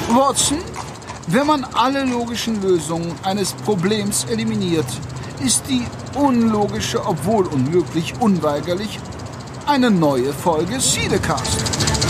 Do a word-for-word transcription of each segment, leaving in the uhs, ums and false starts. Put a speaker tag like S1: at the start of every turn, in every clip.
S1: Watson, wenn man alle logischen Lösungen eines Problems eliminiert, ist die unlogische, obwohl unmöglich, unweigerlich eine neue Folge Siedecast.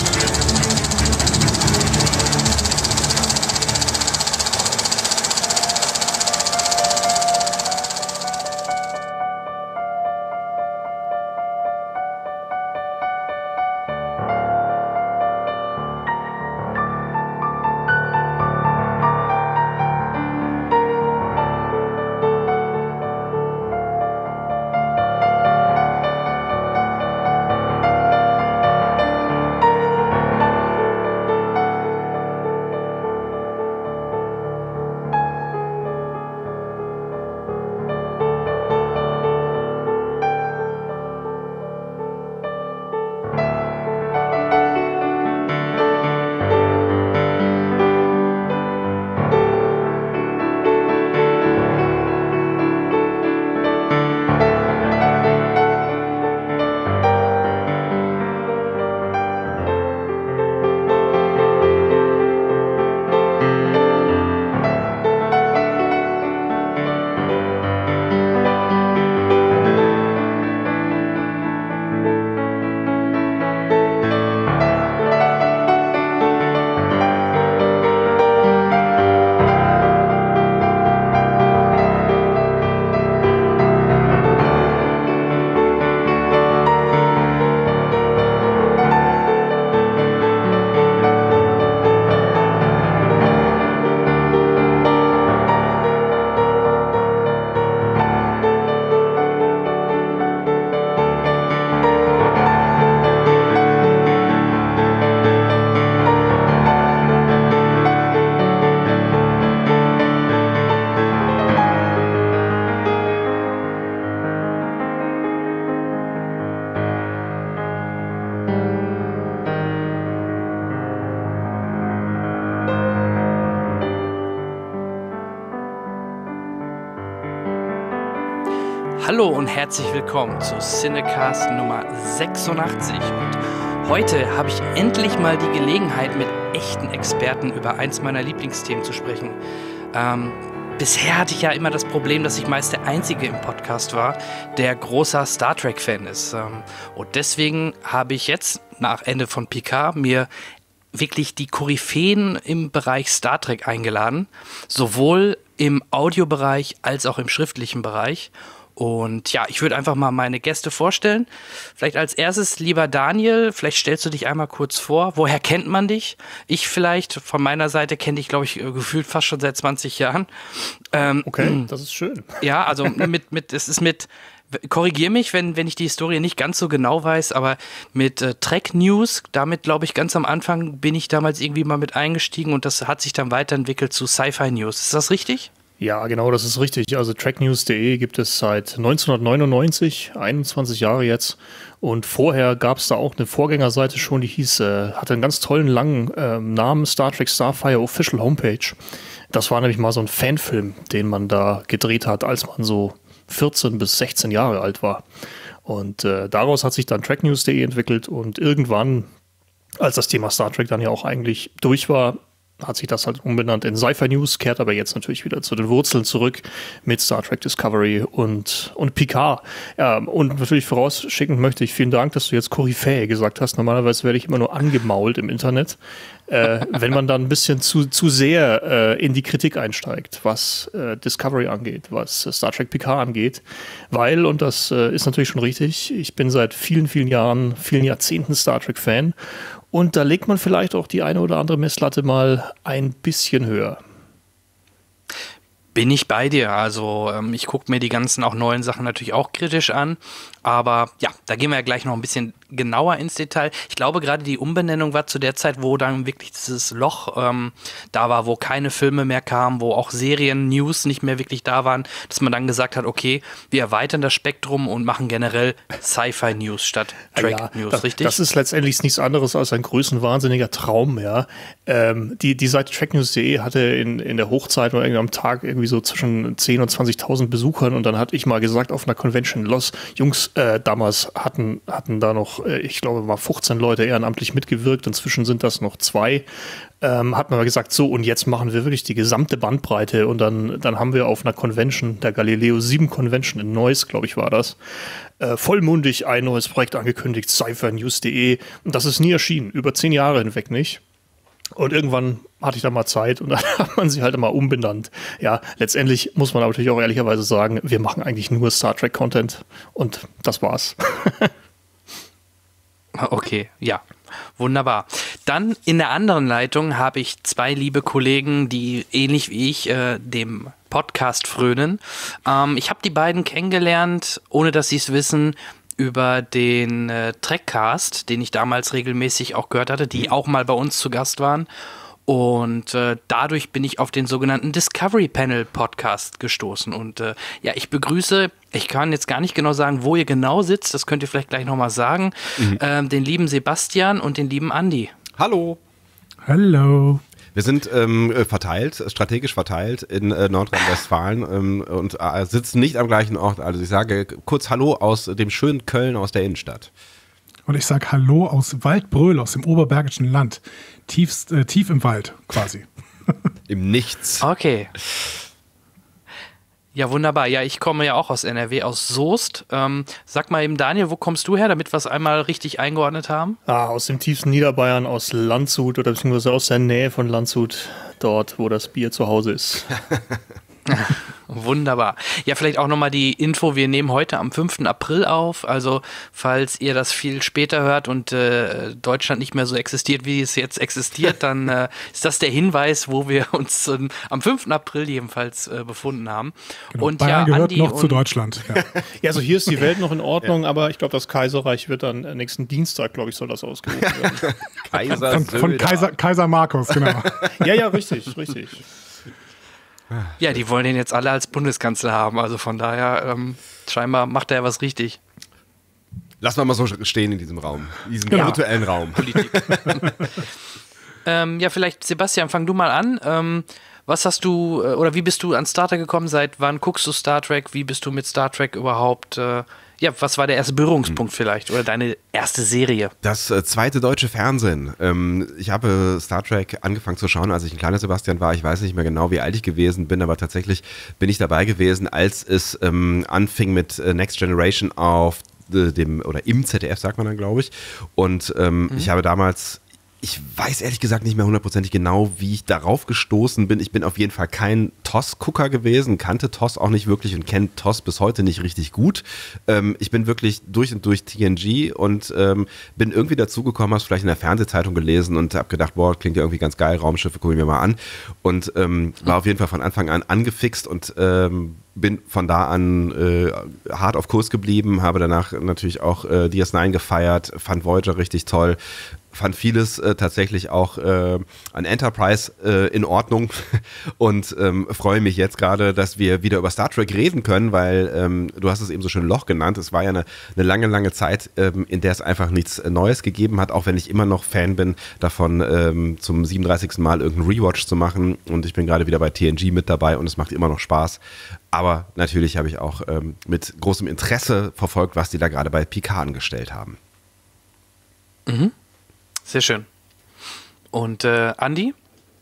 S2: Hallo und herzlich willkommen zu Cinecast Nummer sechsundachtzig. Und heute habe ich endlich mal die Gelegenheit, mit echten Experten über eins meiner Lieblingsthemen zu sprechen. Ähm, bisher hatte ich ja immer das Problem, dass ich meist der Einzige im Podcast war, der großer Star Trek-Fan ist. Ähm, und deswegen habe ich jetzt, nach Ende von Picard, mir wirklich die Koryphäen im Bereich Star Trek eingeladen. Sowohl im Audiobereich als auch im schriftlichen Bereich. Und ja, ich würde einfach mal meine Gäste vorstellen. Vielleicht als erstes, lieber Daniel, vielleicht stellst du dich einmal kurz vor. Woher kennt man dich? Ich vielleicht, von meiner Seite kenne dich, glaube ich, gefühlt fast schon seit zwanzig Jahren. Ähm,
S3: okay, das ist schön.
S2: Ja, also mit, mit, es ist mit, korrigier mich, wenn, wenn ich die Historie nicht ganz so genau weiß, aber mit äh, Trek News, damit glaube ich ganz am Anfang bin ich damals irgendwie mal mit eingestiegen und das hat sich dann weiterentwickelt zu Sci-Fi News. Ist das richtig?
S3: Ja, genau, das ist richtig. Also tracknews punkt de gibt es seit neunzehnhundertneunundneunzig, einundzwanzig Jahre jetzt. Und vorher gab es da auch eine Vorgängerseite schon, die hieß, äh, hatte einen ganz tollen langen äh, Namen, Star Trek Starfire Official Homepage. Das war nämlich mal so ein Fanfilm, den man da gedreht hat, als man so vierzehn bis sechzehn Jahre alt war. Und äh, daraus hat sich dann tracknews punkt de entwickelt und irgendwann, als das Thema Star Trek dann ja auch eigentlich durch war, hat sich das halt umbenannt in Sci-Fi News, kehrt aber jetzt natürlich wieder zu den Wurzeln zurück mit Star Trek Discovery und, und Picard. Ja, und natürlich vorausschicken möchte ich, vielen Dank, dass du jetzt Koryphäe gesagt hast. Normalerweise werde ich immer nur angemault im Internet, äh, wenn man dann ein bisschen zu, zu sehr äh, in die Kritik einsteigt, was äh, Discovery angeht, was äh, Star Trek Picard angeht. Weil, und das äh, ist natürlich schon richtig, ich bin seit vielen, vielen Jahren, vielen Jahrzehnten Star Trek-Fan. Und da legt man vielleicht auch die eine oder andere Messlatte mal ein bisschen höher.
S2: Bin ich bei dir. Also ähm, ich gucke mir die ganzen auch neuen Sachen natürlich auch kritisch an. Aber ja, da gehen wir ja gleich noch ein bisschen genauer ins Detail. Ich glaube, gerade die Umbenennung war zu der Zeit, wo dann wirklich dieses Loch ähm, da war, wo keine Filme mehr kamen, wo auch Serien, News nicht mehr wirklich da waren, dass man dann gesagt hat, okay, wir erweitern das Spektrum und machen generell Sci-Fi-News statt Track-News,
S3: ja,
S2: richtig?
S3: Das ist letztendlich nichts anderes als ein größenwahnsinniger Traum, ja. Ähm, die, die Seite tracknews punkt de hatte in, in der Hochzeit oder am Tag irgendwie so zwischen zehntausend und zwanzigtausend Besuchern und dann hatte ich mal gesagt auf einer Convention, Los, Jungs, äh, damals hatten, hatten da noch noch, ich glaube, mal fünfzehn Leute ehrenamtlich mitgewirkt. Inzwischen sind das noch zwei. Ähm, hat man aber gesagt, so, und jetzt machen wir wirklich die gesamte Bandbreite. Und dann, dann haben wir auf einer Convention, der Galileo sieben Convention in Neuss, glaube ich, war das, äh, vollmundig ein neues Projekt angekündigt, cypher news punkt de. Und das ist nie erschienen, über zehn Jahre hinweg nicht. Und irgendwann hatte ich da mal Zeit und dann hat man sie halt immer umbenannt. Ja, letztendlich muss man aber natürlich auch ehrlicherweise sagen, wir machen eigentlich nur Star Trek-Content und das war's.
S2: Okay, ja, wunderbar. Dann in der anderen Leitung habe ich zwei liebe Kollegen, die ähnlich wie ich äh, dem Podcast frönen. Ähm, ich habe die beiden kennengelernt, ohne dass sie es wissen, über den äh, Trekcast, den ich damals regelmäßig auch gehört hatte, die auch mal bei uns zu Gast waren. Und äh, dadurch bin ich auf den sogenannten Discovery Panel Podcast gestoßen. Und äh, ja, ich begrüße, ich kann jetzt gar nicht genau sagen, wo ihr genau sitzt, das könnt ihr vielleicht gleich nochmal sagen, mhm. ähm, den lieben Sebastian und den lieben Andi.
S4: Hallo.
S5: Hallo.
S4: Wir sind ähm, verteilt, strategisch verteilt in äh, Nordrhein-Westfalen ähm, und äh, sitzen nicht am gleichen Ort. Also ich sage kurz Hallo aus dem schönen Köln, aus der Innenstadt.
S5: Und ich sage Hallo aus Waldbröl, aus dem Oberbergischen Land. Tiefst, äh, tief im Wald quasi.
S4: Im Nichts.
S2: Okay. Ja, wunderbar. Ja, ich komme ja auch aus N R W, aus Soest. Ähm, sag mal eben, Daniel, wo kommst du her, damit wir es einmal richtig eingeordnet haben?
S3: Ah, aus dem tiefsten Niederbayern, aus Landshut oder beziehungsweise aus der Nähe von Landshut, dort, wo das Bier zu Hause ist.
S2: Wunderbar. Ja, vielleicht auch nochmal die Info, wir nehmen heute am fünften April auf, also falls ihr das viel später hört und äh, Deutschland nicht mehr so existiert, wie es jetzt existiert, dann äh, ist das der Hinweis, wo wir uns ähm, am fünften April jedenfalls äh, befunden haben.
S5: Genau,
S2: und
S5: Bayern
S2: ja,
S5: gehört
S2: Andi
S5: noch zu Deutschland. Ja.
S3: Ja, also hier ist die Welt noch in Ordnung, ja. Aber ich glaube, das Kaiserreich wird dann nächsten Dienstag, glaube ich, soll das ausgerufen werden.
S4: Kaiser
S5: Von, von Kaiser, Kaiser Markus, genau.
S3: Ja, ja, richtig, richtig.
S2: Ja, die wollen den jetzt alle als Bundeskanzler haben, also von daher ähm, scheinbar macht er ja was richtig.
S4: Lass mal mal so stehen in diesem Raum, in diesem
S2: Ja.
S4: virtuellen Raum.
S2: Politik. ähm, ja, vielleicht Sebastian, fang du mal an. Ähm, was hast du, äh, oder wie bist du an Star Trek gekommen? Seit wann guckst du Star Trek? Wie bist du mit Star Trek überhaupt? Äh, ja, was war der erste Berührungspunkt vielleicht oder deine erste Serie?
S4: Das äh, zweite deutsche Fernsehen. Ähm, ich habe Star Trek angefangen zu schauen, als ich ein kleiner Sebastian war. Ich weiß nicht mehr genau, wie alt ich gewesen bin, aber tatsächlich bin ich dabei gewesen, als es ähm, anfing mit äh, Next Generation auf äh, dem, oder im Z D F, sagt man dann, glaube ich. Und ähm, mhm. ich habe damals... Ich weiß ehrlich gesagt nicht mehr hundertprozentig genau, wie ich darauf gestoßen bin. Ich bin auf jeden Fall kein T O S-Gucker gewesen, kannte T O S auch nicht wirklich und kenne T O S bis heute nicht richtig gut. Ähm, ich bin wirklich durch und durch T N G und ähm, bin irgendwie dazugekommen, habe es vielleicht in der Fernsehzeitung gelesen und habe gedacht, boah, klingt ja irgendwie ganz geil, Raumschiffe gucken wir mal an. Und ähm, war auf jeden Fall von Anfang an angefixt und ähm, bin von da an äh, hart auf Kurs geblieben, habe danach natürlich auch äh, D S neun gefeiert, fand Voyager richtig toll, fand vieles äh, tatsächlich auch äh, an Enterprise äh, in Ordnung und ähm, freue mich jetzt gerade, dass wir wieder über Star Trek reden können, weil ähm, du hast es eben so schön Loch genannt, es war ja eine, eine lange, lange Zeit, ähm, in der es einfach nichts Neues gegeben hat, auch wenn ich immer noch Fan bin davon, ähm, zum siebenunddreißigsten Mal irgendeinen Rewatch zu machen und ich bin gerade wieder bei T N G mit dabei und es macht immer noch Spaß. Aber natürlich habe ich auch ähm, mit großem Interesse verfolgt, was die da gerade bei Picard angestellt haben.
S2: Mhm. Sehr schön. Und äh, Andi?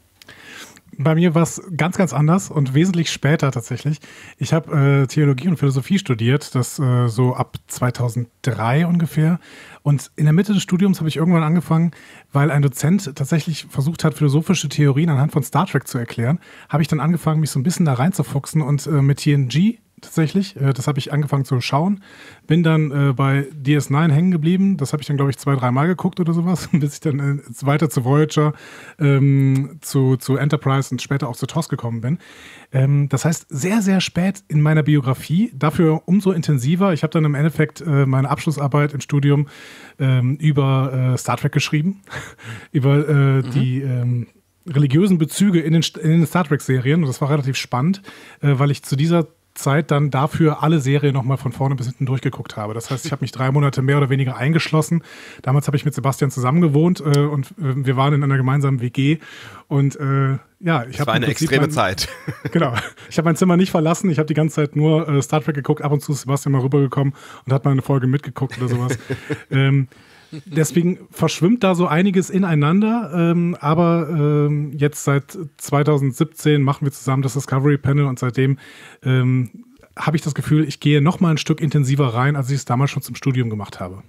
S5: Bei mir war es ganz, ganz anders und wesentlich später tatsächlich. Ich habe äh, Theologie und Philosophie studiert, das äh, so ab zweitausenddrei ungefähr. Und in der Mitte des Studiums habe ich irgendwann angefangen, weil ein Dozent tatsächlich versucht hat, philosophische Theorien anhand von Star Trek zu erklären, habe ich dann angefangen, mich so ein bisschen da reinzufuchsen und äh, mit T N G tatsächlich, äh, das habe ich angefangen zu schauen, bin dann äh, bei D S neun hängen geblieben, das habe ich dann, glaube ich, zwei, dreimal geguckt oder sowas, bis ich dann äh, weiter zu Voyager, ähm, zu, zu Enterprise und später auch zu T O S gekommen bin. Ähm, das heißt, sehr, sehr spät in meiner Biografie, dafür umso intensiver. Ich habe dann im Endeffekt äh, meine Abschlussarbeit im Studium ähm, über äh, Star Trek geschrieben, über äh, mhm. die ähm, religiösen Bezüge in den, in den Star Trek-Serien. Und das war relativ spannend, äh, weil ich zu dieser Zeit dann dafür alle Serien nochmal von vorne bis hinten durchgeguckt habe. Das heißt, ich habe mich drei Monate mehr oder weniger eingeschlossen. Damals habe ich mit Sebastian zusammen gewohnt äh, und äh, wir waren in einer gemeinsamen W G und äh, Ja, ich
S4: das war eine extreme mein, Zeit.
S5: Genau. Ich habe mein Zimmer nicht verlassen. Ich habe die ganze Zeit nur äh, Star Trek geguckt. Ab und zu ist Sebastian mal rübergekommen und hat mal eine Folge mitgeguckt oder sowas. ähm, deswegen verschwimmt da so einiges ineinander. Ähm, aber ähm, jetzt seit zwanzig siebzehn machen wir zusammen das Discovery Panel und seitdem ähm, habe ich das Gefühl, ich gehe noch mal ein Stück intensiver rein, als ich es damals schon zum Studium gemacht habe.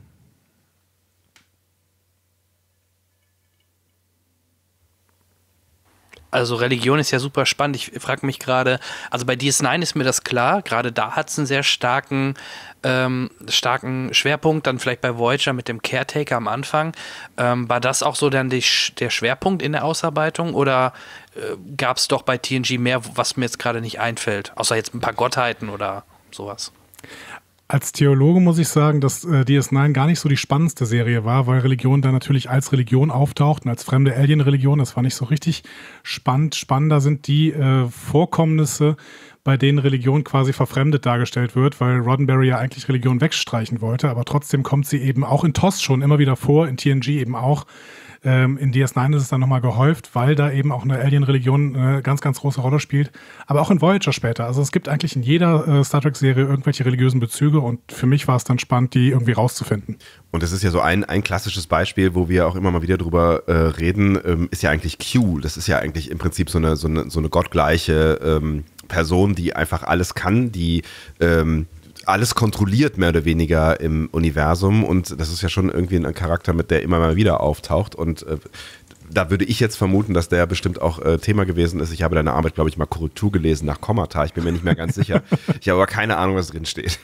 S2: Also Religion ist ja super spannend. Ich frage mich gerade, also bei D S neun ist mir das klar, gerade da hat es einen sehr starken, ähm, starken Schwerpunkt, dann vielleicht bei Voyager mit dem Caretaker am Anfang. Ähm, war das auch so dann die, der Schwerpunkt in der Ausarbeitung oder äh, gab es doch bei T N G mehr, was mir jetzt gerade nicht einfällt, außer jetzt ein paar Gottheiten oder sowas?
S5: Als Theologe muss ich sagen, dass äh, D S neun gar nicht so die spannendste Serie war, weil Religion da natürlich als Religion auftaucht und als fremde Alien-Religion. Das war nicht so richtig spannend. Spannender sind die äh, Vorkommnisse, bei denen Religion quasi verfremdet dargestellt wird, weil Roddenberry ja eigentlich Religion wegstreichen wollte, aber trotzdem kommt sie eben auch in T O S schon immer wieder vor, in T N G eben auch. Ähm, in D S neun ist es dann nochmal gehäuft, weil da eben auch eine Alien-Religion eine ganz, ganz große Rolle spielt. Aber auch in Voyager später. Also es gibt eigentlich in jeder äh, Star Trek-Serie irgendwelche religiösen Bezüge und für mich war es dann spannend, die irgendwie rauszufinden.
S4: Und das ist ja so ein, ein klassisches Beispiel, wo wir auch immer mal wieder drüber äh, reden, ähm, ist ja eigentlich Q. Das ist ja eigentlich im Prinzip so eine, so eine, so eine gottgleiche ähm, Person, die einfach alles kann, die ähm, alles kontrolliert, mehr oder weniger im Universum und das ist ja schon irgendwie ein Charakter, mit der immer mal wieder auftaucht und äh, da würde ich jetzt vermuten, dass der bestimmt auch äh, Thema gewesen ist. Ich habe deine Arbeit, glaube ich, mal Korrektur gelesen nach Kommata, ich bin mir nicht mehr ganz sicher. Ich habe aber keine Ahnung, was drin steht.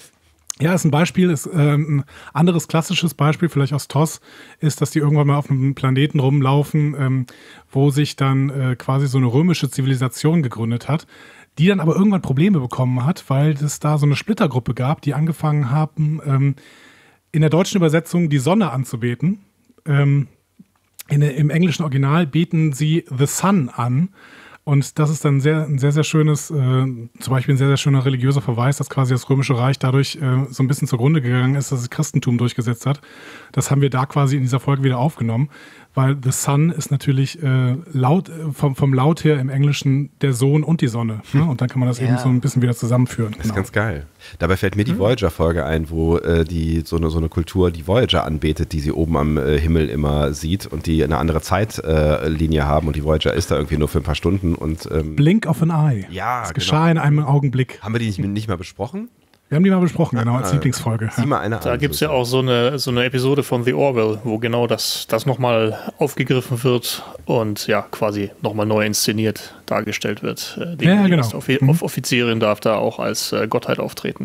S5: Ja, ist ein Beispiel, ist äh, ein anderes klassisches Beispiel, vielleicht aus T O S, ist, dass die irgendwann mal auf einem Planeten rumlaufen, ähm, wo sich dann äh, quasi so eine römische Zivilisation gegründet hat, die dann aber irgendwann Probleme bekommen hat, weil es da so eine Splittergruppe gab, die angefangen haben, ähm, in der deutschen Übersetzung die Sonne anzubeten. Ähm, in, im englischen Original beten sie The Sun an. Und das ist dann sehr, ein sehr, sehr schönes, äh, zum Beispiel ein sehr, sehr schöner religiöser Verweis, dass quasi das Römische Reich dadurch äh, so ein bisschen zugrunde gegangen ist, dass es Christentum durchgesetzt hat. Das haben wir da quasi in dieser Folge wieder aufgenommen, weil The Sun ist natürlich äh, laut, äh, vom, vom Laut her im Englischen der Sohn und die Sonne. Ne? Und dann kann man das ja. eben so ein bisschen wieder zusammenführen.
S4: Das ist genau. ganz geil. Dabei fällt mir die Voyager-Folge ein, wo äh, die so eine, so eine Kultur die Voyager anbetet, die sie oben am äh, Himmel immer sieht und die eine andere Zeitlinie äh, haben und die Voyager ist da irgendwie nur für ein paar Stunden. Und, ähm,
S5: Blink of an Eye.
S4: Ja,
S5: das geschah genau. in einem Augenblick.
S4: Haben wir die nicht, nicht mal besprochen?
S5: Wir haben die mal besprochen, genau, als ah, Lieblingsfolge.
S4: Sieh mal eine
S3: da gibt es ja auch so eine, so eine Episode von The Orville, wo genau das, das nochmal aufgegriffen wird und ja, quasi nochmal neu inszeniert dargestellt wird. Die,
S5: ja,
S3: die
S5: genau.
S3: Offi- mhm. Offizierin darf da auch als äh, Gottheit auftreten.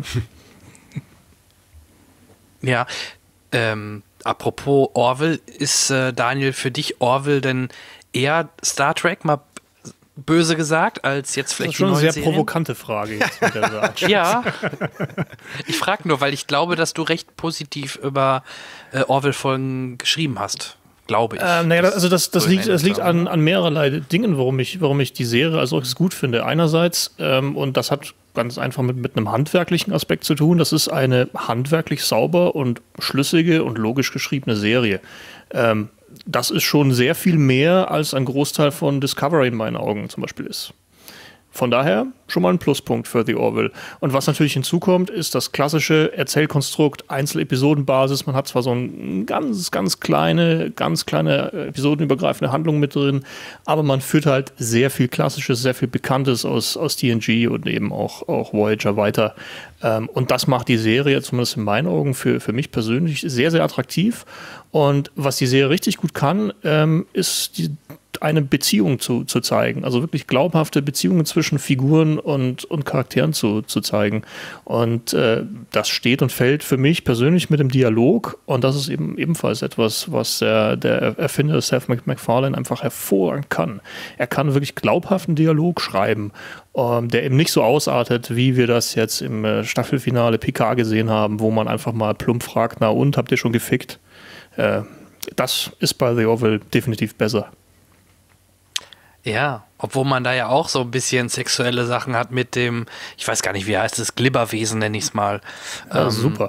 S2: Ja, ähm, apropos Orville, ist äh, Daniel für dich Orville denn eher Star Trek, mal böse gesagt, als jetzt vielleicht
S3: das ist schon eine sehr
S2: Serien?
S3: provokante Frage jetzt wieder sagt.
S2: Ja, ich frage nur, weil ich glaube, dass du recht positiv über äh, Orville-Folgen geschrieben hast. Glaube ich.
S3: Ähm, naja, also das, das so liegt, das liegt an, an mehrerlei Dingen, warum ich, warum ich die Serie als solches gut finde. Einerseits, ähm, und das hat ganz einfach mit, mit einem handwerklichen Aspekt zu tun, das ist eine handwerklich sauber und schlüssige und logisch geschriebene Serie. Ähm, das ist schon sehr viel mehr, als ein Großteil von Discovery in meinen Augen zum Beispiel ist. Von daher schon mal ein Pluspunkt für The Orville. Und was natürlich hinzukommt, ist das klassische Erzählkonstrukt, Einzelepisodenbasis. Man hat zwar so eine ganz, ganz kleine, ganz kleine episodenübergreifende Handlung mit drin, aber man führt halt sehr viel Klassisches, sehr viel Bekanntes aus, aus T N G und eben auch, auch Voyager weiter. Ähm, und das macht die Serie, zumindest in meinen Augen, für, für mich persönlich sehr, sehr attraktiv. Und was die Serie richtig gut kann, ähm, ist die eine Beziehung zu, zu zeigen, also wirklich glaubhafte Beziehungen zwischen Figuren und, und Charakteren zu, zu zeigen. Und äh, das steht und fällt für mich persönlich mit dem Dialog und das ist eben ebenfalls etwas, was der, der Erfinder Seth MacFarlane einfach hervorragend kann. Er kann wirklich glaubhaften Dialog schreiben, ähm, der eben nicht so ausartet, wie wir das jetzt im äh, Staffelfinale Picard gesehen haben, wo man einfach mal plump fragt, na und, habt ihr schon gefickt? Äh, das ist bei The Orville definitiv besser.
S2: Ja, Obwohl man da ja auch so ein bisschen sexuelle Sachen hat mit dem, ich weiß gar nicht, wie heißt es, Glibberwesen nenne ich es mal.
S3: Ja,
S2: ähm,
S3: super.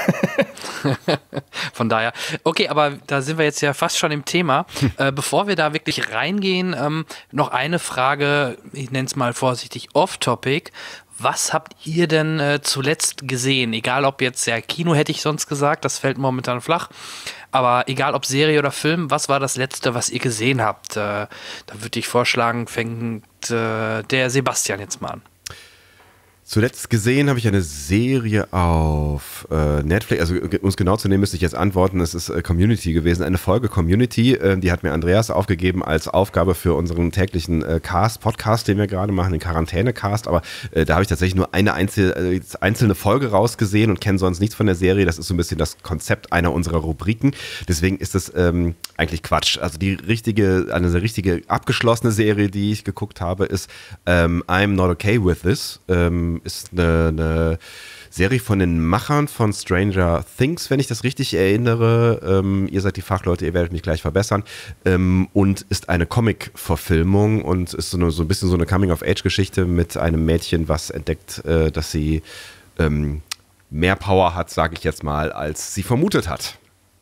S2: Von daher, okay, aber da sind wir jetzt ja fast schon im Thema. Äh, bevor wir da wirklich reingehen, ähm, noch eine Frage, ich nenne es mal vorsichtig off-topic. Was habt ihr denn äh, zuletzt gesehen? Egal ob jetzt, ja, Kino hätte ich sonst gesagt, das fällt momentan flach. Aber egal ob Serie oder Film, was war das Letzte, was ihr gesehen habt? Äh, da würde ich vorschlagen, fängt äh, der Sebastian jetzt mal an.
S4: Zuletzt gesehen habe ich eine Serie auf äh, Netflix, also um es genau zu nehmen, müsste ich jetzt antworten, es ist äh, Community gewesen, eine Folge Community, äh, die hat mir Andreas aufgegeben als Aufgabe für unseren täglichen äh, Cast, Podcast, den wir gerade machen, den Quarantäne-Cast, aber äh, da habe ich tatsächlich nur eine einzel, äh, einzelne Folge rausgesehen und kenne sonst nichts von der Serie, das ist so ein bisschen das Konzept einer unserer Rubriken, deswegen ist das ähm, eigentlich Quatsch, also die richtige, eine richtige abgeschlossene Serie, die ich geguckt habe, ist ähm, I'm Not Okay With This, ähm, ist eine, eine Serie von den Machern von Stranger Things, wenn ich das richtig erinnere. Ähm, ihr seid die Fachleute, ihr werdet mich gleich verbessern. Ähm, und ist eine Comic-Verfilmung und ist so, eine, so ein bisschen so eine Coming-of-Age-Geschichte mit einem Mädchen, was entdeckt, äh, dass sie ähm, mehr Power hat, sage ich jetzt mal, als sie vermutet hat.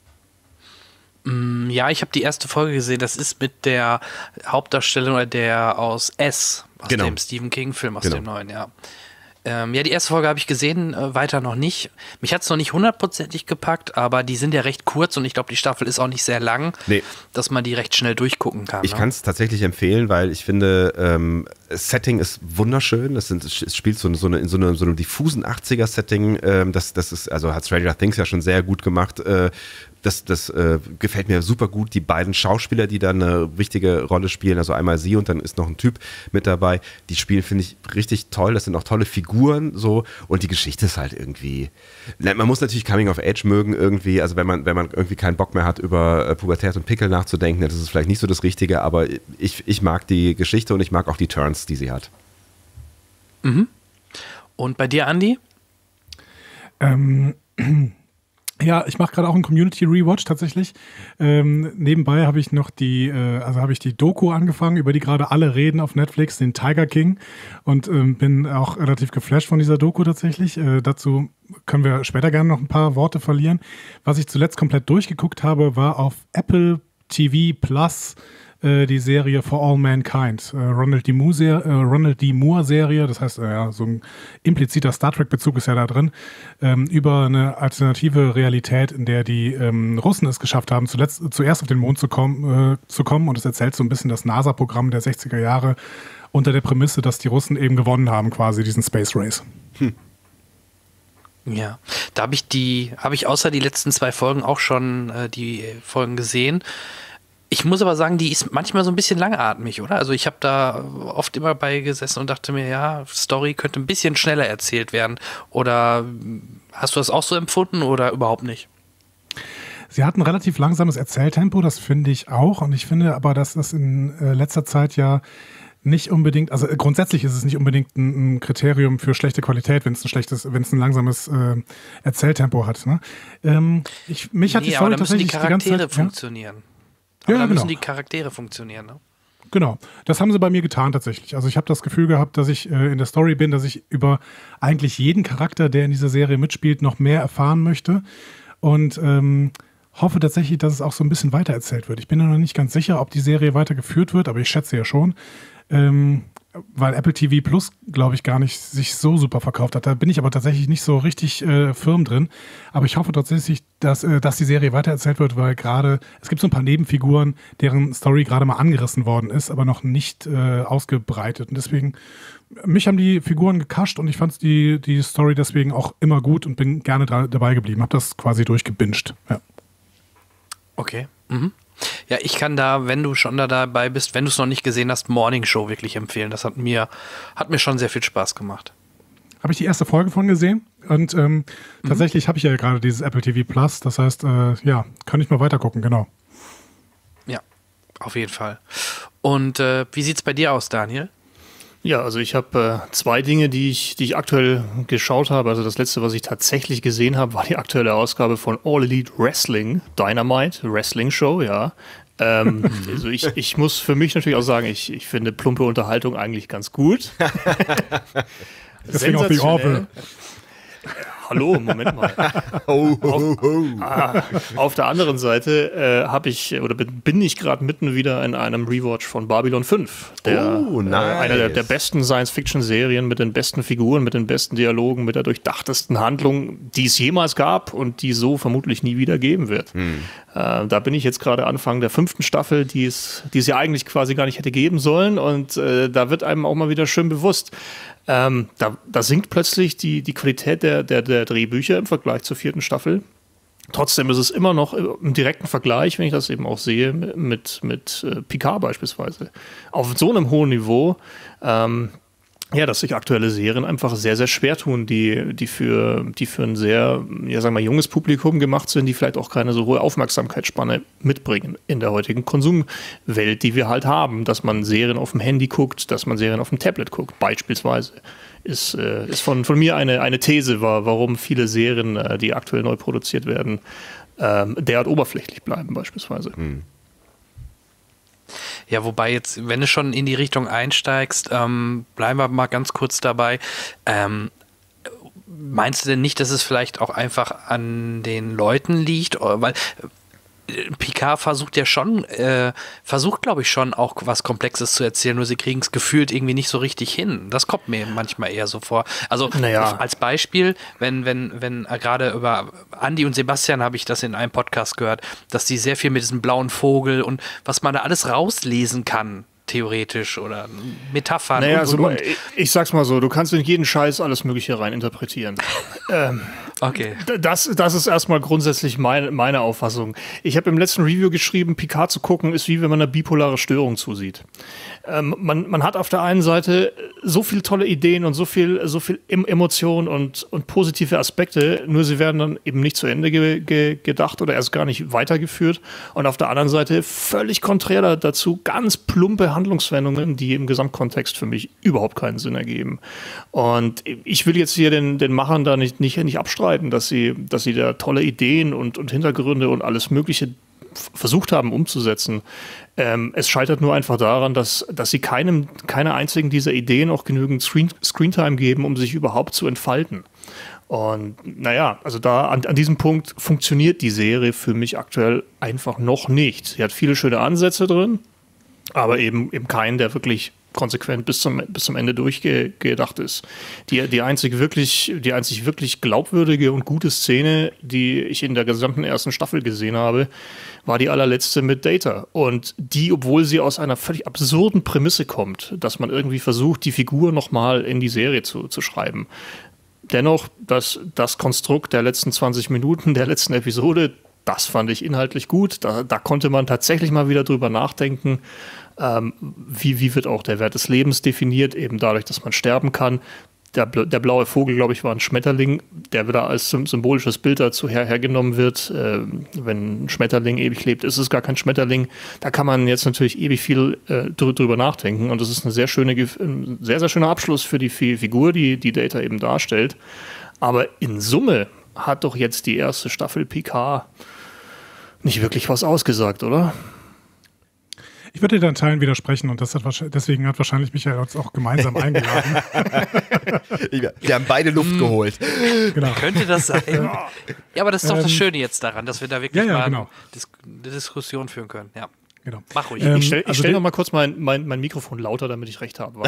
S2: Ja, ich habe die erste Folge gesehen. Das ist mit der Hauptdarstellerin oder der aus S, aus
S4: genau.
S2: dem Stephen King-Film, aus
S4: genau.
S2: dem neuen, ja. Ähm, ja, die erste Folge habe ich gesehen, äh, weiter noch nicht. Mich hat es noch nicht hundertprozentig gepackt, aber die sind ja recht kurz und ich glaube, die Staffel ist auch nicht sehr lang,
S4: nee.
S2: dass man die recht schnell durchgucken kann.
S4: Ich
S2: ne?
S4: kann es tatsächlich empfehlen, weil ich finde, ähm, das Setting ist wunderschön. Es, sind, es spielt so, so eine, in so, eine, so einem diffusen achtziger-Setting. Ähm, das, das ist, also hat Stranger Things ja schon sehr gut gemacht. Äh, Das, das äh, gefällt mir super gut. Die beiden Schauspieler, die da eine wichtige Rolle spielen, also einmal sie und dann ist noch ein Typ mit dabei, die spielen, finde ich, richtig toll. Das sind auch tolle Figuren so und die Geschichte ist halt irgendwie, man muss natürlich Coming of Age mögen irgendwie, also wenn man, wenn man irgendwie keinen Bock mehr hat, über äh, Pubertät und Pickel nachzudenken, das ist vielleicht nicht so das Richtige, aber ich, ich mag die Geschichte und ich mag auch die Turns, die sie hat.
S2: Mhm. Und bei dir, Andi?
S5: Ähm... Ja, ich mache gerade auch einen Community Rewatch tatsächlich. Ähm, nebenbei habe ich noch die, äh, also habe ich die Doku angefangen, über die gerade alle reden auf Netflix, den Tiger King, und ähm, bin auch relativ geflasht von dieser Doku tatsächlich. Äh, dazu können wir später gerne noch ein paar Worte verlieren. Was ich zuletzt komplett durchgeguckt habe, war auf Apple T V Plus die Serie For All Mankind, äh, Ronald D. Moore, äh, Ronald D. Moore Serie, das heißt, äh, ja, so ein impliziter Star Trek Bezug ist ja da drin, ähm, über eine alternative Realität, in der die ähm, Russen es geschafft haben, zuletzt, zuerst auf den Mond zu, kommen, äh, zu kommen, und es erzählt so ein bisschen das NASA-Programm der sechziger Jahre unter der Prämisse, dass die Russen eben gewonnen haben, quasi diesen Space Race. Hm.
S2: Ja, da habe ich die, habe ich außer die letzten zwei Folgen auch schon äh, die Folgen gesehen. Ich muss aber sagen, die ist manchmal so ein bisschen langatmig, oder? Also ich habe da oft immer bei gesessen und dachte mir, ja, Story könnte ein bisschen schneller erzählt werden. Oder hast du das auch so empfunden oder überhaupt nicht?
S5: Sie hat ein relativ langsames Erzähltempo, das finde ich auch. Und ich finde aber, dass das in äh, letzter Zeit ja nicht unbedingt, also grundsätzlich ist es nicht unbedingt ein, ein Kriterium für schlechte Qualität, wenn es ein schlechtes, wenn es ein langsames äh, Erzähltempo hat. Ne? Ähm, ich, mich hat
S2: nee,
S5: die Story
S2: aber da müssen die
S5: tatsächlich die ganze
S2: Charaktere
S5: Zeit,
S2: funktionieren. Aber
S5: ja,
S2: da
S5: genau.
S2: müssen die Charaktere funktionieren, ne?
S5: Genau, das haben sie bei mir getan tatsächlich. Also ich habe das Gefühl gehabt, dass ich äh, in der Story bin, dass ich über eigentlich jeden Charakter, der in dieser Serie mitspielt, noch mehr erfahren möchte und ähm, hoffe tatsächlich, dass es auch so ein bisschen weitererzählt wird. Ich bin ja noch nicht ganz sicher, ob die Serie weitergeführt wird, aber ich schätze ja schon, ähm, weil Apple T V Plus, glaube ich, gar nicht sich so super verkauft hat. Da bin ich aber tatsächlich nicht so richtig äh, firm drin. Aber ich hoffe tatsächlich, dass, äh, dass die Serie weitererzählt wird, weil gerade, es gibt so ein paar Nebenfiguren, deren Story gerade mal angerissen worden ist, aber noch nicht äh, ausgebreitet. Und deswegen, mich haben die Figuren gecasht und ich fand die, die Story deswegen auch immer gut und bin gerne dra- dabei geblieben. Hab das quasi durchgebinged. Ja.
S2: Okay. Mhm. Ja, ich kann da, wenn du schon da dabei bist, wenn du es noch nicht gesehen hast, Morning Show wirklich empfehlen. Das hat mir, hat mir schon sehr viel Spaß gemacht.
S5: Habe ich die erste Folge von gesehen und ähm, mhm. tatsächlich habe ich ja gerade dieses Apple T V Plus. Das heißt, äh, ja, kann ich mal weiter gucken, genau.
S2: Ja, auf jeden Fall. Und äh, wie sieht's bei dir aus, Daniel?
S3: Ja, also ich habe äh, zwei Dinge, die ich, die ich aktuell geschaut habe. Also das letzte, was ich tatsächlich gesehen habe, war die aktuelle Ausgabe von All Elite Wrestling, Dynamite, Wrestling Show, ja. ähm, also ich, ich muss für mich natürlich auch sagen, ich, ich finde plumpe Unterhaltung eigentlich ganz gut.
S5: Deswegen auch die Orwell.
S3: Hallo, Moment mal.
S4: Ho, ho, ho.
S3: Auf, ah, auf der anderen Seite äh, habe ich oder bin, bin ich gerade mitten wieder in einem Rewatch von Babylon fünf. Der,
S4: Oh, nice.
S3: äh, einer der, der besten Science-Fiction-Serien mit den besten Figuren, mit den besten Dialogen, mit der durchdachtesten Handlung, die es jemals gab und die so vermutlich nie wieder geben wird. Hm. Äh, da bin ich jetzt gerade Anfang der fünften Staffel, die es, die es ja eigentlich quasi gar nicht hätte geben sollen. Und äh, da wird einem auch mal wieder schön bewusst, Ähm, da, da sinkt plötzlich die, die Qualität der, der, der Drehbücher im Vergleich zur vierten Staffel. Trotzdem ist es immer noch im direkten Vergleich, wenn ich das eben auch sehe, mit, mit äh, Picard beispielsweise. Auf so einem hohen Niveau, ähm, ja, dass sich aktuelle Serien einfach sehr, sehr schwer tun, die, die, für, die für ein sehr, ja, sagen wir mal, junges Publikum gemacht sind, die vielleicht auch keine so hohe Aufmerksamkeitsspanne mitbringen in der heutigen Konsumwelt, die wir halt haben, dass man Serien auf dem Handy guckt, dass man Serien auf dem Tablet guckt, beispielsweise. Ist, äh, ist von, von mir eine, eine These, war, warum viele Serien, äh, die aktuell neu produziert werden, äh, derart oberflächlich bleiben, beispielsweise. Hm.
S2: Ja, wobei jetzt, wenn du schon in die Richtung einsteigst, ähm, bleiben wir mal ganz kurz dabei. Ähm, meinst du denn nicht, dass es vielleicht auch einfach an den Leuten liegt? Weil Picard versucht ja schon, äh, versucht glaube ich schon auch was Komplexes zu erzählen, nur sie kriegen es gefühlt irgendwie nicht so richtig hin. Das kommt mir manchmal eher so vor. Also naja. als Beispiel, wenn, wenn, wenn äh, gerade über Andi und Sebastian habe ich das in einem Podcast gehört, dass die sehr viel mit diesem blauen Vogel und was man da alles rauslesen kann, theoretisch oder Metaphern
S3: naja,
S2: und,
S3: also
S2: und, und.
S3: Ich, ich sag's mal so, du kannst in jeden Scheiß alles Mögliche rein interpretieren. ähm,
S2: okay.
S3: Das, das ist erstmal grundsätzlich mein, meine Auffassung. Ich habe im letzten Review geschrieben, Picard zu gucken ist wie wenn man eine bipolare Störung zusieht. Ähm, man, man hat auf der einen Seite so viele tolle Ideen und so viel, so viel Emotionen und, und positive Aspekte, nur sie werden dann eben nicht zu Ende ge, ge, gedacht oder erst gar nicht weitergeführt. Und auf der anderen Seite völlig konträr dazu ganz plumpe Handlungswendungen, die im Gesamtkontext für mich überhaupt keinen Sinn ergeben. Und ich will jetzt hier den, den Machern da nicht, nicht, nicht abstreiten, dass sie, dass sie da tolle Ideen und, und Hintergründe und alles Mögliche versucht haben umzusetzen. Ähm, es scheitert nur einfach daran, dass, dass sie keinem, keiner einzigen dieser Ideen auch genügend Screen, Screentime geben, um sich überhaupt zu entfalten. Und naja, also da an, an diesem Punkt funktioniert die Serie für mich aktuell einfach noch nicht. Sie hat viele schöne Ansätze drin, aber eben, eben keinen, der wirklich konsequent bis zum, bis zum Ende durchgedacht ist. Die, die, einzig wirklich, die einzig wirklich glaubwürdige und gute Szene, die ich in der gesamten ersten Staffel gesehen habe, war die allerletzte mit Data. Und die, obwohl sie aus einer völlig absurden Prämisse kommt, dass man irgendwie versucht, die Figur nochmal in die Serie zu, zu schreiben. Dennoch, das, das Konstrukt der letzten zwanzig Minuten, der letzten Episode, das fand ich inhaltlich gut. Da, da konnte man tatsächlich mal wieder drüber nachdenken, ähm, wie, wie wird auch der Wert des Lebens definiert, eben dadurch, dass man sterben kann. Der, der blaue Vogel, glaube ich, war ein Schmetterling, der wieder als symbolisches Bild dazu her, hergenommen wird. Äh, wenn ein Schmetterling ewig lebt, ist es gar kein Schmetterling. Da kann man jetzt natürlich ewig viel äh, drüber nachdenken. Und das ist eine sehr schöne, ein sehr, sehr schöner Abschluss für die Figur, die die Data eben darstellt. Aber in Summe hat doch jetzt die erste Staffel Picard nicht wirklich was ausgesagt, oder?
S5: Ich würde dir dann Teilen widersprechen und das hat deswegen hat wahrscheinlich Michael uns auch gemeinsam eingeladen.
S4: Wir haben beide Luft geholt.
S2: Genau. Könnte das sein? Ja, aber das ist doch das Schöne jetzt daran, dass wir da wirklich
S5: ja, ja,
S2: mal
S5: genau.
S2: Dis- eine Diskussion führen können. Ja.
S5: Genau.
S2: Mach ruhig.
S5: Ähm,
S3: ich stelle
S5: also
S3: stell noch mal kurz mein, mein, mein Mikrofon lauter, damit ich recht habe.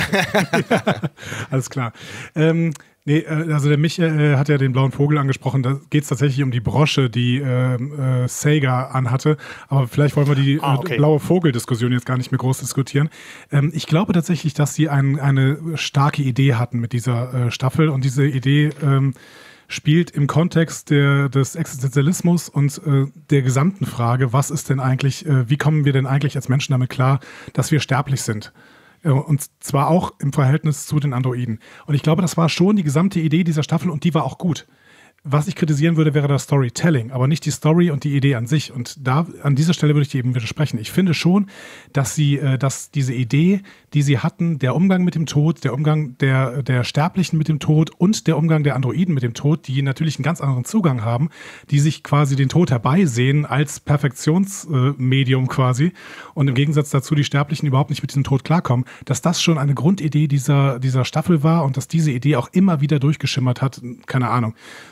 S5: Alles klar. Ähm, nee, also der Michael äh, hat ja den blauen Vogel angesprochen. Da geht es tatsächlich um die Brosche, die äh, äh, Sega anhatte. Aber vielleicht wollen wir die
S3: ah, okay.
S5: äh, blaue Vogel-Diskussion jetzt gar nicht mehr groß diskutieren. Ähm, ich glaube tatsächlich, dass sie ein, eine starke Idee hatten mit dieser äh, Staffel. Und diese Idee ähm, spielt im Kontext der, des Existenzialismus und äh, der gesamten Frage, was ist denn eigentlich, äh, wie kommen wir denn eigentlich als Menschen damit klar, dass wir sterblich sind? Äh, und zwar auch im Verhältnis zu den Androiden. Und ich glaube, das war schon die gesamte Idee dieser Staffel und die war auch gut. was ich kritisieren würde, wäre das Storytelling, aber nicht die Story und die Idee an sich. Und da, an dieser Stelle würde ich dir eben widersprechen. Ich finde schon, dass sie, äh, dass diese Idee, die sie hatten, der Umgang mit dem Tod, der Umgang der, der Sterblichen mit dem Tod und der Umgang der Androiden mit dem Tod, die natürlich einen ganz anderen Zugang haben, die sich quasi den Tod herbeisehen als Perfektionsmedium äh, quasi und im Gegensatz dazu die Sterblichen überhaupt nicht mit diesem Tod klarkommen, dass das schon eine Grundidee dieser, dieser Staffel war und dass diese Idee auch immer wieder durchgeschimmert hat. Keine Ahnung.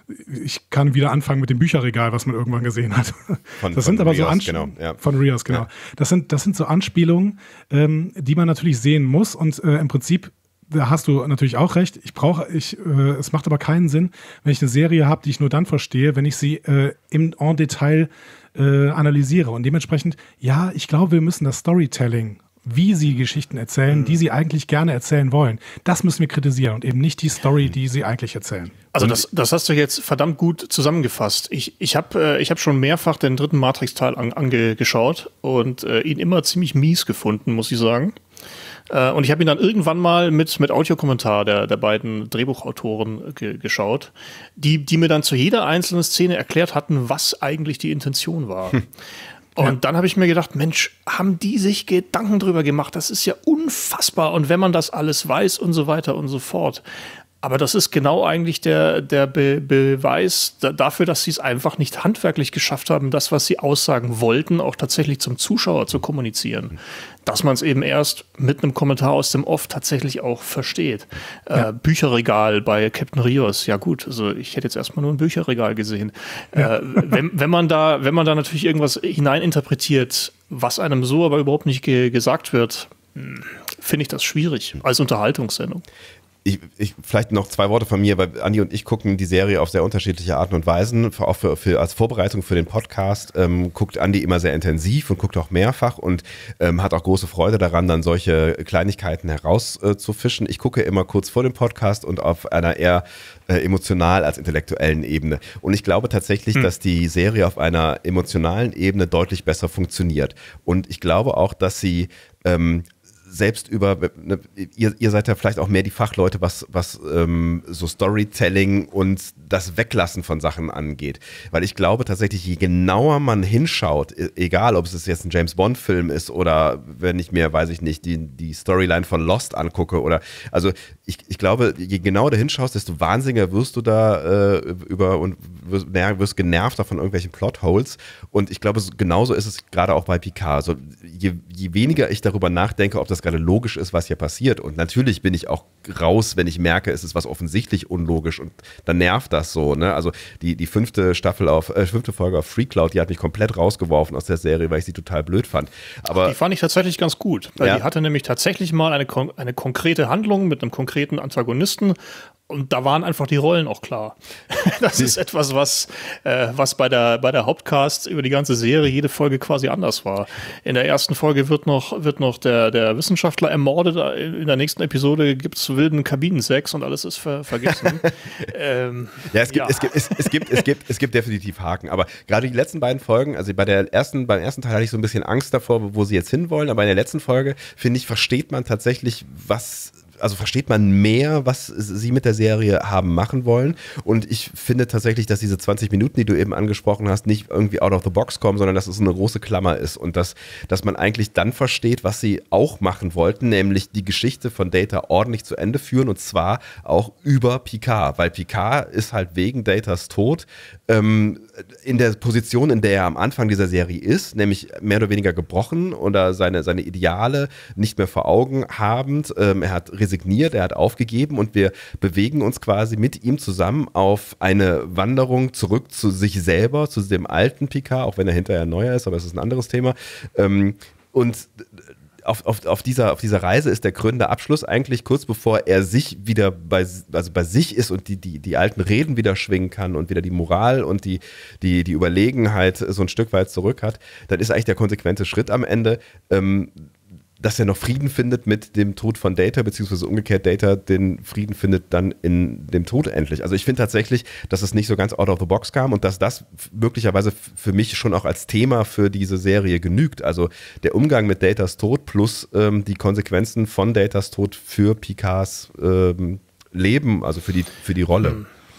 S5: Ich kann wieder anfangen mit dem Bücherregal, was man irgendwann gesehen hat.
S4: Von,
S5: das
S4: von
S5: sind aber
S4: Rios,
S5: so Ansp-
S4: genau, ja.
S5: Von Rios, genau.
S4: Ja.
S5: Das sind, das sind so Anspielungen, ähm, die man natürlich sehen muss und äh, im Prinzip, da hast du natürlich auch recht, ich brauche, ich, äh, es macht aber keinen Sinn, wenn ich eine Serie habe, die ich nur dann verstehe, wenn ich sie äh, im en Detail äh, analysiere und dementsprechend, ja, ich glaube, wir müssen das Storytelling, wie sie Geschichten erzählen, mhm. die sie eigentlich gerne erzählen wollen. Das müssen wir kritisieren und eben nicht die Story, die sie eigentlich erzählen.
S3: Also das, das hast du jetzt verdammt gut zusammengefasst. Ich, ich habe äh, ich hab schon mehrfach den dritten Matrix-Teil an, angeschaut und äh, ihn immer ziemlich mies gefunden, muss ich sagen. Äh, und ich habe ihn dann irgendwann mal mit, mit Audiokommentar der, der beiden Drehbuchautoren ge- geschaut, die, die mir dann zu jeder einzelnen Szene erklärt hatten, was eigentlich die Intention war. Hm. Und ja. dann habe ich mir gedacht, Mensch, haben die sich Gedanken drüber gemacht? Das ist ja unfassbar. Und wenn man das alles weiß und so weiter und so fort. Aber das ist genau eigentlich der, der Be- Beweis da- dafür, dass sie es einfach nicht handwerklich geschafft haben, das, was sie aussagen wollten, auch tatsächlich zum Zuschauer zu kommunizieren. Dass man es eben erst mit einem Kommentar aus dem Off tatsächlich auch versteht. Ja. Äh, Bücherregal bei Captain Rios, ja gut, also ich hätte jetzt erstmal nur ein Bücherregal gesehen. Ja. Äh, wenn, wenn man da, wenn man da natürlich irgendwas hineininterpretiert, was einem so aber überhaupt nicht ge- gesagt wird, finde ich das schwierig als Unterhaltungssendung.
S4: Ich, ich, vielleicht noch zwei Worte von mir, weil Andi und ich gucken die Serie auf sehr unterschiedliche Arten und Weisen. Auch für, für, als Vorbereitung für den Podcast ähm, guckt Andi immer sehr intensiv und guckt auch mehrfach und ähm, hat auch große Freude daran, dann solche Kleinigkeiten herauszufischen. Äh, ich gucke immer kurz vor dem Podcast und auf einer eher äh, emotional als intellektuellen Ebene. Und ich glaube tatsächlich, hm. dass die Serie auf einer emotionalen Ebene deutlich besser funktioniert. Und ich glaube auch, dass sie ähm, selbst über, ne, ihr, ihr seid ja vielleicht auch mehr die Fachleute, was, was ähm, so Storytelling und das Weglassen von Sachen angeht. Weil ich glaube tatsächlich, je genauer man hinschaut, egal ob es jetzt ein James-Bond-Film ist oder wenn ich mir, weiß ich nicht, die, die Storyline von Lost angucke oder, also ich, ich glaube, je genauer du hinschaust, desto wahnsinniger wirst du da äh, über und wirst, naja, wirst genervter von irgendwelchen Plotholes. Und ich glaube, genauso ist es gerade auch bei Picard. Also je, je weniger ich darüber nachdenke, ob das gerade logisch ist, was hier passiert. Und natürlich bin ich auch raus, wenn ich merke, es ist was offensichtlich unlogisch und dann nervt das so. Ne? Also die, die fünfte Staffel auf, äh, fünfte Folge auf Freak Cloud, die hat mich komplett rausgeworfen aus der Serie, weil ich sie total blöd fand. Aber
S3: die fand ich tatsächlich ganz gut, weil
S4: ja.
S3: die hatte nämlich tatsächlich mal eine, eine konkrete Handlung mit einem konkreten Antagonisten. Und da waren einfach die Rollen auch klar. Das ist etwas, was, äh, was bei der, bei der Hauptcast über die ganze Serie jede Folge quasi anders war. In der ersten Folge wird noch, wird noch der, der Wissenschaftler ermordet. In der nächsten Episode gibt es wilden Kabinensex und alles ist ver- vergessen. ähm,
S4: ja, es gibt,
S3: ja.
S4: Es, gibt, es, es, gibt, es, gibt, es gibt definitiv Haken. Aber gerade die letzten beiden Folgen, also bei der ersten, beim ersten Teil hatte ich so ein bisschen Angst davor, wo sie jetzt hinwollen. Aber in der letzten Folge, finde ich, versteht man tatsächlich, was... Also versteht man mehr, was sie mit der Serie haben machen wollen. Und ich finde tatsächlich, dass diese zwanzig Minuten, die du eben angesprochen hast, nicht irgendwie out of the box kommen, sondern dass es eine große Klammer ist. Und dass, dass man eigentlich dann versteht, was sie auch machen wollten, nämlich die Geschichte von Data ordentlich zu Ende führen. Und zwar auch über Picard. Weil Picard ist halt wegen Datas Tod ähm, in der Position, in der er am Anfang dieser Serie ist, nämlich mehr oder weniger gebrochen oder seine, seine Ideale nicht mehr vor Augen habend. Ähm, er hat resigniert, er hat aufgegeben und wir bewegen uns quasi mit ihm zusammen auf eine Wanderung zurück zu sich selber, zu dem alten Picard, auch wenn er hinterher neuer ist, aber es ist ein anderes Thema. Ähm, und Auf, auf, auf, dieser, auf dieser Reise ist der krönende Abschluss eigentlich kurz bevor er sich wieder bei, also bei sich ist und die, die, die alten Reden wieder schwingen kann und wieder die Moral und die, die, die Überlegenheit so ein Stück weit zurück hat, dann ist eigentlich der konsequente Schritt am Ende, ähm, dass er noch Frieden findet mit dem Tod von Data, beziehungsweise umgekehrt Data den Frieden findet dann in dem Tod endlich. Also ich finde tatsächlich, dass es nicht so ganz out of the box kam und dass das möglicherweise für mich schon auch als Thema für diese Serie genügt. Also der Umgang mit Datas Tod plus ähm, die Konsequenzen von Datas Tod für Picards ähm, Leben, also für die, für die Rolle.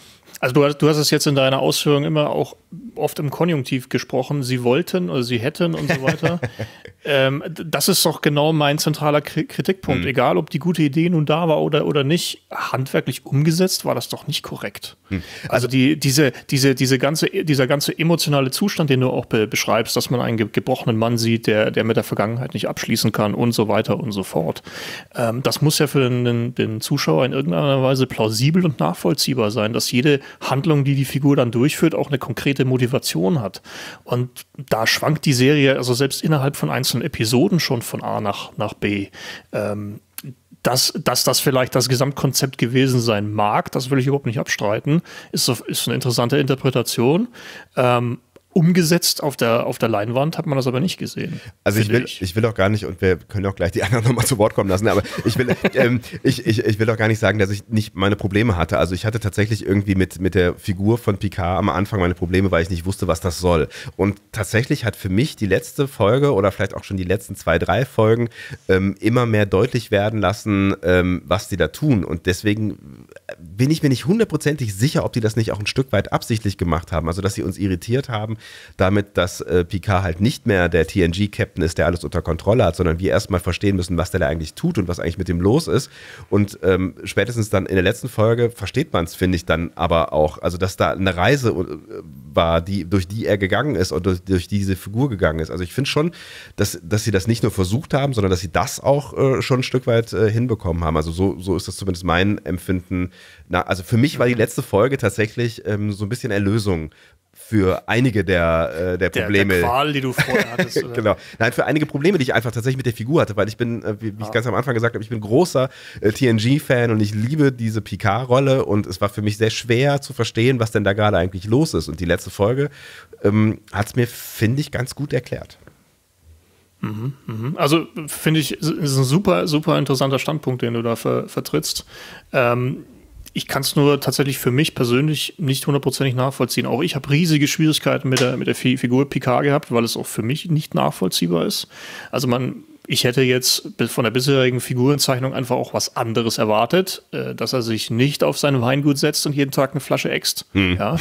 S3: Also du hast, du hast es jetzt in deiner Ausführung immer auch oft im Konjunktiv gesprochen, sie wollten oder sie hätten und so weiter. ähm, das ist doch genau mein zentraler Kritikpunkt. Mhm. Egal, ob die gute Idee nun da war oder, oder nicht, handwerklich umgesetzt war das doch nicht korrekt. Mhm. Also, also die, diese, diese, diese ganze, dieser ganze emotionale Zustand, den du auch be- beschreibst, dass man einen ge- gebrochenen Mann sieht, der, der mit der Vergangenheit nicht abschließen kann und so weiter und so fort. Ähm, das muss ja für den, den Zuschauer in irgendeiner Weise plausibel und nachvollziehbar sein, dass jede Handlung, die die Figur dann durchführt, auch eine konkrete Motivation hat. Und da schwankt die Serie, also selbst innerhalb von einzelnen Episoden schon von A nach, nach B. Ähm, dass, dass das vielleicht das Gesamtkonzept gewesen sein mag, das will ich überhaupt nicht abstreiten, ist, ist eine interessante Interpretation. Ähm, Umgesetzt auf der, auf der Leinwand hat man das aber nicht gesehen.
S4: Also ich will, ich. ich will auch gar nicht, und wir können auch gleich die anderen nochmal zu Wort kommen lassen, aber ich will, ähm, ich, ich, ich will auch gar nicht sagen, dass ich nicht meine Probleme hatte. Also ich hatte tatsächlich irgendwie mit, mit der Figur von Picard am Anfang meine Probleme, weil ich nicht wusste, was das soll. Und tatsächlich hat für mich die letzte Folge oder vielleicht auch schon die letzten zwei, drei Folgen ähm, immer mehr deutlich werden lassen, ähm, was die da tun. Und deswegen bin ich mir nicht hundertprozentig sicher, ob die das nicht auch ein Stück weit absichtlich gemacht haben. Also dass sie uns irritiert haben, damit, dass äh, Picard halt nicht mehr der T N G-Captain ist, der alles unter Kontrolle hat, sondern wir erstmal verstehen müssen, was der da eigentlich tut und was eigentlich mit dem los ist. Und ähm, spätestens dann in der letzten Folge versteht man es, finde ich, dann aber auch. Also, dass da eine Reise äh, war, die, durch die er gegangen ist und durch, durch die diese Figur gegangen ist. Also ich finde schon, dass, dass sie das nicht nur versucht haben, sondern dass sie das auch äh, schon ein Stück weit äh, hinbekommen haben. Also so, so ist das zumindest mein Empfinden. Na, also für mich war die letzte Folge tatsächlich ähm, so ein bisschen Erlösung für einige der, äh, der Probleme.
S3: Der, der Qual, die du vorher hattest. Oder?
S4: Genau. Nein, für einige Probleme, die ich einfach tatsächlich mit der Figur hatte, weil ich bin, äh, wie, wie ah. ich ganz am Anfang gesagt habe, ich bin großer äh, T N G-Fan und ich liebe diese Picard-Rolle und es war für mich sehr schwer zu verstehen, was denn da gerade eigentlich los ist. Und die letzte Folge ähm, hat es mir, finde ich, ganz gut erklärt.
S3: Mhm, mhm. Also finde ich, ist ein super, super interessanter Standpunkt, den du da ver- vertrittst. Ähm, Ich kann es nur tatsächlich für mich persönlich nicht hundertprozentig nachvollziehen. Auch ich habe riesige Schwierigkeiten mit der, mit der Figur Picard gehabt, weil es auch für mich nicht nachvollziehbar ist. Also man, ich hätte jetzt von der bisherigen Figurenzeichnung einfach auch was anderes erwartet, äh, dass er sich nicht auf sein Weingut setzt und jeden Tag eine Flasche äxt. Hm. Ja.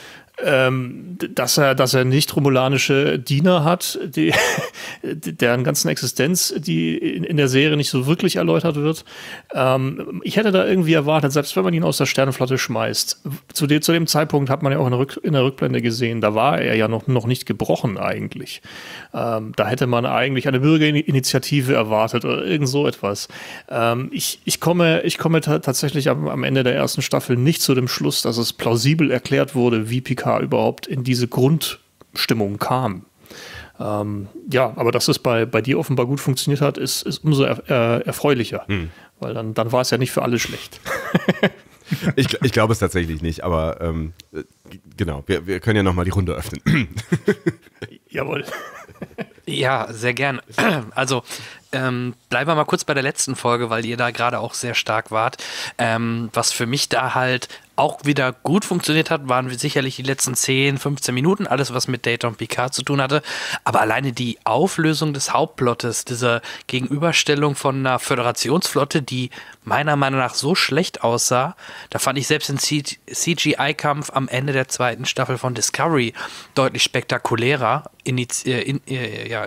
S3: Ähm, dass er, dass er nicht romulanische Diener hat, die, deren ganzen Existenz, die in, in der Serie nicht so wirklich erläutert wird. Ähm, ich hätte da irgendwie erwartet, selbst wenn man ihn aus der Sternenflotte schmeißt, zu, de, zu dem Zeitpunkt hat man ja auch in der, Rück, in der Rückblende gesehen, da war er ja noch, noch nicht gebrochen eigentlich. Ähm, da hätte man eigentlich eine Bürgerinitiative erwartet oder irgend so etwas. Ähm, ich, ich komme, ich komme ta- tatsächlich am, am Ende der ersten Staffel nicht zu dem Schluss, dass es plausibel erklärt wurde, wie Picard überhaupt in diese Grundstimmung kam. Ähm, ja, aber dass es bei, bei dir offenbar gut funktioniert hat, ist, ist umso er, äh, erfreulicher, hm. weil dann, dann war es ja nicht für alle schlecht.
S4: ich, ich glaube es tatsächlich nicht, aber ähm, genau, wir, wir können ja nochmal die Runde öffnen.
S2: Jawohl. Ja, sehr gern. Also ähm, bleiben wir mal kurz bei der letzten Folge, weil ihr da gerade auch sehr stark wart. Ähm, was für mich da halt auch wieder gut funktioniert hat, waren sicherlich die letzten zehn, fünfzehn Minuten, alles was mit Data und Picard zu tun hatte, aber alleine die Auflösung des Hauptplottes, diese Gegenüberstellung von einer Föderationsflotte, die meiner Meinung nach so schlecht aussah, da fand ich selbst den C G I-Kampf am Ende der zweiten Staffel von Discovery deutlich spektakulärer in, in, in, ja,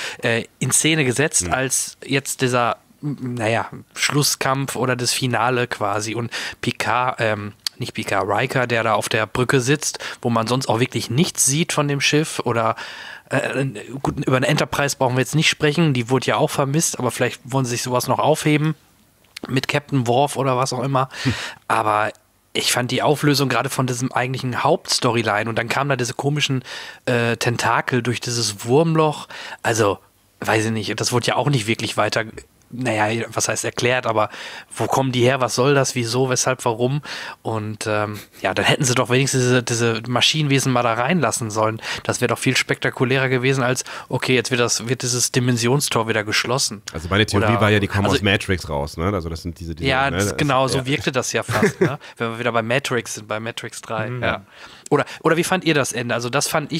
S2: in Szene gesetzt, mhm. als jetzt dieser, naja, Schlusskampf oder das Finale quasi und Picard, ähm, nicht Picard, Riker, der da auf der Brücke sitzt, wo man sonst auch wirklich nichts sieht von dem Schiff oder äh, gut, über eine Enterprise brauchen wir jetzt nicht sprechen, die wurde ja auch vermisst, aber vielleicht wollen sie sich sowas noch aufheben mit Captain Worf oder was auch immer, hm. aber ich fand die Auflösung gerade von diesem eigentlichen Hauptstoryline und dann kamen da diese komischen äh, Tentakel durch dieses Wurmloch, also weiß ich nicht, das wurde ja auch nicht wirklich weiter, naja, was heißt erklärt, aber wo kommen die her, was soll das, wieso, weshalb, warum und ähm, ja, dann hätten sie doch wenigstens diese, diese Maschinenwesen mal da reinlassen sollen, das wäre doch viel spektakulärer gewesen als, okay, jetzt wird, das, wird dieses Dimensionstor wieder geschlossen.
S4: Also meine Theorie
S2: Oder,
S4: war ja, die kommen
S2: also,
S4: aus Matrix raus, ne, also das sind diese, diese
S2: ja,
S4: ne?
S2: das, genau,
S4: ist,
S2: so
S4: ja.
S2: wirkte das ja fast, ne? Wenn wir wieder bei Matrix sind, bei Matrix drei,
S3: mhm.
S2: ja. Oder, oder wie fand ihr das Ende? Also das fand ich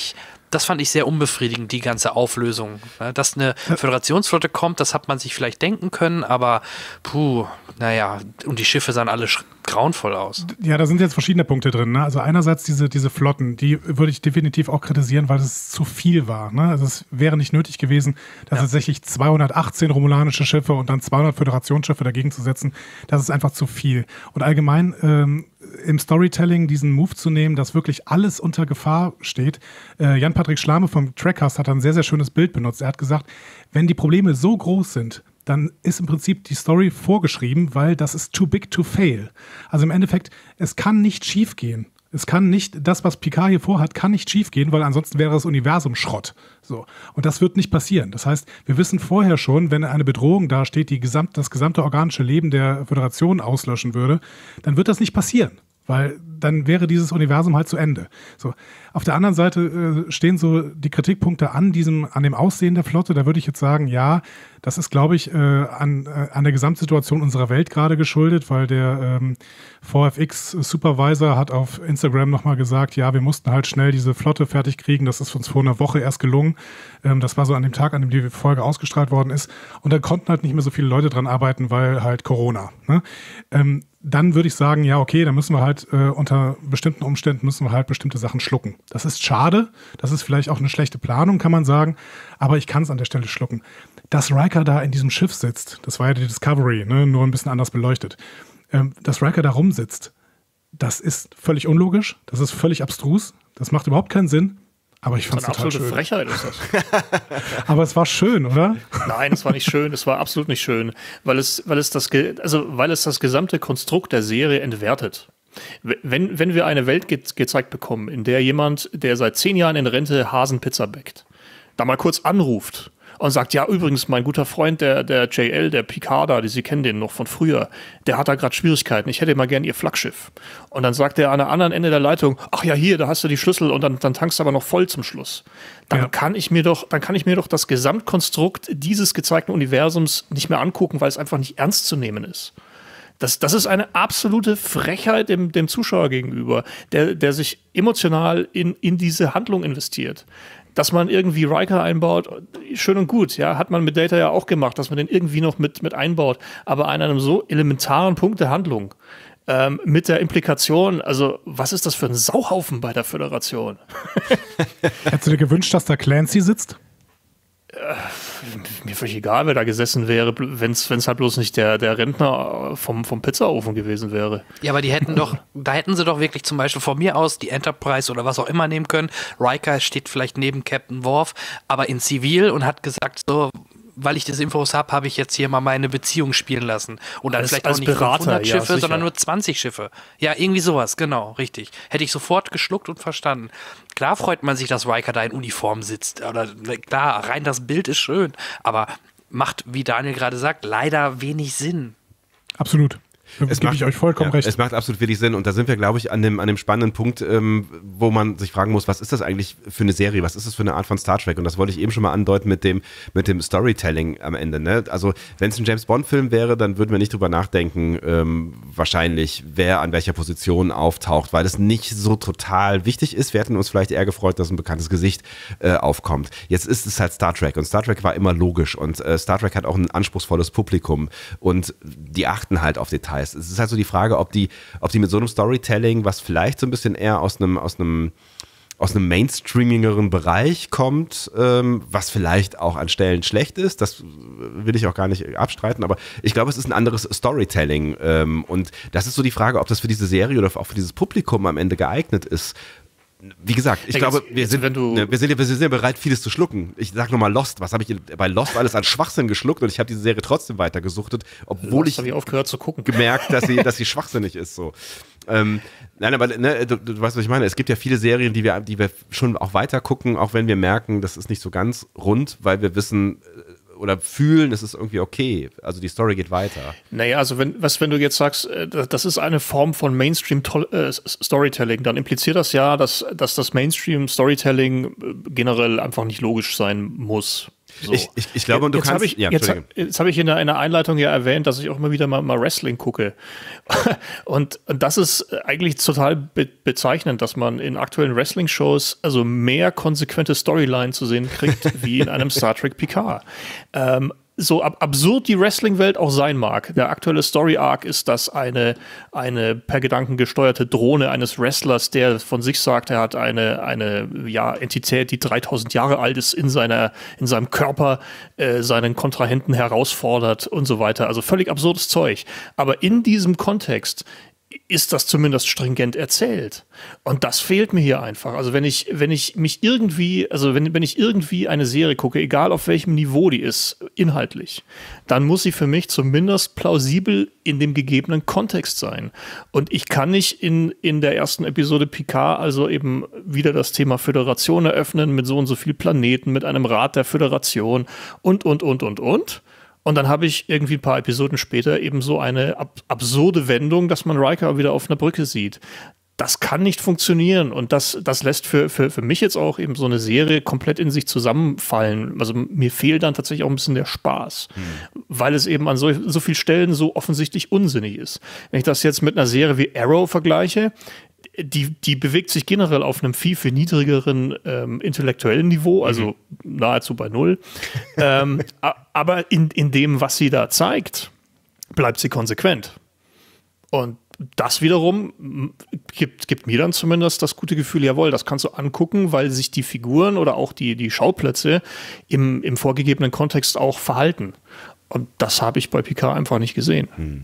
S2: Das fand ich sehr unbefriedigend, die ganze Auflösung. Dass eine Föderationsflotte kommt, das hat man sich vielleicht denken können, aber puh, naja, und die Schiffe sahen alle grauenvoll aus. Ja,
S5: da sind jetzt verschiedene Punkte drin. Ne? Also einerseits diese, diese Flotten, die würde ich definitiv auch kritisieren, weil es zu viel war. Ne? Also es wäre nicht nötig gewesen, dass ja. tatsächlich zweihundertachtzehn romulanische Schiffe und dann zweihundert Föderationsschiffe dagegen zu setzen. Das ist einfach zu viel. Und allgemein ähm, im Storytelling diesen Move zu nehmen, dass wirklich alles unter Gefahr steht. Äh, Jan-Patrick Schlame vom Trackcast hat ein sehr, sehr schönes Bild benutzt. Er hat gesagt, wenn die Probleme so groß sind, dann ist im Prinzip die Story vorgeschrieben, weil das ist too big to fail. Also im Endeffekt, es kann nicht schief gehen. Es kann nicht, das, was Picard hier vorhat, kann nicht schief gehen, weil ansonsten wäre das Universum Schrott. So. Und das wird nicht passieren. Das heißt, wir wissen vorher schon, wenn eine Bedrohung dasteht, die gesamt, das gesamte organische Leben der Föderation auslöschen würde, dann wird das nicht passieren. Weil dann wäre dieses Universum halt zu Ende. So. Auf der anderen Seite äh, stehen so die Kritikpunkte an diesem, an dem Aussehen der Flotte. Da würde ich jetzt sagen, ja, das ist, glaube ich, äh, an, äh, an der Gesamtsituation unserer Welt gerade geschuldet, weil der ähm, V F X-Supervisor hat auf Instagram nochmal gesagt, ja, wir mussten halt schnell diese Flotte fertig kriegen. Das ist uns vor einer Woche erst gelungen. Ähm, das war so an dem Tag, an dem die Folge ausgestrahlt worden ist. Und da konnten halt nicht mehr so viele Leute dran arbeiten, weil halt Corona. Ne? Ähm, dann würde ich sagen, ja, okay, dann müssen wir halt äh, unter bestimmten Umständen müssen wir halt bestimmte Sachen schlucken. Das ist schade, das ist vielleicht auch eine schlechte Planung, kann man sagen, aber ich kann es an der Stelle schlucken. Dass Riker da in diesem Schiff sitzt, das war ja die Discovery, ne, nur ein bisschen anders beleuchtet, ähm, dass Riker da rumsitzt, das ist völlig unlogisch, das ist völlig abstrus, das macht überhaupt keinen Sinn. Aber ich fand es total schön.
S3: Das ist eine absolute Frechheit, ist das.
S5: Aber es war schön, oder?
S3: Nein, es war nicht schön. Es war absolut nicht schön, weil es, weil es das, also weil es das gesamte Konstrukt der Serie entwertet. Wenn, wenn wir eine Welt ge- gezeigt bekommen, in der jemand, der seit zehn Jahren in Rente Hasenpizza backt, da mal kurz anruft und sagt, ja, übrigens, mein guter Freund, der, der J L, der Picard da, die Sie kennen den noch von früher, der hat da gerade Schwierigkeiten, ich hätte mal gern Ihr Flaggschiff. Und dann sagt er an der anderen Ende der Leitung, ach ja, hier, da hast du die Schlüssel und dann, dann tankst du aber noch voll zum Schluss. Dann ja. kann ich mir doch, dann kann ich mir doch das Gesamtkonstrukt dieses gezeigten Universums nicht mehr angucken, weil es einfach nicht ernst zu nehmen ist. Das, das ist eine absolute Frechheit dem, dem Zuschauer gegenüber, der, der sich emotional in, in diese Handlung investiert. Dass man irgendwie Riker einbaut, schön und gut, ja, hat man mit Data ja auch gemacht, dass man den irgendwie noch mit, mit einbaut. Aber an einem so elementaren Punkt der Handlung, ähm, mit der Implikation, also was ist das für ein Sauhaufen bei der Föderation?
S5: Hättest du dir gewünscht, dass da Clancy sitzt?
S3: Äh, mir völlig egal, wer da gesessen wäre, wenn es halt bloß nicht der, der Rentner vom, vom Pizzaofen gewesen wäre.
S2: Ja, aber die hätten doch, da hätten sie doch wirklich zum Beispiel von mir aus die Enterprise oder was auch immer nehmen können. Riker steht vielleicht neben Captain Worf, aber in Zivil und hat gesagt, so, weil ich das Infos habe, habe ich jetzt hier mal meine Beziehung spielen lassen. Und dann als, vielleicht auch nicht Berater, fünfhundert Schiffe, ja, sondern nur zwanzig Schiffe. Ja, irgendwie sowas, genau, richtig. Hätte ich sofort geschluckt und verstanden. Klar freut man sich, dass Riker da in Uniform sitzt. Oder klar, rein das Bild ist schön. Aber macht, wie Daniel gerade sagt, leider wenig Sinn.
S5: Absolut. Es macht, ich euch vollkommen
S4: ja,
S5: recht.
S4: Es macht absolut wenig Sinn und da sind wir, glaube ich, an dem, an dem spannenden Punkt, ähm, wo man sich fragen muss, was ist das eigentlich für eine Serie, was ist das für eine Art von Star Trek und das wollte ich eben schon mal andeuten mit dem, mit dem Storytelling am Ende. Ne? Also wenn es ein James-Bond-Film wäre, dann würden wir nicht drüber nachdenken, ähm, wahrscheinlich, wer an welcher Position auftaucht, weil es nicht so total wichtig ist. Wir hätten uns vielleicht eher gefreut, dass ein bekanntes Gesicht äh, aufkommt. Jetzt ist es halt Star Trek und Star Trek war immer logisch und äh, Star Trek hat auch ein anspruchsvolles Publikum und die achten halt auf Details. Es ist halt so die Frage, ob die, ob die mit so einem Storytelling, was vielleicht so ein bisschen eher aus einem, aus einem, aus einem mainstreamingeren Bereich kommt, ähm, was vielleicht auch an Stellen schlecht ist, das will ich auch gar nicht abstreiten, aber ich glaube, es ist ein anderes Storytelling ähm, und das ist so die Frage, ob das für diese Serie oder auch für dieses Publikum am Ende geeignet ist. Wie gesagt, ich ja, glaube, jetzt, wir, sind, jetzt, ne, wir, sind, wir sind ja bereit, vieles zu schlucken. Ich sag nochmal Lost. Was habe ich bei Lost alles an Schwachsinn geschluckt und ich habe diese Serie trotzdem weitergesuchtet, obwohl Lost ich,
S3: ich aufgehört zu gucken.
S4: gemerkt, dass sie, dass sie schwachsinnig ist. So. Ähm, nein, aber ne, du, du weißt, was ich meine. Es gibt ja viele Serien, die wir, die wir schon auch weiter gucken, auch wenn wir merken, das ist nicht so ganz rund, weil wir wissen oder fühlen, es ist irgendwie okay. Also die Story geht weiter.
S3: Naja, also wenn, was, wenn du jetzt sagst, das ist eine Form von Mainstream-Storytelling, dann impliziert das ja, dass, dass das Mainstream-Storytelling generell einfach nicht logisch sein muss. So.
S4: Ich, ich, ich glaube, und du
S3: jetzt
S4: kannst...
S3: Hab ich,
S4: ja,
S3: jetzt jetzt habe ich in der, in der Einleitung ja erwähnt, dass ich auch immer wieder mal, mal Wrestling gucke. und, und das ist eigentlich total be- bezeichnend, dass man in aktuellen Wrestling-Shows also mehr konsequente Storyline zu sehen kriegt, wie in einem Star Trek Picard. Ähm, so ab- absurd die Wrestling-Welt auch sein mag. Der aktuelle Story-Arc ist, dass eine, eine per Gedanken gesteuerte Drohne eines Wrestlers, der von sich sagt, er hat eine, eine ja, Entität, die dreitausend Jahre alt ist, in, seiner, in seinem Körper äh, seinen Kontrahenten herausfordert und so weiter. Also völlig absurdes Zeug. Aber in diesem Kontext ist das zumindest stringent erzählt. Und das fehlt mir hier einfach. Also wenn ich, wenn ich mich irgendwie, also wenn, wenn ich irgendwie eine Serie gucke, egal auf welchem Niveau die ist, inhaltlich, dann muss sie für mich zumindest plausibel in dem gegebenen Kontext sein. Und ich kann nicht in, in der ersten Episode Picard also eben wieder das Thema Föderation eröffnen mit so und so viel Planeten, mit einem Rat der Föderation und, und, und, und, und. Und dann habe ich irgendwie ein paar Episoden später eben so eine ab- absurde Wendung, dass man Riker wieder auf einer Brücke sieht. Das kann nicht funktionieren und das, das lässt für, für, für mich jetzt auch eben so eine Serie komplett in sich zusammenfallen. Also mir fehlt dann tatsächlich auch ein bisschen der Spaß, mhm. weil es eben an so, so vielen Stellen so offensichtlich unsinnig ist. Wenn ich das jetzt mit einer Serie wie Arrow vergleiche, Die, die bewegt sich generell auf einem viel, viel niedrigeren ähm, intellektuellen Niveau, also mhm. nahezu bei null. ähm, a- aber in, in dem, was sie da zeigt, bleibt sie konsequent. Und das wiederum m, gibt, gibt mir dann zumindest das gute Gefühl, jawohl, das kannst du angucken, weil sich die Figuren oder auch die, die Schauplätze im, im vorgegebenen Kontext auch verhalten. Und das habe ich bei Picard einfach nicht gesehen.
S4: Mhm.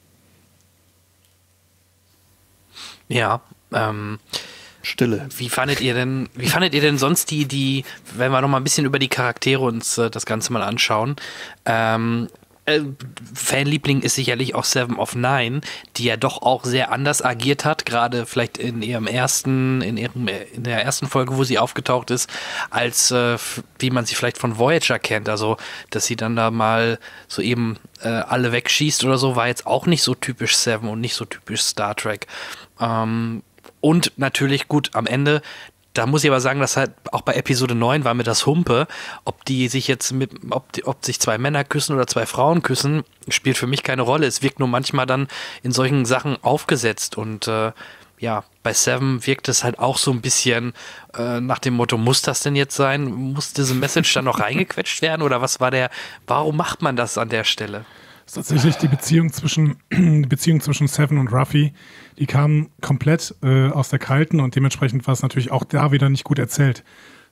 S2: Ja, ähm,
S3: Stille.
S2: Wie fandet ihr denn, wie fandet ihr denn sonst die, die, wenn wir noch mal ein bisschen über die Charaktere uns äh, das Ganze mal anschauen, ähm, äh, Fanliebling ist sicherlich auch Seven of Nine, die ja doch auch sehr anders agiert hat, gerade vielleicht in ihrem ersten, in ihrem, in der ersten Folge, wo sie aufgetaucht ist, als äh, wie man sie vielleicht von Voyager kennt, also dass sie dann da mal so eben äh, alle wegschießt oder so, war jetzt auch nicht so typisch Seven und nicht so typisch Star Trek. Ähm, und natürlich gut, am Ende, da muss ich aber sagen, dass halt auch bei Episode neun war mir das Humpe, ob die sich jetzt mit, ob, die, ob sich zwei Männer küssen oder zwei Frauen küssen, spielt für mich keine Rolle. Es wirkt nur manchmal dann in solchen Sachen aufgesetzt und äh, ja, bei Seven wirkt es halt auch so ein bisschen äh, nach dem Motto, muss das denn jetzt sein? Muss diese Message dann noch reingequetscht werden oder was war der, warum macht man das an der Stelle?
S5: Das ist tatsächlich die Beziehung zwischen, die Beziehung zwischen Seven und Ruffy, die kam komplett äh, aus der Kalten und dementsprechend war es natürlich auch da wieder nicht gut erzählt.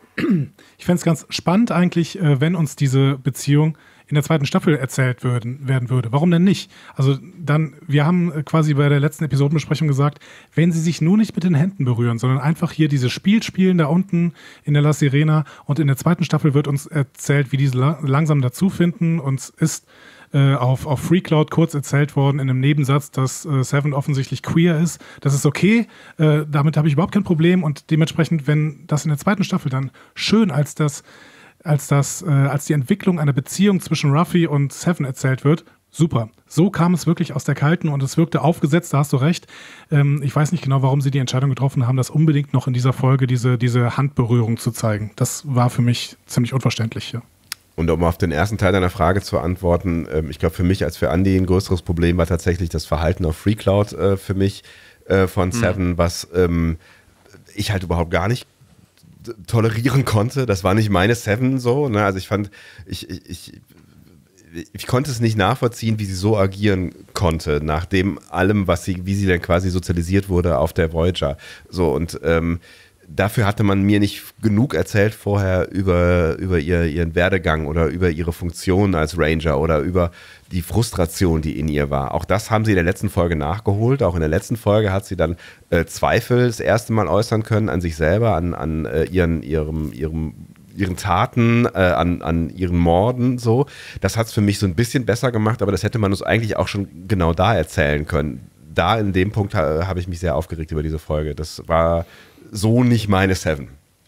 S5: Ich fände es ganz spannend eigentlich, äh, wenn uns diese Beziehung in der zweiten Staffel erzählt würden, werden würde. Warum denn nicht? Also dann, wir haben äh, quasi bei der letzten Episodenbesprechung gesagt, wenn sie sich nur nicht mit den Händen berühren, sondern einfach hier dieses Spiel spielen da unten in der La Sirena und in der zweiten Staffel wird uns erzählt, wie diese la- langsam dazufinden und es ist Äh, auf, auf FreeCloud kurz erzählt worden in einem Nebensatz, dass äh, Seven offensichtlich queer ist. Das ist okay, äh, damit habe ich überhaupt kein Problem und dementsprechend, wenn das in der zweiten Staffel dann schön als das, als das, äh, als die Entwicklung einer Beziehung zwischen Ruffy und Seven erzählt wird, super. So kam es wirklich aus der Kalten und es wirkte aufgesetzt, da hast du recht. Ähm, ich weiß nicht genau, warum sie die Entscheidung getroffen haben, das unbedingt noch in dieser Folge diese, diese Handberührung zu zeigen. Das war für mich ziemlich unverständlich, ja.
S4: Und um auf den ersten Teil deiner Frage zu antworten, ähm, ich glaube für mich als für Andy ein größeres Problem war tatsächlich das Verhalten auf FreeCloud äh, für mich äh, von Seven, mhm. was ähm, ich halt überhaupt gar nicht tolerieren konnte. Das war nicht meine Seven so, ne? Also ich fand, ich, ich, ich, ich konnte es nicht nachvollziehen, wie sie so agieren konnte, nach dem allem, was sie, wie sie dann quasi sozialisiert wurde auf der Voyager. So und ähm, dafür hatte man mir nicht genug erzählt vorher über, über ihr, ihren Werdegang oder über ihre Funktion als Ranger oder über die Frustration, die in ihr war. Auch das haben sie in der letzten Folge nachgeholt. Auch in der letzten Folge hat sie dann äh, Zweifel das erste Mal äußern können an sich selber, an, an äh, ihren, ihrem, ihrem, ihren Taten, äh, an, an ihren Morden. So. Das hat es für mich so ein bisschen besser gemacht, aber das hätte man uns eigentlich auch schon genau da erzählen können. Da in dem Punkt ha, habe ich mich sehr aufgeregt über diese Folge. Das war so nicht meine Seven.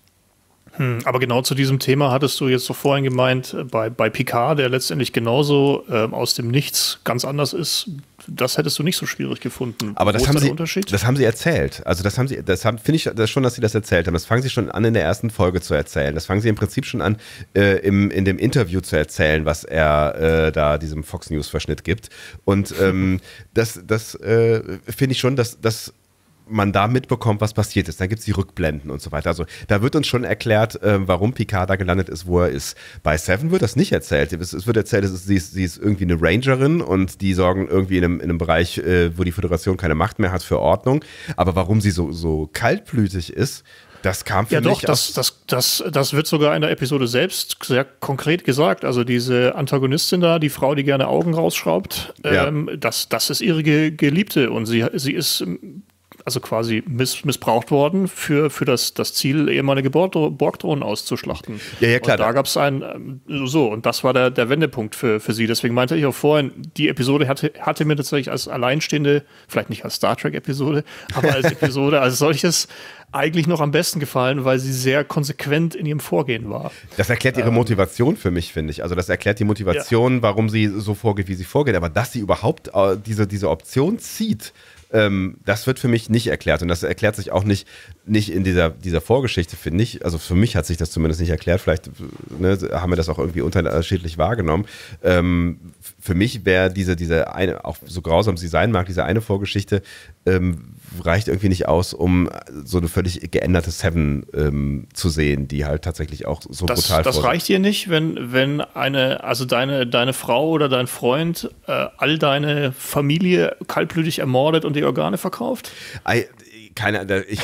S3: Hm, aber genau zu diesem Thema hattest du jetzt doch vorhin gemeint, bei, bei Picard, der letztendlich genauso äh, aus dem Nichts ganz anders ist, das hättest du nicht so schwierig gefunden.
S4: Aber das
S3: Wo
S4: haben,
S3: ist da
S4: sie,
S3: der Unterschied?
S4: das haben sie erzählt. Also das haben sie, das haben, finde ich das schon, dass sie das erzählt haben. Das fangen sie schon an in der ersten Folge zu erzählen. Das fangen sie im Prinzip schon an äh, im, in dem Interview zu erzählen, was er äh, da diesem Fox News Verschnitt gibt. Und ähm, das, das äh, finde ich schon, dass das man da mitbekommt, was passiert ist. Dann gibt es die Rückblenden und so weiter. Also da wird uns schon erklärt, äh, warum Picard da gelandet ist, wo er ist. Bei Seven wird das nicht erzählt. Es, es wird erzählt, es ist, sie, ist, sie ist irgendwie eine Rangerin und die sorgen irgendwie in einem, in einem Bereich, äh, wo die Föderation keine Macht mehr hat, für Ordnung. Aber warum sie so, so kaltblütig ist, das kam für
S3: ja,
S4: mich
S3: doch, das, das, das, das wird sogar in der Episode selbst sehr konkret gesagt. Also diese Antagonistin da, die Frau, die gerne Augen rausschraubt,
S4: Ja.
S3: ähm, das, das ist ihre Ge- Geliebte und sie, sie ist also quasi miss, missbraucht worden für, für das, das Ziel, ehemalige Borg-Drohnen auszuschlachten.
S4: Ja, ja, klar.
S3: Und da gab es ein, ähm, so, und das war der, der Wendepunkt für, für sie. Deswegen meinte ich auch vorhin, die Episode hatte, hatte mir tatsächlich als alleinstehende, vielleicht nicht als Star Trek-Episode, aber als Episode als solches eigentlich noch am besten gefallen, weil sie sehr konsequent in ihrem Vorgehen war.
S4: Das erklärt ihre
S3: Ähm,
S4: Motivation für mich, finde ich. Also das erklärt die Motivation, ja. warum sie so vorgeht, wie sie vorgeht. Aber dass sie überhaupt äh, diese, diese Option zieht, ähm, das wird für mich nicht erklärt. Und das erklärt sich auch nicht, nicht in dieser, dieser Vorgeschichte, finde ich. Also für mich hat sich das zumindest nicht erklärt. Vielleicht ne, haben wir das auch irgendwie unterschiedlich wahrgenommen. Ähm, für mich wäre diese, diese eine, auch so grausam sie sein mag, diese eine Vorgeschichte, ähm, reicht irgendwie nicht aus, um so eine völlig geänderte Seven ähm, zu sehen, die halt tatsächlich auch so
S3: das,
S4: brutal
S3: Das
S4: vorsieht.
S3: reicht dir nicht, wenn, wenn eine, also deine, deine Frau oder dein Freund äh, all deine Familie kaltblütig ermordet und die Organe verkauft?
S4: I, keine Ahnung, ich,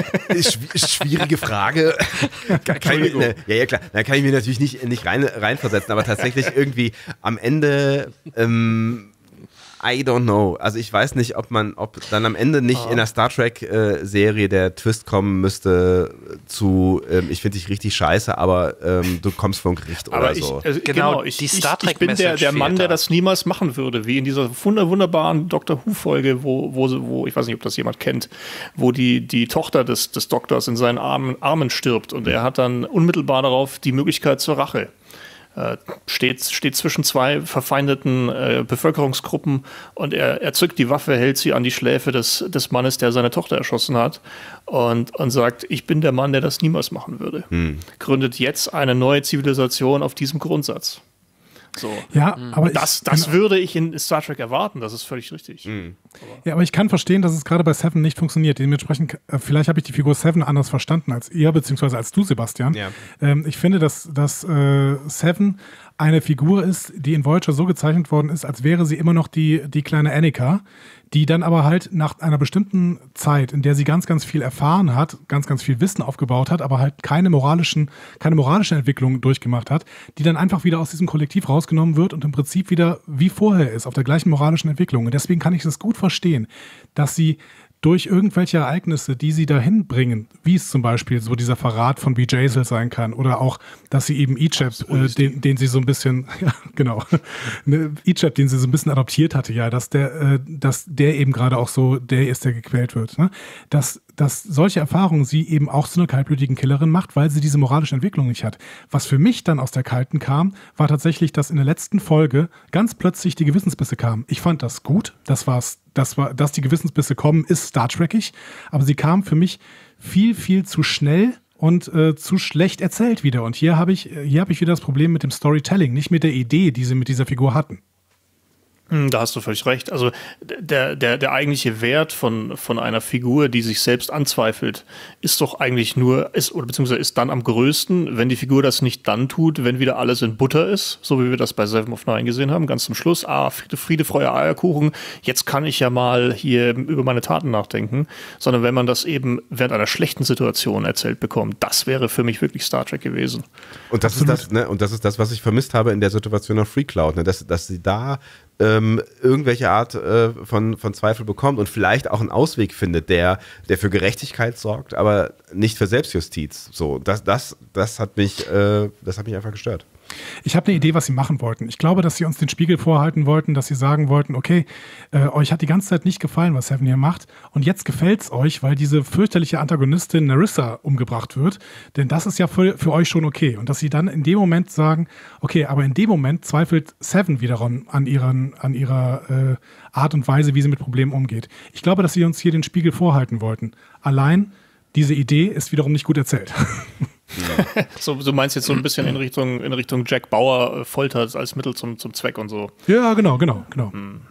S4: schw- schwierige Frage. Kann, kann ich, ne, ja, ja, klar. Da kann ich mir natürlich nicht, nicht rein, reinversetzen, aber tatsächlich irgendwie am Ende, ähm, I don't know. Also ich weiß nicht, ob man, ob dann am Ende nicht
S3: ah.
S4: in der Star Trek-Serie äh, der Twist kommen müsste zu, ähm, ich finde dich richtig scheiße, aber ähm, du kommst vom Gericht
S3: Aber
S4: oder
S3: ich,
S4: so.
S3: äh,
S2: Genau,
S3: genau, ich,
S2: die
S3: ich,
S2: Star
S3: ich bin der, der Mann, der
S2: da.
S3: das niemals machen würde, wie in dieser wunder, wunderbaren Doctor Who-Folge, wo, wo, wo, ich weiß nicht, ob das jemand kennt, wo die, die Tochter des, des Doktors in seinen Armen, Armen stirbt und er hat dann unmittelbar darauf die Möglichkeit zur Rache. Äh, steht, steht zwischen zwei verfeindeten äh, Bevölkerungsgruppen und er, er zückt die Waffe, hält sie an die Schläfe des, des Mannes, der seine Tochter erschossen hat und, und sagt, ich bin der Mann, der das niemals machen würde. Hm. Gründet jetzt eine neue Zivilisation auf diesem Grundsatz. So.
S5: Ja, aber
S3: das,
S5: ich,
S3: das
S5: kann,
S3: würde ich in Star Trek erwarten, das ist völlig richtig.
S4: Mhm.
S5: Ja, aber ich kann verstehen, dass es gerade bei Seven nicht funktioniert. Dementsprechend, äh, vielleicht habe ich die Figur Seven anders verstanden als ihr, beziehungsweise als du, Sebastian.
S4: Ja.
S5: Ähm, ich finde, dass, dass äh, Seven eine Figur ist, die in Voyager so gezeichnet worden ist, als wäre sie immer noch die, die kleine Annika, die dann aber halt nach einer bestimmten Zeit, in der sie ganz, ganz viel erfahren hat, ganz, ganz viel Wissen aufgebaut hat, aber halt keine moralischen, keine moralische Entwicklung durchgemacht hat, die dann einfach wieder aus diesem Kollektiv rausgenommen wird und im Prinzip wieder wie vorher ist, auf der gleichen moralischen Entwicklung. Und deswegen kann ich es gut verstehen, dass sie durch irgendwelche Ereignisse, die sie dahin bringen, wie es zum Beispiel so dieser Verrat von B. Jaisel sein kann oder auch, dass sie eben Icheb, äh, den, den sie so ein bisschen, ja, genau, ne, Icheb, den sie so ein bisschen adoptiert hatte, ja, dass der, äh, dass der eben gerade auch so der ist, der gequält wird, ne? Dass, dass solche Erfahrungen sie eben auch zu einer kaltblütigen Killerin macht, weil sie diese moralische Entwicklung nicht hat. Was für mich dann aus der Kalten kam, war tatsächlich, dass in der letzten Folge ganz plötzlich die Gewissensbisse kamen. Ich fand das gut, das war's. Das war, dass die Gewissensbisse kommen, ist Star Trekig, aber sie kam für mich viel, viel zu schnell und äh, zu schlecht erzählt wieder. Und hier habe ich, hier habe ich wieder das Problem mit dem Storytelling, nicht mit der Idee, die sie mit dieser Figur hatten.
S3: Da hast du völlig recht. Also der, der, der eigentliche Wert von, von einer Figur, die sich selbst anzweifelt, ist doch eigentlich nur, ist, oder beziehungsweise ist dann am größten, wenn die Figur das nicht dann tut, wenn wieder alles in Butter ist, so wie wir das bei Seven of Nine gesehen haben, ganz zum Schluss, ah, Friede, Friede, Freude, Eierkuchen, jetzt kann ich ja mal hier über meine Taten nachdenken, sondern wenn man das eben während einer schlechten Situation erzählt bekommt, das wäre für mich wirklich Star Trek gewesen.
S4: Und das ist das, ne, und das ist das, was ich vermisst habe in der Situation auf Free Cloud, ne, dass, dass sie da ähm, irgendwelche Art äh, von, von Zweifel bekommt und vielleicht auch einen Ausweg findet, der, der für Gerechtigkeit sorgt, aber nicht für Selbstjustiz. So, das, das, das hat mich, äh, das hat mich einfach gestört.
S5: Ich habe eine Idee, was sie machen wollten. Ich glaube, dass sie uns den Spiegel vorhalten wollten, dass sie sagen wollten, okay, äh, euch hat die ganze Zeit nicht gefallen, was Seven hier macht und jetzt gefällt es euch, weil diese fürchterliche Antagonistin Narissa umgebracht wird, denn das ist ja für, für euch schon okay. Und dass sie dann in dem Moment sagen, okay, aber in dem Moment zweifelt Seven wiederum an, ihren, an ihrer äh, Art und Weise, wie sie mit Problemen umgeht. Ich glaube, dass sie uns hier den Spiegel vorhalten wollten. Allein diese Idee ist wiederum nicht gut erzählt.
S3: Ja. so, du meinst jetzt so ein bisschen in Richtung, in Richtung Jack Bauer äh, Folter als Mittel zum, zum Zweck und so.
S5: Ja, genau, genau, genau.
S3: Hm.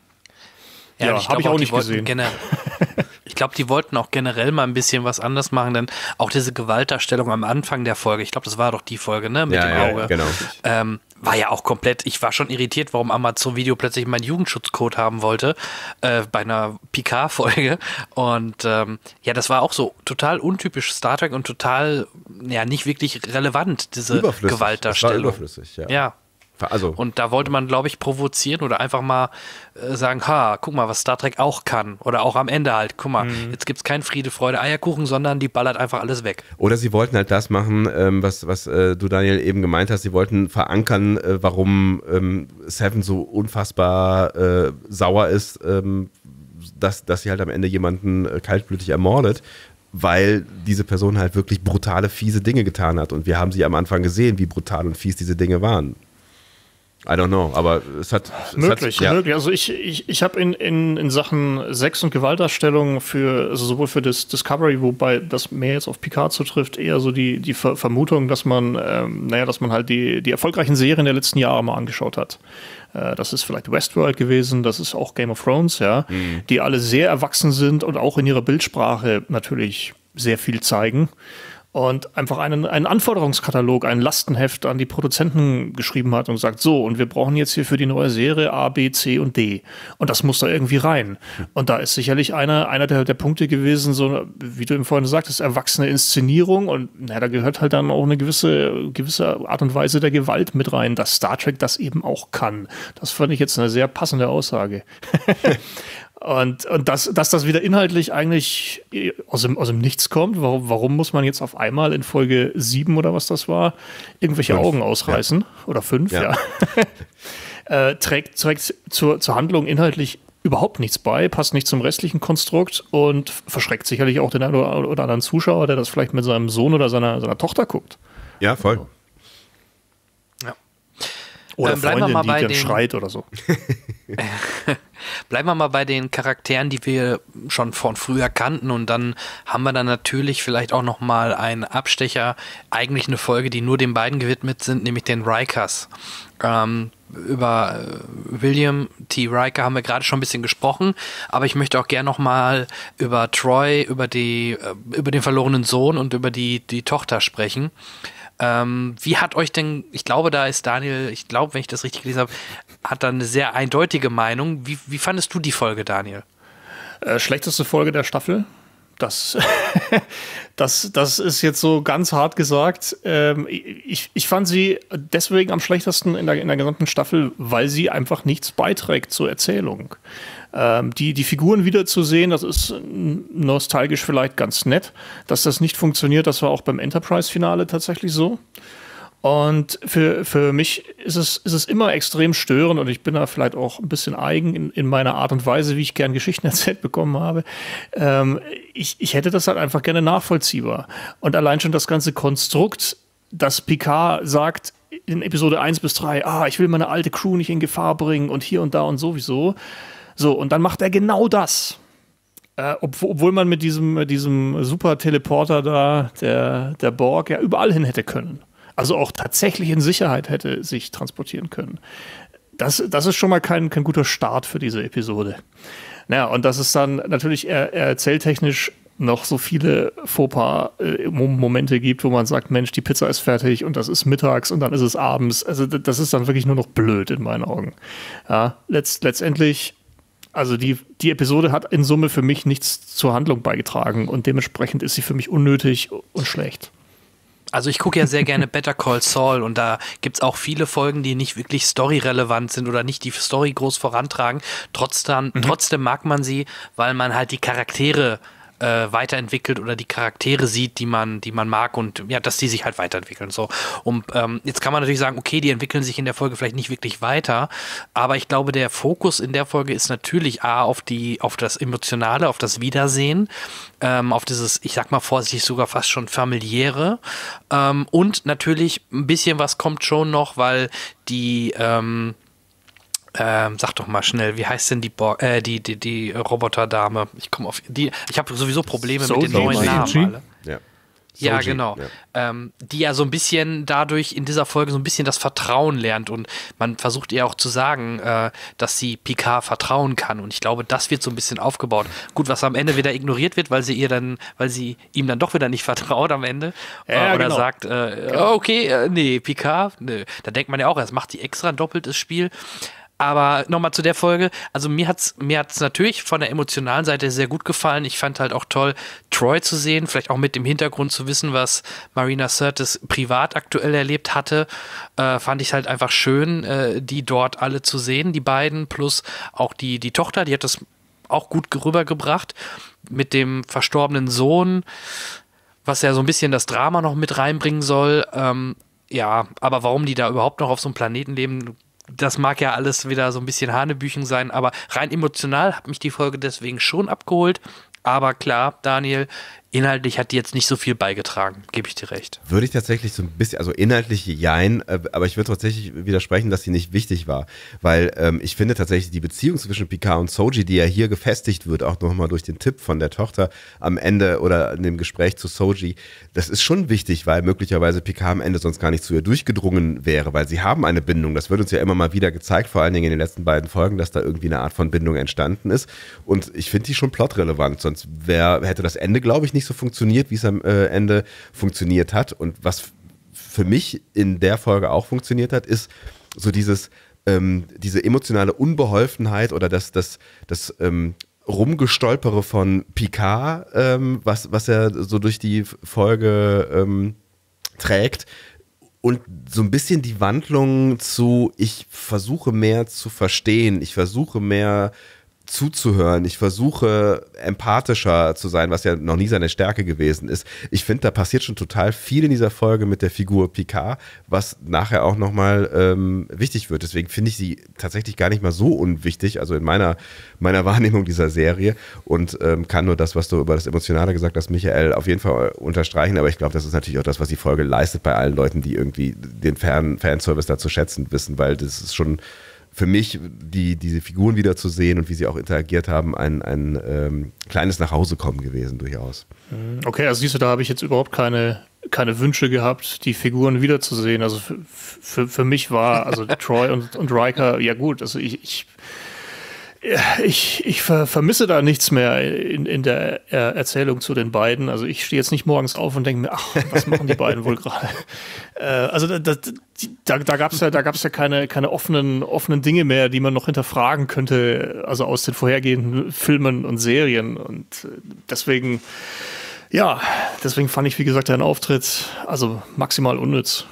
S2: Ja,
S3: Ja,
S2: ich
S3: habe ich
S2: glaub
S3: auch
S2: die
S3: nicht
S2: wollten
S3: gesehen.
S2: gener- Ich glaube, die wollten auch generell mal ein bisschen was anders machen, denn auch diese Gewaltdarstellung am Anfang der Folge, ich glaube, das war doch die Folge, ne, mit
S4: Ja,
S2: dem
S4: ja,
S2: Auge,
S4: genau.
S2: ähm, war ja auch komplett, ich war schon irritiert, warum Amazon Video plötzlich meinen Jugendschutzcode haben wollte, äh, bei einer Picard-Folge und ähm, ja, das war auch so total untypisch Star Trek und total, ja, nicht wirklich relevant, diese
S4: Überflüssig.
S2: Gewaltdarstellung.
S4: Das war überflüssig, ja.
S2: Ja.
S4: Also,
S2: Und da wollte man, glaube ich, provozieren oder einfach mal äh, sagen, ha, guck mal, was Star Trek auch kann. Oder auch am Ende halt, guck mal,
S3: Mhm.
S2: jetzt gibt es kein Friede, Freude, Eierkuchen, sondern die ballert einfach alles weg.
S4: oder sie wollten halt das machen, ähm, was, was äh, du, Daniel, eben gemeint hast. Sie wollten verankern, äh, warum ähm, Seven so unfassbar äh, sauer ist, ähm, dass, dass sie halt am Ende jemanden äh, kaltblütig ermordet, weil diese Person halt wirklich brutale, fiese Dinge getan hat. Und wir haben sie am Anfang gesehen, wie brutal und fies diese Dinge waren. I don't know, aber es hat... Es
S3: Möglich,
S4: hat, ja.
S3: möglich. Also ich, ich, ich habe in, in, in Sachen Sex- und Gewaltdarstellung für, also sowohl für das Discovery, wobei das mehr jetzt auf Picard zutrifft, eher so die, die Ver Vermutung, dass man, ähm, naja, dass man halt die, die erfolgreichen Serien der letzten Jahre mal angeschaut hat. Äh, das ist vielleicht Westworld gewesen, das ist auch Game of Thrones, ja,
S4: Mhm.
S3: die alle sehr erwachsen sind und auch in ihrer Bildsprache natürlich sehr viel zeigen. Und einfach einen, einen Anforderungskatalog, ein Lastenheft an die Produzenten geschrieben hat und sagt, so, und wir brauchen jetzt hier für die neue Serie A, B, C und D. Und das muss da irgendwie rein. Und da ist sicherlich einer, einer der, der Punkte gewesen, so, wie du eben vorhin sagtest, erwachsene Inszenierung. Und na, da gehört halt dann auch eine gewisse, gewisse Art und Weise der Gewalt mit rein, dass Star Trek das eben auch kann. Das fand ich jetzt eine sehr passende Aussage. Und, und dass, dass das wieder inhaltlich eigentlich aus dem, aus dem Nichts kommt, warum, warum muss man jetzt auf einmal in Folge sieben oder was das war, irgendwelche
S4: Fünf.
S3: Augen ausreißen? Ja. Oder fünf, ja. ja. äh, trägt trägt zur, zur Handlung inhaltlich überhaupt nichts bei, passt nicht zum restlichen Konstrukt und verschreckt sicherlich auch den einen oder, oder anderen Zuschauer, der das vielleicht mit seinem Sohn oder seiner, seiner Tochter guckt.
S4: Ja, voll.
S2: Ja.
S3: Oder
S2: Ähm, bleiben wir
S3: Freundin,
S2: mal
S3: die
S2: bei
S3: dann
S2: den-
S3: schreit oder so.
S2: Bleiben wir mal bei den Charakteren, die wir schon von früher kannten und dann haben wir dann natürlich vielleicht auch noch mal einen Abstecher, eigentlich eine Folge, die nur den beiden gewidmet sind, nämlich den Rikers. Ähm, über äh, William T. Riker haben wir gerade schon ein bisschen gesprochen, aber ich möchte auch gerne noch mal über Troy, über die, äh, über den verlorenen Sohn und über die, die Tochter sprechen. Ähm, wie hat euch denn, ich glaube, da ist Daniel, ich glaube, wenn ich das richtig gelesen habe, hat da eine sehr eindeutige Meinung. Wie, wie fandest du die Folge, Daniel?
S3: Äh, schlechteste Folge der Staffel. Das, das, das ist jetzt so ganz hart gesagt. Ähm, ich, ich fand sie deswegen am schlechtesten in der, in der gesamten Staffel, weil sie einfach nichts beiträgt zur Erzählung. Ähm, die, die Figuren wiederzusehen, das ist nostalgisch vielleicht ganz nett. Dass das nicht funktioniert, das war auch beim Enterprise-Finale tatsächlich so. Und für, für mich ist es, ist es immer extrem störend und ich bin da vielleicht auch ein bisschen eigen in, in meiner Art und Weise, wie ich gern Geschichten erzählt bekommen habe. Ähm, ich, ich hätte das halt einfach gerne nachvollziehbar. Und allein schon das ganze Konstrukt, dass Picard sagt in Episode eins bis drei, ah, ich will meine alte Crew nicht in Gefahr bringen und hier und da und sowieso. So, und dann macht er genau das. Äh, ob, obwohl man mit diesem, diesem super Teleporter da, der, der Borg, ja überall hin hätte können. Also auch tatsächlich in Sicherheit hätte sich transportieren können. Das, das ist schon mal kein, kein guter Start für diese Episode. Naja, und dass es dann natürlich er, erzähltechnisch noch so viele Fauxpas-Momente gibt, wo man sagt, Mensch, die Pizza ist fertig und das ist mittags und dann ist es abends. Also das ist dann wirklich nur noch blöd in meinen Augen. Ja, letzt, letztendlich, also die, die Episode hat in Summe für mich nichts zur Handlung beigetragen und dementsprechend ist sie für mich unnötig und schlecht.
S2: Also ich gucke ja sehr gerne Better Call Saul und da gibt es auch viele Folgen, die nicht wirklich storyrelevant sind oder nicht die Story groß vorantragen. Trotzdem, mhm. trotzdem mag man sie, weil man halt die Charaktere äh, weiterentwickelt oder die Charaktere sieht, die man, die man mag und ja, dass die sich halt weiterentwickeln. So. Und ähm, jetzt kann man natürlich sagen, okay, die entwickeln sich in der Folge vielleicht nicht wirklich weiter, aber ich glaube, der Fokus in der Folge ist natürlich A, auf die, auf das Emotionale, auf das Wiedersehen, ähm, auf dieses, ich sag mal vorsichtig, sogar fast schon familiäre, ähm, und natürlich ein bisschen was kommt schon noch, weil die, ähm, ähm, sag doch mal schnell, wie heißt denn die Bo äh, die, die, die Roboterdame? Ich komme auf die, ich habe sowieso Probleme
S3: so
S2: mit den neuen Namen alle.
S4: Ja.
S2: Ja,
S4: Soji,
S2: genau.
S4: Ja.
S2: Ähm, die ja so ein bisschen dadurch in dieser Folge so ein bisschen das Vertrauen lernt und man versucht ihr auch zu sagen, äh, dass sie Picard vertrauen kann und ich glaube, das wird so ein bisschen aufgebaut. Gut, was am Ende wieder ignoriert wird, weil sie ihr dann, weil sie ihm dann doch wieder nicht vertraut am Ende
S3: ja,
S2: äh, oder
S3: genau.
S2: sagt, äh, genau. okay, äh, nee, Picard, nö. Da denkt man ja auch, es macht die extra ein doppeltes Spiel. Aber nochmal zu der Folge, also mir hat's, mir hat's natürlich von der emotionalen Seite sehr gut gefallen. Ich fand halt auch toll, Troy zu sehen, vielleicht auch mit dem Hintergrund zu wissen, was Marina Sirtis privat aktuell erlebt hatte, äh, fand ich halt einfach schön, äh, die dort alle zu sehen, die beiden, plus auch die, die Tochter, die hat das auch gut rübergebracht, mit dem verstorbenen Sohn, was ja so ein bisschen das Drama noch mit reinbringen soll. Ähm, ja, aber warum die da überhaupt noch auf so einem Planeten leben, das mag ja alles wieder so ein bisschen Hanebüchen sein, aber rein emotional hat mich die Folge deswegen schon abgeholt. Aber klar, Daniel, inhaltlich hat die jetzt nicht so viel beigetragen, gebe ich dir recht.
S4: Würde ich tatsächlich so ein bisschen, also inhaltlich jein, aber ich würde tatsächlich widersprechen, dass sie nicht wichtig war, weil ähm, ich finde tatsächlich die Beziehung zwischen Picard und Soji, die ja hier gefestigt wird, auch nochmal durch den Tipp von der Tochter am Ende oder in dem Gespräch zu Soji, das ist schon wichtig, weil möglicherweise Picard am Ende sonst gar nicht zu ihr durchgedrungen wäre, weil sie haben eine Bindung, das wird uns ja immer mal wieder gezeigt, vor allen Dingen in den letzten beiden Folgen, dass da irgendwie eine Art von Bindung entstanden ist und ich finde die schon plotrelevant, sonst wär, hätte das Ende, glaube ich, nicht so funktioniert, wie es am äh, Ende funktioniert hat. Und was für mich in der Folge auch funktioniert hat, ist so dieses, ähm, diese emotionale Unbeholfenheit oder das, das, das ähm, Rumgestolpere von Picard, ähm, was, was er so durch die Folge ähm, trägt. Und so ein bisschen die Wandlung zu, ich versuche mehr zu verstehen, ich versuche mehr zuzuhören. Ich versuche empathischer zu sein, was ja noch nie seine Stärke gewesen ist. Ich finde, da passiert schon total viel in dieser Folge mit der Figur Picard, was nachher auch nochmal ähm, wichtig wird. Deswegen finde ich sie tatsächlich gar nicht mal so unwichtig, also in meiner, meiner Wahrnehmung dieser Serie und ähm, kann nur das, was du über das Emotionale gesagt hast, Michael, auf jeden Fall unterstreichen, aber ich glaube, das ist natürlich auch das, was die Folge leistet bei allen Leuten, die irgendwie den Fan, Fanservice da zu schätzen wissen, weil das ist schon für mich, die, diese Figuren wieder zu sehen und wie sie auch interagiert haben, ein, ein ähm, kleines Nachhausekommen gewesen, durchaus.
S3: Okay, also siehst du, da habe ich jetzt überhaupt keine, keine Wünsche gehabt, die Figuren wiederzusehen. Also für, für, für mich war, also Troy und, und Riker, ja gut, also ich, ich Ich, ich ver vermisse da nichts mehr in, in der er Erzählung zu den beiden. Also ich stehe jetzt nicht morgens auf und denke mir, ach, was machen die beiden wohl gerade? Äh, also da, da, da, da gab es ja, da gab's ja keine, keine offenen, offenen Dinge mehr, die man noch hinterfragen könnte, also aus den vorhergehenden Filmen und Serien. Und deswegen, ja, deswegen fand ich, wie gesagt, deinen Auftritt also maximal unnütz.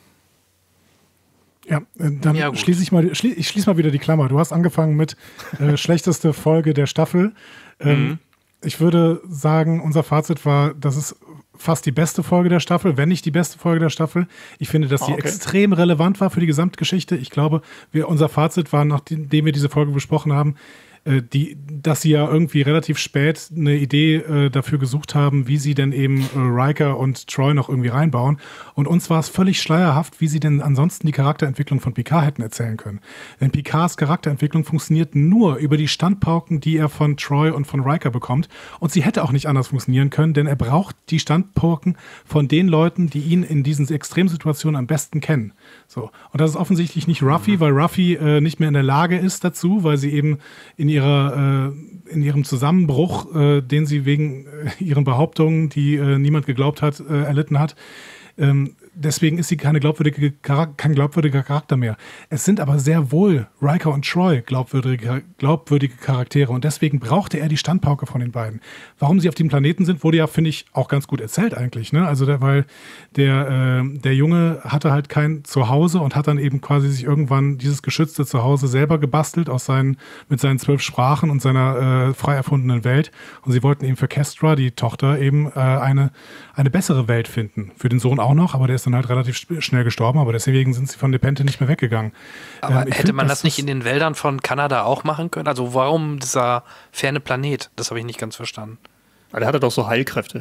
S5: Ja, dann
S2: ja,
S5: schließe ich mal, schlie ich schließe mal wieder die Klammer. Du hast angefangen mit äh, schlechteste Folge der Staffel. Ähm, mhm. Ich würde sagen, unser Fazit war, das ist fast die beste Folge der Staffel, wenn nicht die beste Folge der Staffel. Ich finde, dass sie oh, okay. extrem relevant war für die Gesamtgeschichte. Ich glaube, wir, unser Fazit war, nachdem wir diese Folge besprochen haben, Die, dass sie ja irgendwie relativ spät eine Idee äh, dafür gesucht haben, wie sie denn eben äh, Riker und Troy noch irgendwie reinbauen. Und uns war es völlig schleierhaft, wie sie denn ansonsten die Charakterentwicklung von Picard hätten erzählen können. Denn Picards Charakterentwicklung funktioniert nur über die Standpauken, die er von Troy und von Riker bekommt. Und sie hätte auch nicht anders funktionieren können, denn er braucht die Standpauken von den Leuten, die ihn in diesen Extremsituationen am besten kennen. So. Und das ist offensichtlich nicht Ruffy, mhm. weil Ruffy äh, nicht mehr in der Lage ist dazu, weil sie eben in ihrer, äh, in ihrem Zusammenbruch, äh, den sie wegen äh, ihren Behauptungen, die äh, niemand geglaubt hat, äh, erlitten hat, ähm, deswegen ist sie keine glaubwürdige Charak- kein glaubwürdiger Charakter mehr. Es sind aber sehr wohl Riker und Troy glaubwürdige, glaubwürdige Charaktere und deswegen brauchte er die Standpauke von den beiden. Warum sie auf dem Planeten sind, wurde ja, finde ich, auch ganz gut erzählt eigentlich. Ne? Also der, weil der, äh, der Junge hatte halt kein Zuhause und hat dann eben quasi sich irgendwann dieses geschützte Zuhause selber gebastelt aus seinen, mit seinen zwölf Sprachen und seiner äh, frei erfundenen Welt. Und sie wollten eben für Kestra, die Tochter, eben äh, eine, eine bessere Welt finden. Für den Sohn auch noch, aber der ist dann halt relativ sp- schnell gestorben, aber deswegen sind sie von Nepenthe nicht mehr weggegangen.
S2: Aber
S5: ähm,
S2: hätte
S5: find,
S2: man das nicht in den Wäldern von Kanada auch machen können? Also warum dieser ferne Planet? Das habe ich nicht ganz verstanden.
S3: Aber der hatte doch so Heilkräfte.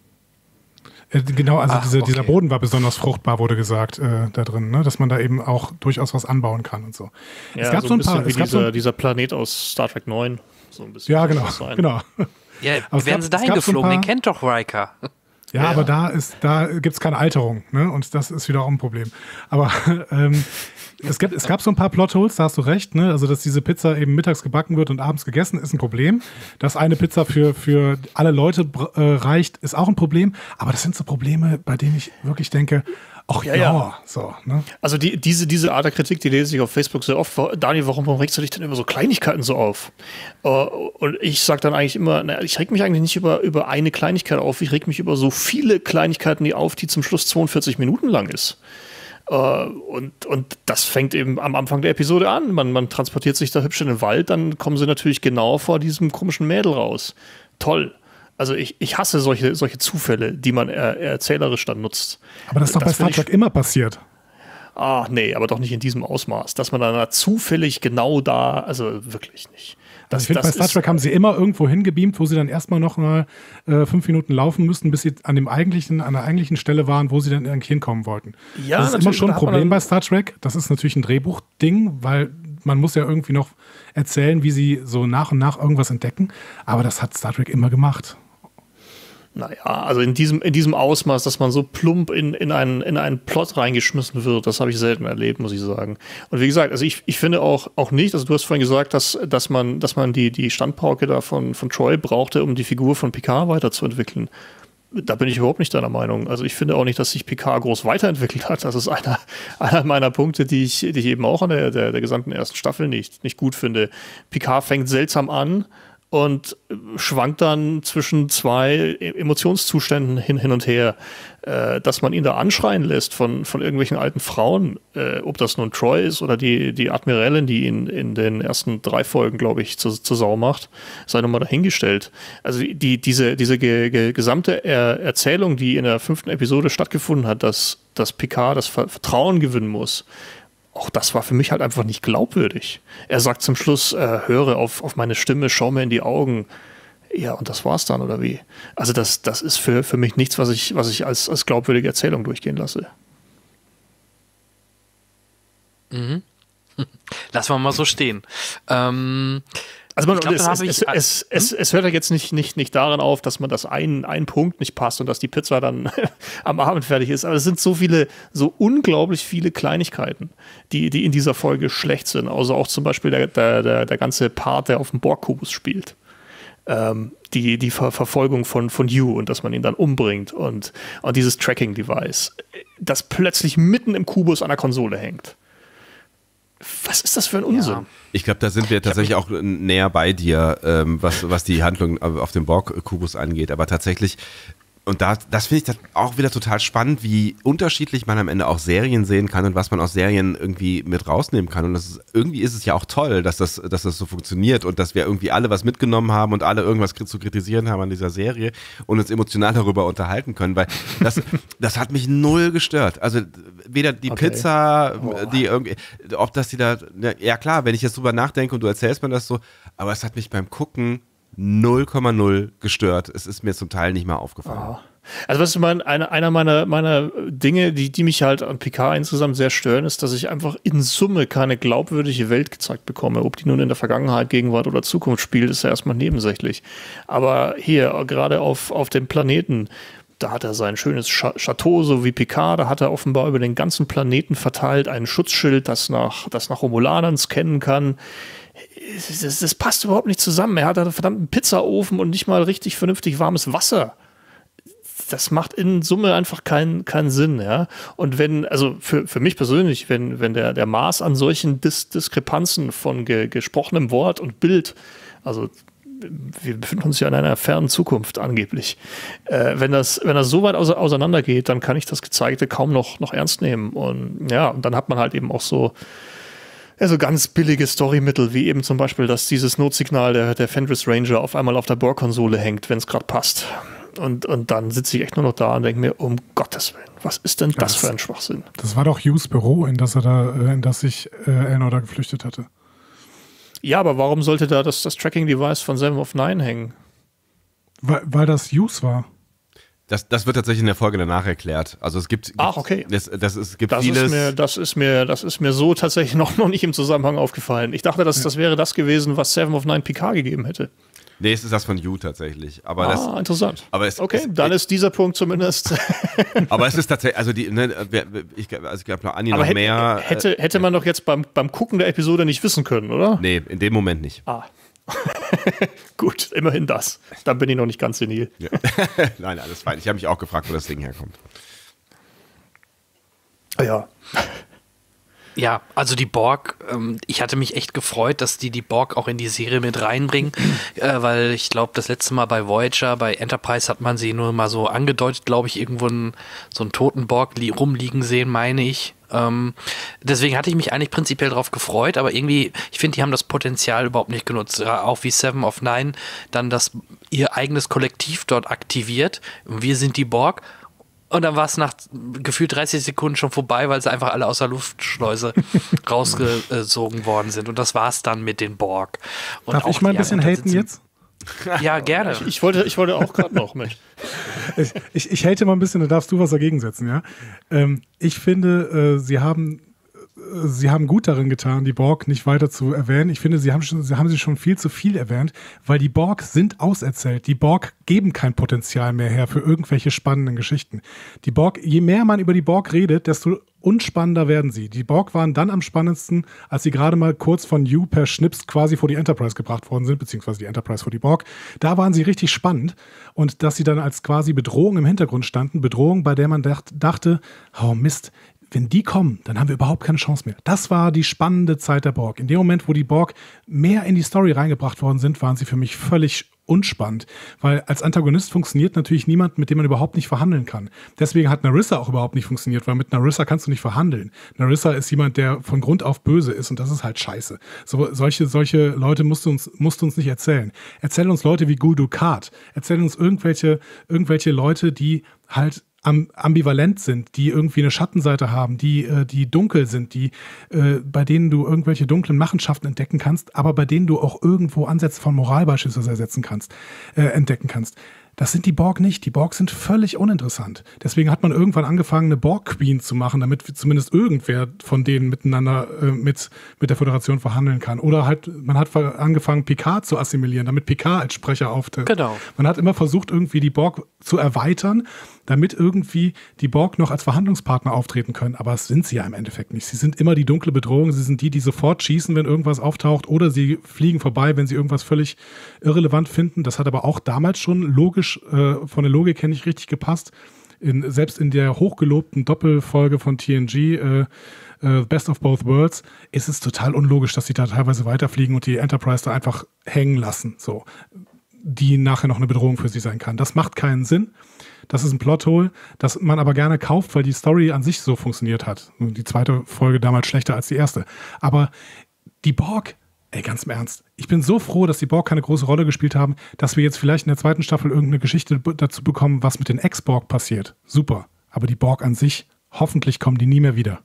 S5: Äh, genau, also
S2: Ach,
S5: diese,
S2: okay.
S5: dieser Boden war besonders fruchtbar, wurde gesagt, äh, da drin, ne? Dass man da eben auch durchaus was anbauen kann und so.
S3: Ja,
S5: es gab
S3: so
S5: so
S3: ein
S5: ein paar,
S3: bisschen wie
S5: es gab
S3: dieser,
S5: so,
S3: dieser Planet aus Star Trek neun. So ein bisschen.
S5: ja, genau,
S3: muss das sein.
S5: genau.
S2: Ja,
S5: Aber es
S2: wären
S5: gab-
S2: sie da
S5: es gab so ein
S2: hingeflogen?
S5: paar-
S2: Den kennt doch Riker.
S5: Ja,
S3: Ja.
S5: aber da ist, da gibt's keine Alterung, ne? Und das ist wieder auch ein Problem. Aber ähm, es, gibt, es gab so ein paar Plotholes, da hast du recht, ne? Also, dass diese Pizza eben mittags gebacken wird und abends gegessen, ist ein Problem. Dass eine Pizza für, für alle Leute br- äh, reicht, ist auch ein Problem. Aber das sind so Probleme, bei denen ich wirklich denke, ach ja,
S3: Ja, ja.
S5: so, ne?
S3: Also die, diese, diese Art der Kritik, die lese ich auf Facebook sehr oft. Daniel, warum, warum regst du dich denn über so Kleinigkeiten so auf? Äh, Und ich sage dann eigentlich immer, na, ich reg mich eigentlich nicht über, über eine Kleinigkeit auf, ich reg mich über so viele Kleinigkeiten die auf, die zum Schluss zweiundvierzig Minuten lang ist. Äh, Und, und das fängt eben am Anfang der Episode an. Man, man transportiert sich da hübsch in den Wald, dann kommen sie natürlich genau vor diesem komischen Mädel raus. Toll. Also ich, ich hasse solche, solche Zufälle, die man er, erzählerisch dann nutzt.
S5: Aber das ist doch bei
S3: Das
S5: Star
S3: will ich-
S5: Trek immer passiert.
S3: Ah, nee, aber doch nicht in diesem Ausmaß, dass man dann da zufällig genau da, also wirklich nicht. Das,
S5: Also ich finde, bei
S3: das
S5: Star
S3: ist-
S5: Trek haben sie immer irgendwo hingebeamt, wo sie dann erstmal noch mal äh, fünf Minuten laufen müssten, bis sie an dem eigentlichen, an der eigentlichen Stelle waren, wo sie dann irgendwie hinkommen wollten.
S3: Ja,
S5: das ist immer
S3: natürlich,
S5: schon
S3: da
S5: ein
S3: hat man
S5: Problem
S3: dann-
S5: bei Star Trek. Das ist natürlich ein Drehbuchding, weil man muss ja irgendwie noch erzählen, wie sie so nach und nach irgendwas entdecken. Aber das hat Star Trek immer gemacht.
S3: Naja, also in diesem, in diesem Ausmaß, dass man so plump in, in, einen, in einen Plot reingeschmissen wird, das habe ich selten erlebt, muss ich sagen. Und wie gesagt, also ich, ich finde auch, auch nicht, also du hast vorhin gesagt, dass, dass man, dass man die, die Standpauke da von, von Troy brauchte, um die Figur von Picard weiterzuentwickeln. Da bin ich überhaupt nicht deiner Meinung. Also ich finde auch nicht, dass sich Picard groß weiterentwickelt hat. Das ist einer, einer meiner Punkte, die ich, die ich eben auch an der, der, der gesamten ersten Staffel nicht, nicht gut finde. Picard fängt seltsam an und schwankt dann zwischen zwei Emotionszuständen hin, hin und her, äh, dass man ihn da anschreien lässt von, von irgendwelchen alten Frauen, äh, ob das nun Troy ist oder die, die Admiralin, die ihn in den ersten drei Folgen, glaube ich, zu, zur Sau macht, sei nochmal dahingestellt. Also die, diese, diese ge, ge, gesamte er Erzählung, die in der fünften Episode stattgefunden hat, dass, dass Picard das Vertrauen gewinnen muss, auch das war für mich halt einfach nicht glaubwürdig. Er sagt zum Schluss, äh, höre auf, auf meine Stimme, schau mir in die Augen. Ja, und das war's dann, oder wie? Also das, das ist für, für mich nichts, was ich, was ich als, als glaubwürdige Erzählung durchgehen lasse.
S2: Mhm. Lassen wir mal so stehen. Ähm,
S3: Also man,
S2: Ich glaub,
S3: es,
S2: dann
S3: es,
S2: habe
S3: es,
S2: ich-
S3: es, es, es hört ja jetzt nicht, nicht, nicht daran auf, dass man das ein, ein Punkt nicht passt und dass die Pizza dann am Abend fertig ist. Aber es sind so viele, so unglaublich viele Kleinigkeiten, die, die in dieser Folge schlecht sind. Also auch zum Beispiel der, der, der, der ganze Part, der auf dem Borg-Kubus spielt. Ähm, die, die Ver Verfolgung von, von Hugh und dass man ihn dann umbringt und, und dieses Tracking-Device, das plötzlich mitten im Kubus an der Konsole hängt. Was ist das für ein Unsinn?
S4: Ich glaube, da sind wir tatsächlich auch näher bei dir, ähm, was, was die Handlung auf dem Borg-Kubus angeht. Aber tatsächlich, und da, das finde ich das auch wieder total spannend, wie unterschiedlich man am Ende auch Serien sehen kann und was man aus Serien irgendwie mit rausnehmen kann. Und das ist, irgendwie ist es ja auch toll, dass das, dass das so funktioniert und dass wir irgendwie alle was mitgenommen haben und alle irgendwas zu kritisieren haben an dieser Serie und uns emotional darüber unterhalten können, weil das, das hat mich null gestört. Also weder die
S3: Okay.
S4: Pizza,
S3: Oh.
S4: die irgendwie, ob das die da, ja klar, wenn ich jetzt drüber nachdenke und du erzählst mir das so, aber es hat mich beim Gucken null Komma null gestört. Es ist mir zum Teil nicht mal aufgefallen.
S3: Also was ich meine, eine, einer meiner, meiner Dinge, die, die mich halt an Picard insgesamt sehr stören, ist, dass ich einfach in Summe keine glaubwürdige Welt gezeigt bekomme. Ob die nun in der Vergangenheit, Gegenwart oder Zukunft spielt, ist ja erstmal nebensächlich. Aber hier, gerade auf, auf dem Planeten, da hat er sein schönes Cha- Chateau, so wie Picard, da hat er offenbar über den ganzen Planeten verteilt ein Schutzschild, das nach, das nach Romulanern scannen kann. Das, das passt überhaupt nicht zusammen. Er hat einen verdammten Pizzaofen und nicht mal richtig vernünftig warmes Wasser. das, das macht in Summe einfach keinen keinen Sinn, ja. Und wenn, also für, für mich persönlich, wenn, wenn der, der Maß an solchen Dis Diskrepanzen von ge gesprochenem Wort und Bild, also wir befinden uns ja in einer fernen Zukunft angeblich. Äh, wenn das, wenn das so weit ause auseinander geht, dann kann ich das Gezeigte kaum noch, noch ernst nehmen. Und ja, und dann hat man halt eben auch so, ja, so ganz billige Storymittel, wie eben zum Beispiel, dass dieses Notsignal der, der Fenris Ranger auf einmal auf der Borg-Konsole hängt, wenn es gerade passt. Und, und dann sitze ich echt nur noch da und denke mir, um Gottes Willen, was ist denn das, das für ein Schwachsinn?
S5: Das war doch Hughes Büro, in das er da, in das sich äh, Elnor da geflüchtet hatte.
S3: Ja, aber warum sollte da das, das Tracking-Device von Seven of Nine hängen?
S5: Weil, weil das Hughes war.
S4: Das, das wird tatsächlich in der Folge danach erklärt. Also es gibt, gibt
S3: Ach, okay.
S4: Das, das ist, gibt
S3: das
S4: vieles.
S3: Ist mir, das, ist mir, das ist mir so tatsächlich noch, noch nicht im Zusammenhang aufgefallen. Ich dachte, das, das wäre das gewesen, was Seven of Nine Picard gegeben hätte.
S4: Nee, es ist das von You tatsächlich. Aber
S3: ah,
S4: das,
S3: interessant.
S4: Aber es,
S3: okay,
S4: es,
S3: dann ist dieser Punkt zumindest.
S4: Aber es ist tatsächlich, also die, ne, ich, also ich glaube noch Anni noch
S3: hätte,
S4: mehr.
S3: Hätte, hätte man doch jetzt beim, beim Gucken der Episode nicht wissen können, oder?
S4: Nee, in dem Moment nicht.
S3: Ah. Gut, immerhin das. Dann bin ich noch nicht ganz senil.
S4: Ja. Nein, alles fein. Ich habe mich auch gefragt, wo das Ding herkommt.
S3: Ja.
S2: Ja, also die Borg, ähm, ich hatte mich echt gefreut, dass die die Borg auch in die Serie mit reinbringen, äh, weil ich glaube, das letzte Mal bei Voyager, bei Enterprise hat man sie nur mal so angedeutet, glaube ich, irgendwo einen, so einen toten Borg rumliegen sehen, meine ich. Ähm, deswegen hatte ich mich eigentlich prinzipiell darauf gefreut, aber irgendwie, ich finde, die haben das Potenzial überhaupt nicht genutzt. Ja, auch wie Seven of Nine dann das ihr eigenes Kollektiv dort aktiviert. Wir sind die Borg. Und dann war es nach gefühlt dreißig Sekunden schon vorbei, weil sie einfach alle aus der Luftschleuse rausgesogen worden sind. Und das war es dann mit den Borg. Und
S5: Darf ich mal ein bisschen haten jetzt?
S2: Ja, gerne.
S3: Ich, ich, wollte, ich wollte auch gerade noch mit.
S5: Ich, ich, ich hate mal ein bisschen, da darfst du was dagegen setzen, ja? Ähm, ich finde, äh, sie haben Sie haben gut darin getan, die Borg nicht weiter zu erwähnen. Ich finde, sie haben, schon, sie haben sie schon viel zu viel erwähnt, weil die Borg sind auserzählt. Die Borg geben kein Potenzial mehr her für irgendwelche spannenden Geschichten. Die Borg, je mehr man über die Borg redet, desto unspannender werden sie. Die Borg waren dann am spannendsten, als sie gerade mal kurz von You per Schnips quasi vor die Enterprise gebracht worden sind, beziehungsweise die Enterprise vor die Borg. Da waren sie richtig spannend. Und dass sie dann als quasi Bedrohung im Hintergrund standen, Bedrohung, bei der man dacht, dachte, oh Mist, wenn die kommen, dann haben wir überhaupt keine Chance mehr. Das war die spannende Zeit der Borg. In dem Moment, wo die Borg mehr in die Story reingebracht worden sind, waren sie für mich völlig unspannend, weil als Antagonist funktioniert natürlich niemand, mit dem man überhaupt nicht verhandeln kann. Deswegen hat Narissa auch überhaupt nicht funktioniert, weil mit Narissa kannst du nicht verhandeln. Narissa ist jemand, der von Grund auf böse ist und das ist halt scheiße. So, solche, solche Leute musst du uns, musst du uns nicht erzählen. Erzähl uns Leute wie Gul Dukat. Erzähl uns irgendwelche, irgendwelche Leute, die halt ambivalent sind, die irgendwie eine Schattenseite haben, die, äh, die dunkel sind, die, äh, bei denen du irgendwelche dunklen Machenschaften entdecken kannst, aber bei denen du auch irgendwo Ansätze von Moral beispielsweise ersetzen kannst, äh, entdecken kannst. Das sind die Borg nicht. Die Borg sind völlig uninteressant. Deswegen hat man irgendwann angefangen, eine Borg-Queen zu machen, damit zumindest irgendwer von denen miteinander äh, mit, mit der Föderation verhandeln kann. Oder halt, man hat angefangen, Picard zu assimilieren, damit Picard als Sprecher auftritt.
S2: Genau.
S5: Man hat immer versucht, irgendwie die Borg zu erweitern, damit irgendwie die Borg noch als Verhandlungspartner auftreten können. Aber es sind sie ja im Endeffekt nicht. Sie sind immer die dunkle Bedrohung. Sie sind die, die sofort schießen, wenn irgendwas auftaucht. Oder sie fliegen vorbei, wenn sie irgendwas völlig irrelevant finden. Das hat aber auch damals schon logisch, äh, von der Logik her nicht richtig gepasst. In, selbst in der hochgelobten Doppelfolge von T N G, äh, äh, Best of Both Worlds, ist es total unlogisch, dass sie da teilweise weiterfliegen und die Enterprise da einfach hängen lassen. So, die nachher noch eine Bedrohung für sie sein kann. Das macht keinen Sinn. Das ist ein Plothole, das man aber gerne kauft, weil die Story an sich so funktioniert hat. Die zweite Folge damals schlechter als die erste. Aber die Borg, ey, ganz im Ernst, ich bin so froh, dass die Borg keine große Rolle gespielt haben, dass wir jetzt vielleicht in der zweiten Staffel irgendeine Geschichte dazu bekommen, was mit den Ex-Borg passiert. Super. Aber die Borg an sich, hoffentlich kommen die nie mehr wieder.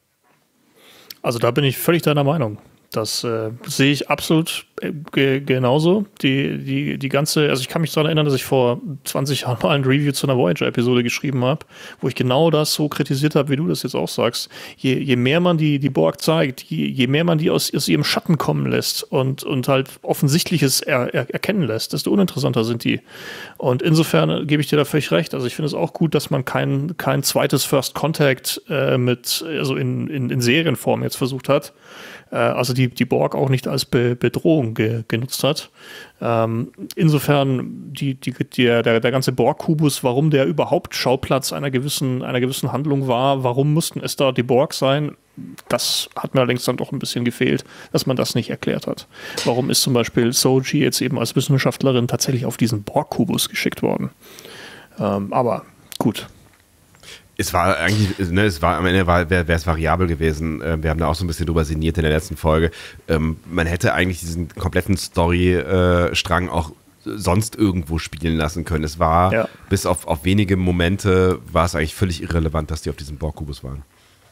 S3: Also da bin ich völlig deiner Meinung. Das äh, sehe ich absolut äh, ge genauso. Die, die, die ganze, also ich kann mich daran erinnern, dass ich vor zwanzig Jahren mal ein Review zu einer Voyager-Episode geschrieben habe, wo ich genau das so kritisiert habe, wie du das jetzt auch sagst. Je, je mehr man die, die Borg zeigt, je, je mehr man die aus, aus ihrem Schatten kommen lässt und, und halt Offensichtliches er, er, erkennen lässt, desto uninteressanter sind die. Und insofern gebe ich dir da völlig recht. Also ich finde es auch gut, dass man kein, kein zweites First Contact äh, mit, also in, in, in Serienform jetzt versucht hat. Äh, also die die, die Borg auch nicht als Be Bedrohung ge genutzt hat. Ähm, insofern die, die, der, der, der ganze Borg-Kubus, warum der überhaupt Schauplatz einer gewissen, einer gewissen Handlung war, warum mussten es da die Borg sein, das hat mir allerdings dann doch ein bisschen gefehlt, dass man das nicht erklärt hat. Warum ist zum Beispiel Soji jetzt eben als Wissenschaftlerin tatsächlich auf diesen Borg-Kubus geschickt worden? Ähm, aber gut.
S4: Es war eigentlich, ne, es war am Ende wäre es variabel gewesen. Wir haben da auch so ein bisschen drüber sinniert in der letzten Folge. Ähm, man hätte eigentlich diesen kompletten Story-Strang auch sonst irgendwo spielen lassen können. Es war, ja. bis auf, auf wenige Momente, war es eigentlich völlig irrelevant, dass die auf diesem Borg-Kubus waren.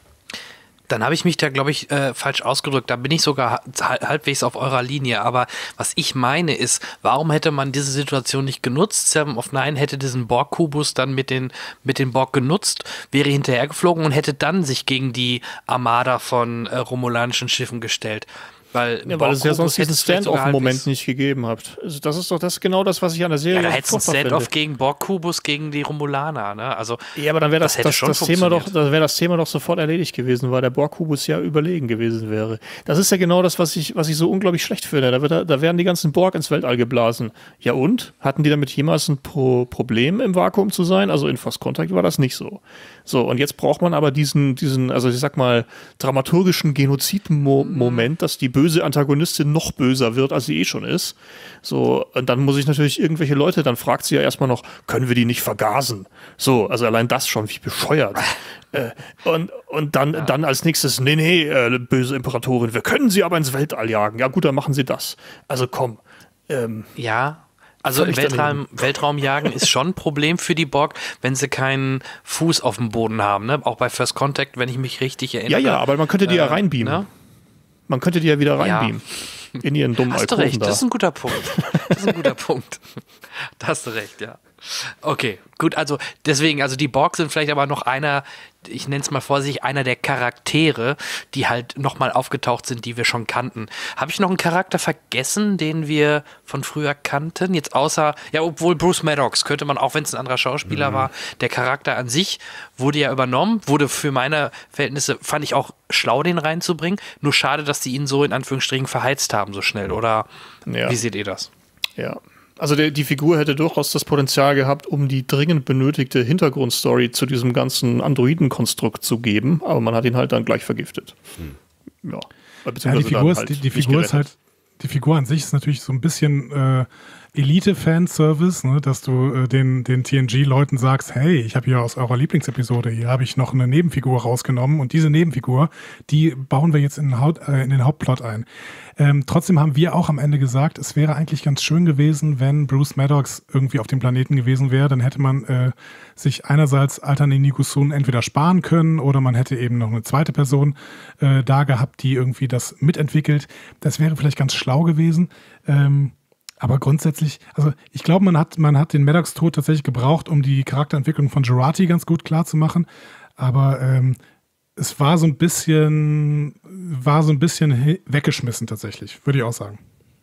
S2: Dann habe ich mich da, glaube ich, äh, falsch ausgedrückt. Da bin ich sogar halbwegs auf eurer Linie. Aber was ich meine ist, warum hätte man diese Situation nicht genutzt? Seven of Nine hätte diesen Borg-Kubus dann mit den, mit den Borg genutzt, wäre hinterhergeflogen und hätte dann sich gegen die Armada von äh, romulanischen Schiffen gestellt. Weil,
S3: ja, weil es ja sonst diesen Stand-off-Moment nicht gegeben habt. Also das ist doch das genau das, was ich an der Serie
S2: ja, da hättest du Stand-off gegen Borg-Kubus gegen die Romulaner, ne? Also,
S3: ja, aber dann wäre das, das, das, das, Thema doch, das, wär das Thema doch sofort erledigt gewesen, weil der Borg-Kubus ja überlegen gewesen wäre. Das ist ja genau das, was ich, was ich so unglaublich schlecht finde. Da, wird, da werden die ganzen Borg ins Weltall geblasen. Ja und? Hatten die damit jemals ein Pro Problem, im Vakuum zu sein? Also in First Contact war das nicht so. So, und jetzt braucht man aber diesen, diesen, also ich sag mal, dramaturgischen Genozid-Moment, dass die böse Antagonistin noch böser wird, als sie eh schon ist. So, und dann muss ich natürlich irgendwelche Leute, dann fragt sie ja erstmal noch, können wir die nicht vergasen? So, also allein das schon, wie bescheuert. äh, und und dann, ja. dann als nächstes, nee, nee, äh, böse Imperatorin, wir können sie aber ins Weltall jagen. Ja gut, dann machen sie das. Also komm. Ähm,
S2: ja, Also im Weltraum, Weltraumjagen ist schon ein Problem für die Borg, wenn sie keinen Fuß auf dem Boden haben. Ne? Auch bei First Contact, wenn ich mich richtig erinnere.
S3: Ja, ja, aber man könnte die äh, ja reinbeamen. Ne? Man könnte die ja wieder reinbeamen. Ja. In ihren dummen
S2: Hast du recht, da. Das ist ein guter Punkt. Das ist ein guter Punkt. Da hast du recht, ja. Okay, gut, also deswegen, also die Borg sind vielleicht aber noch einer, ich nenne es mal vorsichtig, einer der Charaktere, die halt nochmal aufgetaucht sind, die wir schon kannten. Habe ich noch einen Charakter vergessen, den wir von früher kannten? Jetzt außer, ja, obwohl Bruce Maddox könnte man, auch wenn es ein anderer Schauspieler mhm. war, der Charakter an sich wurde ja übernommen, wurde für meine Verhältnisse, fand ich auch schlau, den reinzubringen. Nur schade, dass die ihn so in Anführungsstrichen verheizt haben so schnell, oder ja. Wie seht ihr das?
S3: Ja. Also der, die Figur hätte durchaus das Potenzial gehabt, um die dringend benötigte Hintergrundstory zu diesem ganzen Androidenkonstrukt zu geben, aber man hat ihn halt dann gleich vergiftet. Hm. Ja.
S5: ja, die Figur, ist, halt die, die Figur ist halt, die Figur an sich ist natürlich so ein bisschen äh, Elite-Fanservice, ne, dass du äh, den, den T N G-Leuten sagst, hey, ich habe hier aus eurer Lieblingsepisode, hier habe ich noch eine Nebenfigur rausgenommen und diese Nebenfigur, die bauen wir jetzt in den, Haut, äh, in den Hauptplot ein. Ähm, trotzdem haben wir auch am Ende gesagt, es wäre eigentlich ganz schön gewesen, wenn Bruce Maddox irgendwie auf dem Planeten gewesen wäre, dann hätte man äh, sich einerseits Altani Nikusun entweder sparen können oder man hätte eben noch eine zweite Person äh, da gehabt, die irgendwie das mitentwickelt. Das wäre vielleicht ganz schlau gewesen. Ähm, Aber grundsätzlich, also ich glaube, man hat, man hat den Maddox-Tod tatsächlich gebraucht, um die Charakterentwicklung von Jurati ganz gut klar zu machen. Aber ähm, es war so ein bisschen, war so ein bisschen weggeschmissen tatsächlich, würde ich auch sagen.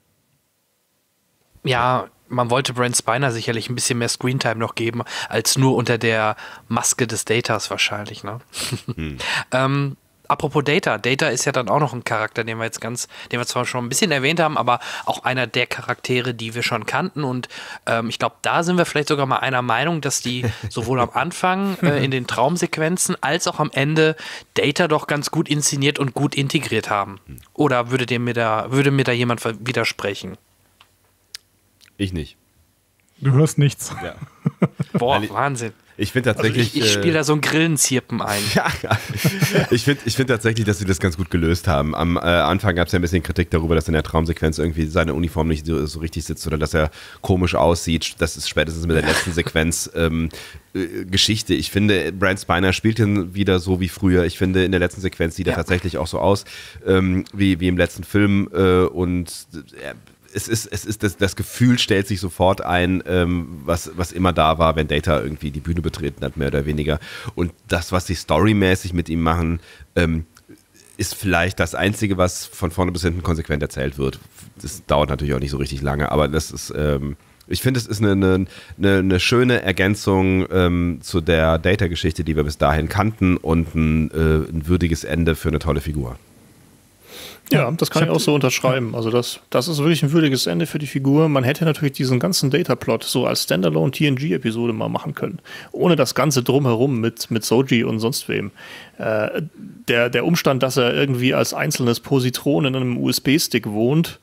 S2: Ja, man wollte Brent Spiner sicherlich ein bisschen mehr Screentime noch geben, als nur unter der Maske des Datas wahrscheinlich, ne? Hm. ähm, Apropos Data, Data ist ja dann auch noch ein Charakter, den wir jetzt ganz, den wir zwar schon ein bisschen erwähnt haben, aber auch einer der Charaktere, die wir schon kannten und ähm, ich glaube, da sind wir vielleicht sogar mal einer Meinung, dass die sowohl am Anfang äh, in den Traumsequenzen als auch am Ende Data doch ganz gut inszeniert und gut integriert haben. Oder würde dir mir da, würde mir da jemand widersprechen?
S4: Ich nicht.
S5: Du hörst nichts.
S4: Ja.
S2: Boah, Wahnsinn.
S4: Ich finde tatsächlich.
S2: Also ich ich spiele da so ein Grillenzirpen ein.
S4: Ja, ich finde ich find tatsächlich, dass sie das ganz gut gelöst haben. Am äh, Anfang gab es ja ein bisschen Kritik darüber, dass in der Traumsequenz irgendwie seine Uniform nicht so, so richtig sitzt oder dass er komisch aussieht. Das ist spätestens mit der letzten Sequenz ähm, äh, Geschichte. Ich finde, Brent Spiner spielt ihn wieder so wie früher. Ich finde, in der letzten Sequenz sieht er ja. tatsächlich auch so aus ähm, wie, wie im letzten Film. Äh, und äh, Es ist, es ist das, das Gefühl stellt sich sofort ein, ähm, was, was immer da war, wenn Data irgendwie die Bühne betreten hat, mehr oder weniger. Und das, was sie storymäßig mit ihm machen, ähm, ist vielleicht das Einzige, was von vorne bis hinten konsequent erzählt wird. Das dauert natürlich auch nicht so richtig lange, aber das ist, ähm, ich finde, es ist eine, eine, eine schöne Ergänzung ähm, zu der Data-Geschichte, die wir bis dahin kannten und ein, äh, ein würdiges Ende für eine tolle Figur.
S3: Ja, das kann ich, ich auch so unterschreiben. Also das, das ist wirklich ein würdiges Ende für die Figur. Man hätte natürlich diesen ganzen Data-Plot so als Standalone T N G-Episode mal machen können. Ohne das Ganze drumherum mit, mit Soji und sonst wem. Äh, der, der Umstand, dass er irgendwie als einzelnes Positron in einem U S B-Stick wohnt,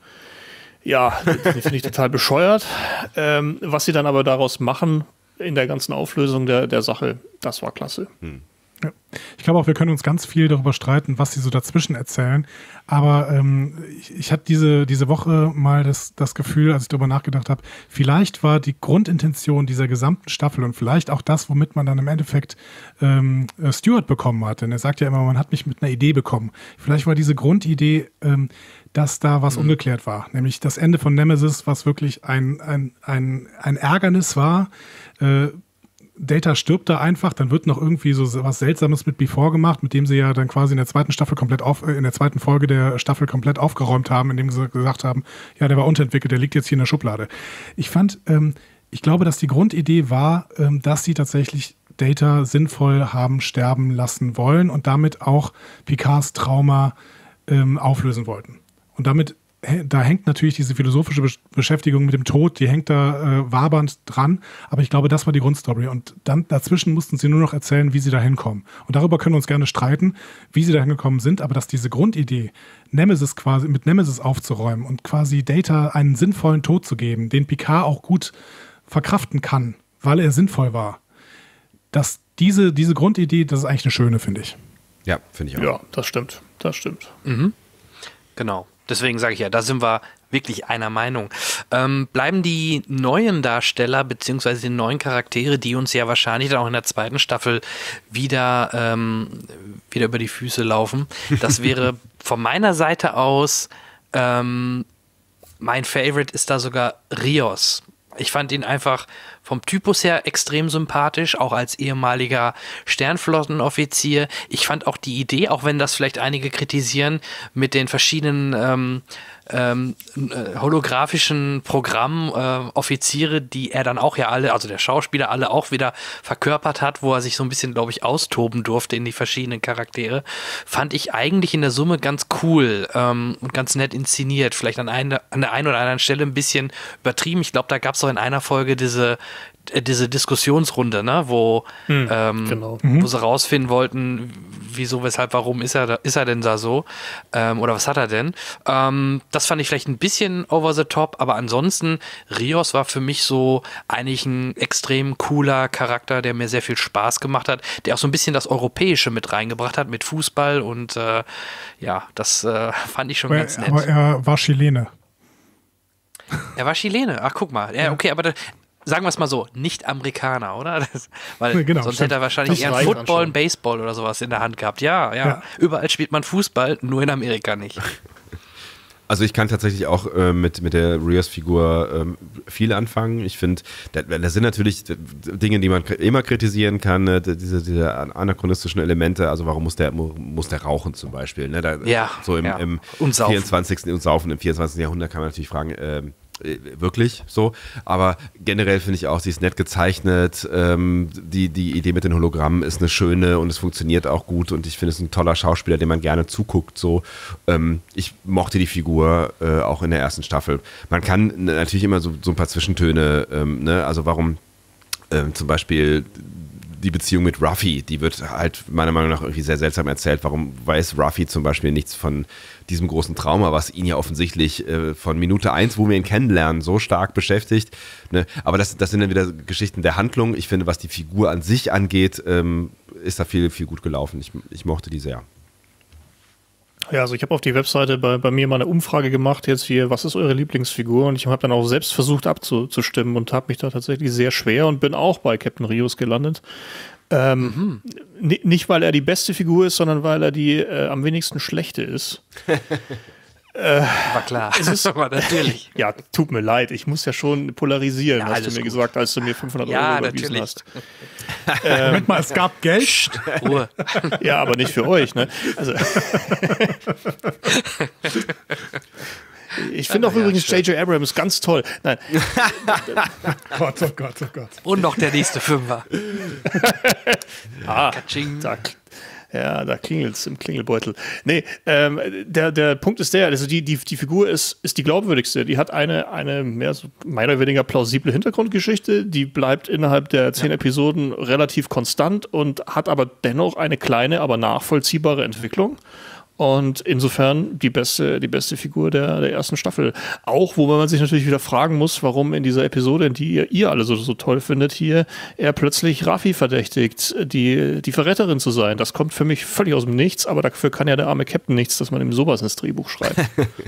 S3: ja, den finde ich total bescheuert. Ähm, was sie dann aber daraus machen in der ganzen Auflösung der, der Sache, das war klasse. Hm.
S5: Ja. Ich glaube auch, wir können uns ganz viel darüber streiten, was sie so dazwischen erzählen. Aber ähm, ich, ich hatte diese, diese Woche mal das, das Gefühl, als ich darüber nachgedacht habe, vielleicht war die Grundintention dieser gesamten Staffel und vielleicht auch das, womit man dann im Endeffekt ähm, Stewart bekommen hat. Denn er sagt ja immer, man hat mich mit einer Idee bekommen. Vielleicht war diese Grundidee, ähm, dass da was mhm. ungeklärt war. Nämlich das Ende von Nemesis, was wirklich ein, ein, ein, ein Ärgernis war. Äh, Data stirbt da einfach, dann wird noch irgendwie so was Seltsames mit Before gemacht, mit dem sie ja dann quasi in der zweiten Staffel komplett auf, in der zweiten Folge der Staffel komplett aufgeräumt haben, indem sie gesagt haben, ja, der war unterentwickelt, der liegt jetzt hier in der Schublade. Ich fand, ähm, ich glaube, dass die Grundidee war, ähm, dass sie tatsächlich Data sinnvoll haben sterben lassen wollen und damit auch Picards Trauma ähm, auflösen wollten. Und damit da hängt natürlich diese philosophische Beschäftigung mit dem Tod, die hängt da äh, wabernd dran, aber ich glaube, das war die Grundstory und dann dazwischen mussten sie nur noch erzählen, wie sie da hinkommen. Und darüber können wir uns gerne streiten, wie sie da hingekommen sind, aber dass diese Grundidee, Nemesis quasi mit Nemesis aufzuräumen und quasi Data einen sinnvollen Tod zu geben, den Picard auch gut verkraften kann, weil er sinnvoll war, dass diese, diese Grundidee, das ist eigentlich eine schöne, finde ich.
S4: Ja, finde ich auch.
S3: Ja, das stimmt, das stimmt.
S2: Mhm. Genau. Deswegen sage ich ja, da sind wir wirklich einer Meinung. Ähm, bleiben die neuen Darsteller beziehungsweise die neuen Charaktere, die uns ja wahrscheinlich dann auch in der zweiten Staffel wieder, ähm, wieder über die Füße laufen. Das wäre von meiner Seite aus, ähm, mein Favorite ist da sogar Rios. Ich fand ihn einfach vom Typus her extrem sympathisch, auch als ehemaliger Sternflottenoffizier. Ich fand auch die Idee, auch wenn das vielleicht einige kritisieren, mit den verschiedenen ähm, ähm, holographischen Programmen, äh, Offiziere, die er dann auch ja alle, also der Schauspieler alle auch wieder verkörpert hat, wo er sich so ein bisschen, glaube ich, austoben durfte in die verschiedenen Charaktere, fand ich eigentlich in der Summe ganz cool ähm, und ganz nett inszeniert. Vielleicht an, eine, an der einen oder anderen Stelle ein bisschen übertrieben. Ich glaube, da gab es auch in einer Folge diese diese Diskussionsrunde, ne, wo, hm, ähm, genau. mhm. wo sie rausfinden wollten, wieso, weshalb, warum ist er, da, ist er denn da so ähm, oder was hat er denn? Ähm, das fand ich vielleicht ein bisschen over the top, aber ansonsten, Rios war für mich so eigentlich ein extrem cooler Charakter, der mir sehr viel Spaß gemacht hat, der auch so ein bisschen das Europäische mit reingebracht hat, mit Fußball und äh, ja, das äh, fand ich schon
S5: aber,
S2: ganz nett.
S5: Aber er war Chilene.
S2: Er war Chilene, ach guck mal, ja, okay, aber da, sagen wir es mal so, nicht Amerikaner, oder? Das, weil
S5: genau,
S2: sonst
S5: stimmt.
S2: hätte er wahrscheinlich eher ein Football, ein Baseball oder sowas in der Hand gehabt. Ja, ja, ja. Überall spielt man Fußball, nur in Amerika nicht.
S4: Also ich kann tatsächlich auch äh, mit, mit der Rios-Figur ähm, viel anfangen. Ich finde, da, da sind natürlich Dinge, die man immer kritisieren kann, ne? diese, diese anachronistischen Elemente. Also warum muss der, muss der rauchen zum Beispiel? Ne? Da,
S2: ja,
S4: so im,
S2: ja.
S4: im
S2: und saufen.
S4: vierundzwanzigsten und saufen im vierundzwanzigsten Jahrhundert kann man natürlich fragen, äh, wirklich so, aber generell finde ich auch, sie ist nett gezeichnet, ähm, die, die Idee mit den Hologrammen ist eine schöne und es funktioniert auch gut und ich finde es ein toller Schauspieler, dem man gerne zuguckt, so. Ähm, ich mochte die Figur äh, auch in der ersten Staffel. Man kann natürlich immer so, so ein paar Zwischentöne, ähm, ne? Also warum ähm, zum Beispiel die Beziehung mit Ruffy, die wird halt meiner Meinung nach irgendwie sehr seltsam erzählt. Warum weiß Ruffy zum Beispiel nichts von diesem großen Trauma, was ihn ja offensichtlich äh, von Minute eins, wo wir ihn kennenlernen, so stark beschäftigt. Ne? Aber das, das sind dann wieder Geschichten der Handlung. Ich finde, was die Figur an sich angeht, ähm, ist da viel, viel gut gelaufen. Ich, ich mochte die sehr.
S3: Ja, also ich habe auf die Webseite bei, bei mir mal eine Umfrage gemacht, jetzt hier, was ist eure Lieblingsfigur? Und ich habe dann auch selbst versucht abzustimmen und habe mich da tatsächlich sehr schwer und bin auch bei Captain Rios gelandet. Ähm, mhm. n- nicht, weil er die beste Figur ist, sondern weil er die äh, am wenigsten schlechte ist.
S2: äh, War klar.
S3: Es ist,
S2: aber natürlich.
S3: Ja, tut mir leid, ich muss ja schon polarisieren,
S2: ja,
S3: hast du mir gut. gesagt, als du mir fünfhundert
S2: ja,
S3: Euro überwiesen
S2: natürlich.
S3: hast.
S5: ähm, Moment mal, es gab Geld.
S2: Ruhe.
S3: Ja, aber nicht für euch, ne? Also ich finde auch ja, übrigens J J Abrams ganz toll. Nein.
S5: Gott, oh Gott, oh Gott.
S2: Und noch der nächste Fünfer.
S3: ah, zack. Ja, da klingelt es im Klingelbeutel. Nee, ähm, der, der Punkt ist der, also die, die, die Figur ist, ist die glaubwürdigste. Die hat eine, eine mehr so mehr oder weniger plausible Hintergrundgeschichte, die bleibt innerhalb der zehn ja. Episoden relativ konstant und hat aber dennoch eine kleine, aber nachvollziehbare Entwicklung. Und insofern die beste, die beste Figur der, der ersten Staffel. Auch, wo man sich natürlich wieder fragen muss, warum in dieser Episode, die ihr, ihr alle so, so toll findet, hier er plötzlich Raffi verdächtigt, die, die Verräterin zu sein. Das kommt für mich völlig aus dem Nichts, aber dafür kann ja der arme Captain nichts, dass man ihm sowas ins Drehbuch schreibt.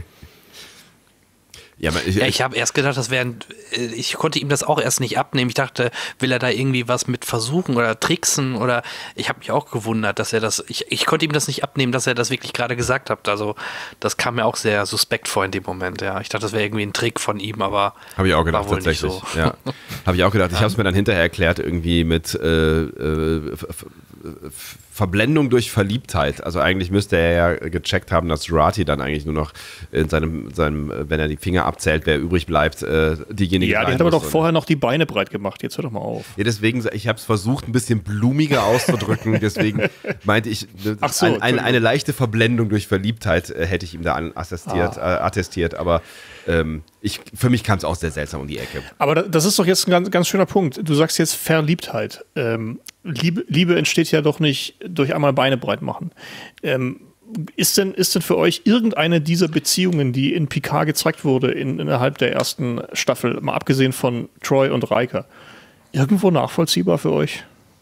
S2: Ja, ich, ja, ich habe erst gedacht, das wären, ich konnte ihm das auch erst nicht abnehmen. Ich dachte, will er da irgendwie was mit versuchen oder tricksen oder ich habe mich auch gewundert, dass er das, ich, ich konnte ihm das nicht abnehmen, dass er das wirklich gerade gesagt hat. Also das kam mir auch sehr suspekt vor in dem Moment, ja. Ich dachte, das wäre irgendwie ein Trick von ihm, aber
S4: habe ich auch gedacht, tatsächlich. So. Ja. Habe ich auch gedacht. Ich habe es mir dann hinterher erklärt, irgendwie mit äh, äh, Verblendung durch Verliebtheit. Also eigentlich müsste er ja gecheckt haben, dass Jurati dann eigentlich nur noch in seinem, seinem, wenn er die Finger abzählt, wer übrig bleibt, äh, diejenige.
S3: Ja, die hat aber doch vorher noch die Beine breit gemacht. Jetzt hör doch mal auf.
S4: Ja, deswegen, ich habe es versucht, ein bisschen blumiger auszudrücken. Deswegen meinte ich,
S3: Ach so,
S4: ein, ein, eine leichte Verblendung durch Verliebtheit äh, hätte ich ihm da an, attestiert, ah. äh, attestiert. Aber ähm, ich, für mich kam es auch sehr seltsam um die Ecke.
S3: Aber das ist doch jetzt ein ganz, ganz schöner Punkt. Du sagst jetzt Verliebtheit. Ähm, Liebe, Liebe entsteht ja doch nicht durch einmal Beine breit machen. Ähm, ist denn, ist denn für euch irgendeine dieser Beziehungen, die in Picard gezeigt wurde in, innerhalb der ersten Staffel, mal abgesehen von Troy und Riker, irgendwo nachvollziehbar für euch?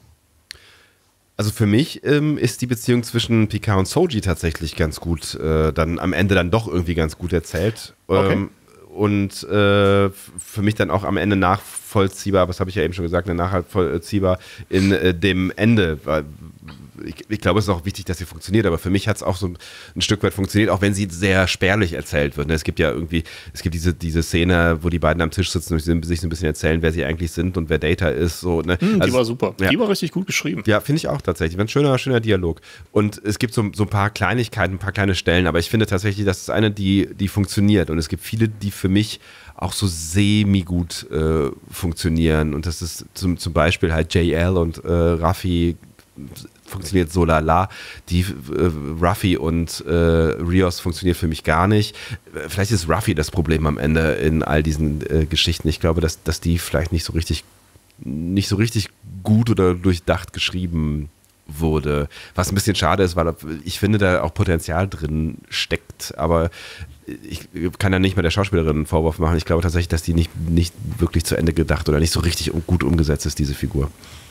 S4: Also für mich ähm, ist die Beziehung zwischen Picard und Soji tatsächlich ganz gut, äh, dann am Ende dann doch irgendwie ganz gut erzählt. Ähm,
S3: okay.
S4: Und äh, für mich dann auch am Ende nachvollziehbar, aber das habe ich ja eben schon gesagt, nachvollziehbar in äh, dem Ende. Weil ich, ich glaube, es ist auch wichtig, dass sie funktioniert, aber für mich hat es auch so ein, ein Stück weit funktioniert, auch wenn sie sehr spärlich erzählt wird. Es gibt ja irgendwie, es gibt diese, diese Szene, wo die beiden am Tisch sitzen und sich so ein bisschen erzählen, wer sie eigentlich sind und wer Data ist. So, ne?
S3: mm,
S4: also,
S3: die war super.
S4: Ja.
S3: Die war richtig gut geschrieben.
S4: Ja, finde ich auch tatsächlich. War ein schöner, schöner Dialog. Und es gibt so, so ein paar Kleinigkeiten, ein paar kleine Stellen, aber ich finde tatsächlich, das ist eine, die, die funktioniert. Und es gibt viele, die für mich auch so semi-gut äh, funktionieren. Und das ist zum, zum Beispiel halt J L und äh, Raffi funktioniert so lala. Die äh, Raffi und äh, Rios funktioniert für mich gar nicht. Vielleicht ist Raffi das Problem am Ende in all diesen äh, Geschichten. Ich glaube, dass, dass die vielleicht nicht so richtig nicht so richtig gut oder durchdacht geschrieben wurde. Was ein bisschen schade ist, weil ich finde, da auch Potenzial drin steckt, aber ich kann da nicht mehr der Schauspielerin einen Vorwurf machen. Ich glaube tatsächlich, dass die nicht, nicht wirklich zu Ende gedacht oder nicht so richtig gut umgesetzt ist, diese Figur.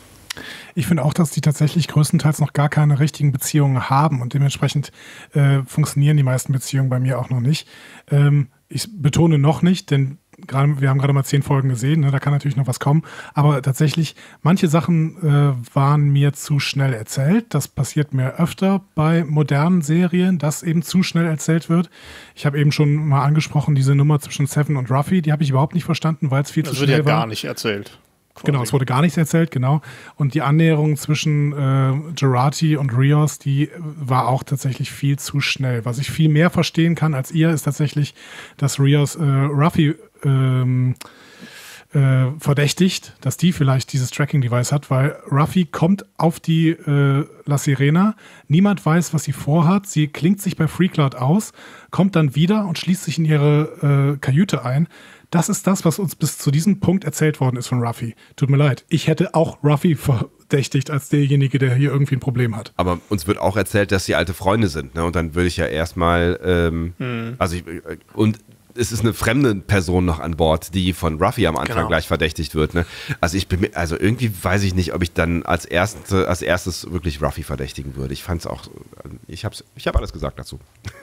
S5: Ich finde auch, dass die tatsächlich größtenteils noch gar keine richtigen Beziehungen haben und dementsprechend äh, funktionieren die meisten Beziehungen bei mir auch noch nicht. Ähm, ich betone noch nicht, denn gerade, wir haben gerade mal zehn Folgen gesehen, ne, da kann natürlich noch was kommen, aber tatsächlich, manche Sachen äh, waren mir zu schnell erzählt. Das passiert mir öfter bei modernen Serien, dass eben zu schnell erzählt wird. Ich habe eben schon mal angesprochen, diese Nummer zwischen Seven und Ruffy, die habe ich überhaupt nicht verstanden, weil es viel
S3: das
S5: zu schnell war.
S3: Das wird ja gar nicht erzählt.
S5: Quasi. Genau, es wurde gar nichts erzählt, genau. Und die Annäherung zwischen äh, Jurati und Rios, die war auch tatsächlich viel zu schnell. Was ich viel mehr verstehen kann als ihr, ist tatsächlich, dass Rios äh, Ruffy ähm, äh, verdächtigt, dass die vielleicht dieses Tracking-Device hat, weil Ruffy kommt auf die äh, La Sirena, niemand weiß, was sie vorhat, sie klingt sich bei Freecloud aus, kommt dann wieder und schließt sich in ihre äh, Kajüte ein. Das ist das, was uns bis zu diesem Punkt erzählt worden ist von Ruffy. Tut mir leid. Ich hätte auch Ruffy verdächtigt als derjenige, der hier irgendwie ein Problem hat.
S4: Aber uns wird auch erzählt, dass sie alte Freunde sind. Ne? Und dann würde ich ja erstmal, ähm, hm. also ich, und es ist eine fremde Person noch an Bord, die von Ruffy am Anfang genau. gleich verdächtigt wird. Ne? Also ich bin mir, also irgendwie weiß ich nicht, ob ich dann als, erste, als erstes wirklich Ruffy verdächtigen würde. Ich fand es auch, ich habe ich hab alles gesagt dazu.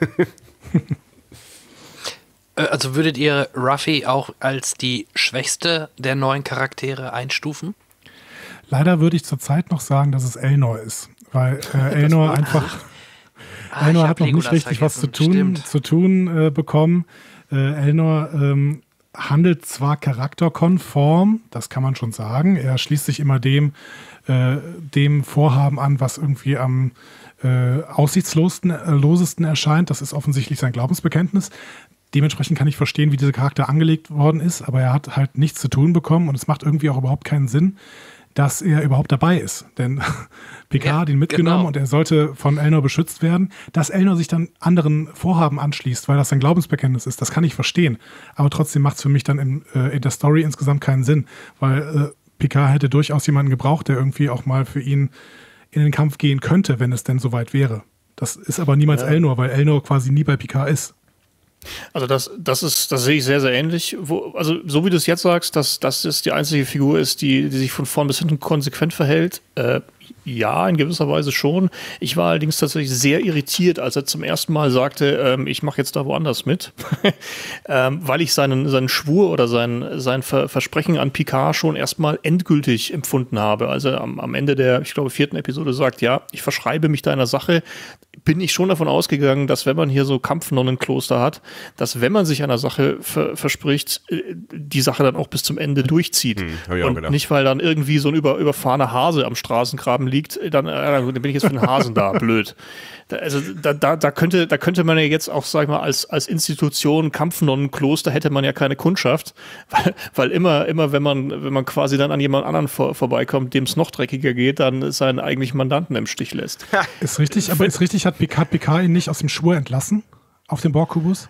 S2: Also würdet ihr Ruffy auch als die schwächste der neuen Charaktere einstufen?
S5: Leider würde ich zurzeit noch sagen, dass es Elnor ist, weil äh, Elnor einfach ah, Elnor hat noch Legolas nicht richtig vergessen. was zu tun, zu tun äh, bekommen. Äh, Elnor ähm, handelt zwar charakterkonform, das kann man schon sagen. Er schließt sich immer dem, äh, dem Vorhaben an, was irgendwie am äh, aussichtslosesten äh, losesten erscheint. Das ist offensichtlich sein Glaubensbekenntnis. Dementsprechend kann ich verstehen, wie dieser Charakter angelegt worden ist, aber er hat halt nichts zu tun bekommen und es macht irgendwie auch überhaupt keinen Sinn. dass er überhaupt dabei ist. Denn Picard
S2: Ja,
S5: hat ihn mitgenommen
S2: genau.
S5: und er sollte von Elnor beschützt werden. Dass Elnor sich dann anderen Vorhaben anschließt, weil das sein Glaubensbekenntnis ist, das kann ich verstehen. Aber trotzdem macht es für mich dann in, äh, in der Story insgesamt keinen Sinn, weil äh, Picard hätte durchaus jemanden gebraucht, der irgendwie auch mal für ihn in den Kampf gehen könnte, wenn es denn soweit wäre. Das ist aber niemals
S3: Ja.
S5: Elnor, weil Elnor quasi nie bei Picard ist.
S3: Also das, das ist, das sehe ich sehr, sehr ähnlich. Wo, also so wie du es jetzt sagst, dass das ist die einzige Figur ist, die, die sich von vorn bis hinten konsequent verhält. Äh, ja, in gewisser Weise schon. Ich war allerdings tatsächlich sehr irritiert, als er zum ersten Mal sagte, ähm, ich mache jetzt da woanders mit, ähm, weil ich seinen, seinen Schwur oder sein, sein Ver Versprechen an Picard schon erstmal endgültig empfunden habe. Also am, am Ende der, ich glaube, vierten Episode sagt, ja, ich verschreibe mich deiner Sache, bin ich schon davon ausgegangen, dass wenn man hier so Kampfnonnenkloster hat, dass wenn man sich einer Sache ver verspricht, die Sache dann auch bis zum Ende durchzieht.
S4: Hm, hab ich auch
S3: und
S4: gedacht.
S3: nicht, weil dann irgendwie so ein über, überfahrener Hase am Straßengraben liegt, dann, äh, dann bin ich jetzt für den Hasen da, blöd. Da, also da, da, da, könnte, da könnte man ja jetzt auch, sag ich mal, als, als Institution Kampfnonnenkloster hätte man ja keine Kundschaft, weil, weil immer, immer wenn man, wenn man quasi dann an jemand anderen vor, vorbeikommt, dem es noch dreckiger geht, dann seinen eigentlichen Mandanten im Stich lässt.
S5: Ist richtig, aber ist richtig, hat Picard, Picard ihn nicht aus dem Schwur entlassen? Auf dem Borg-Kubus?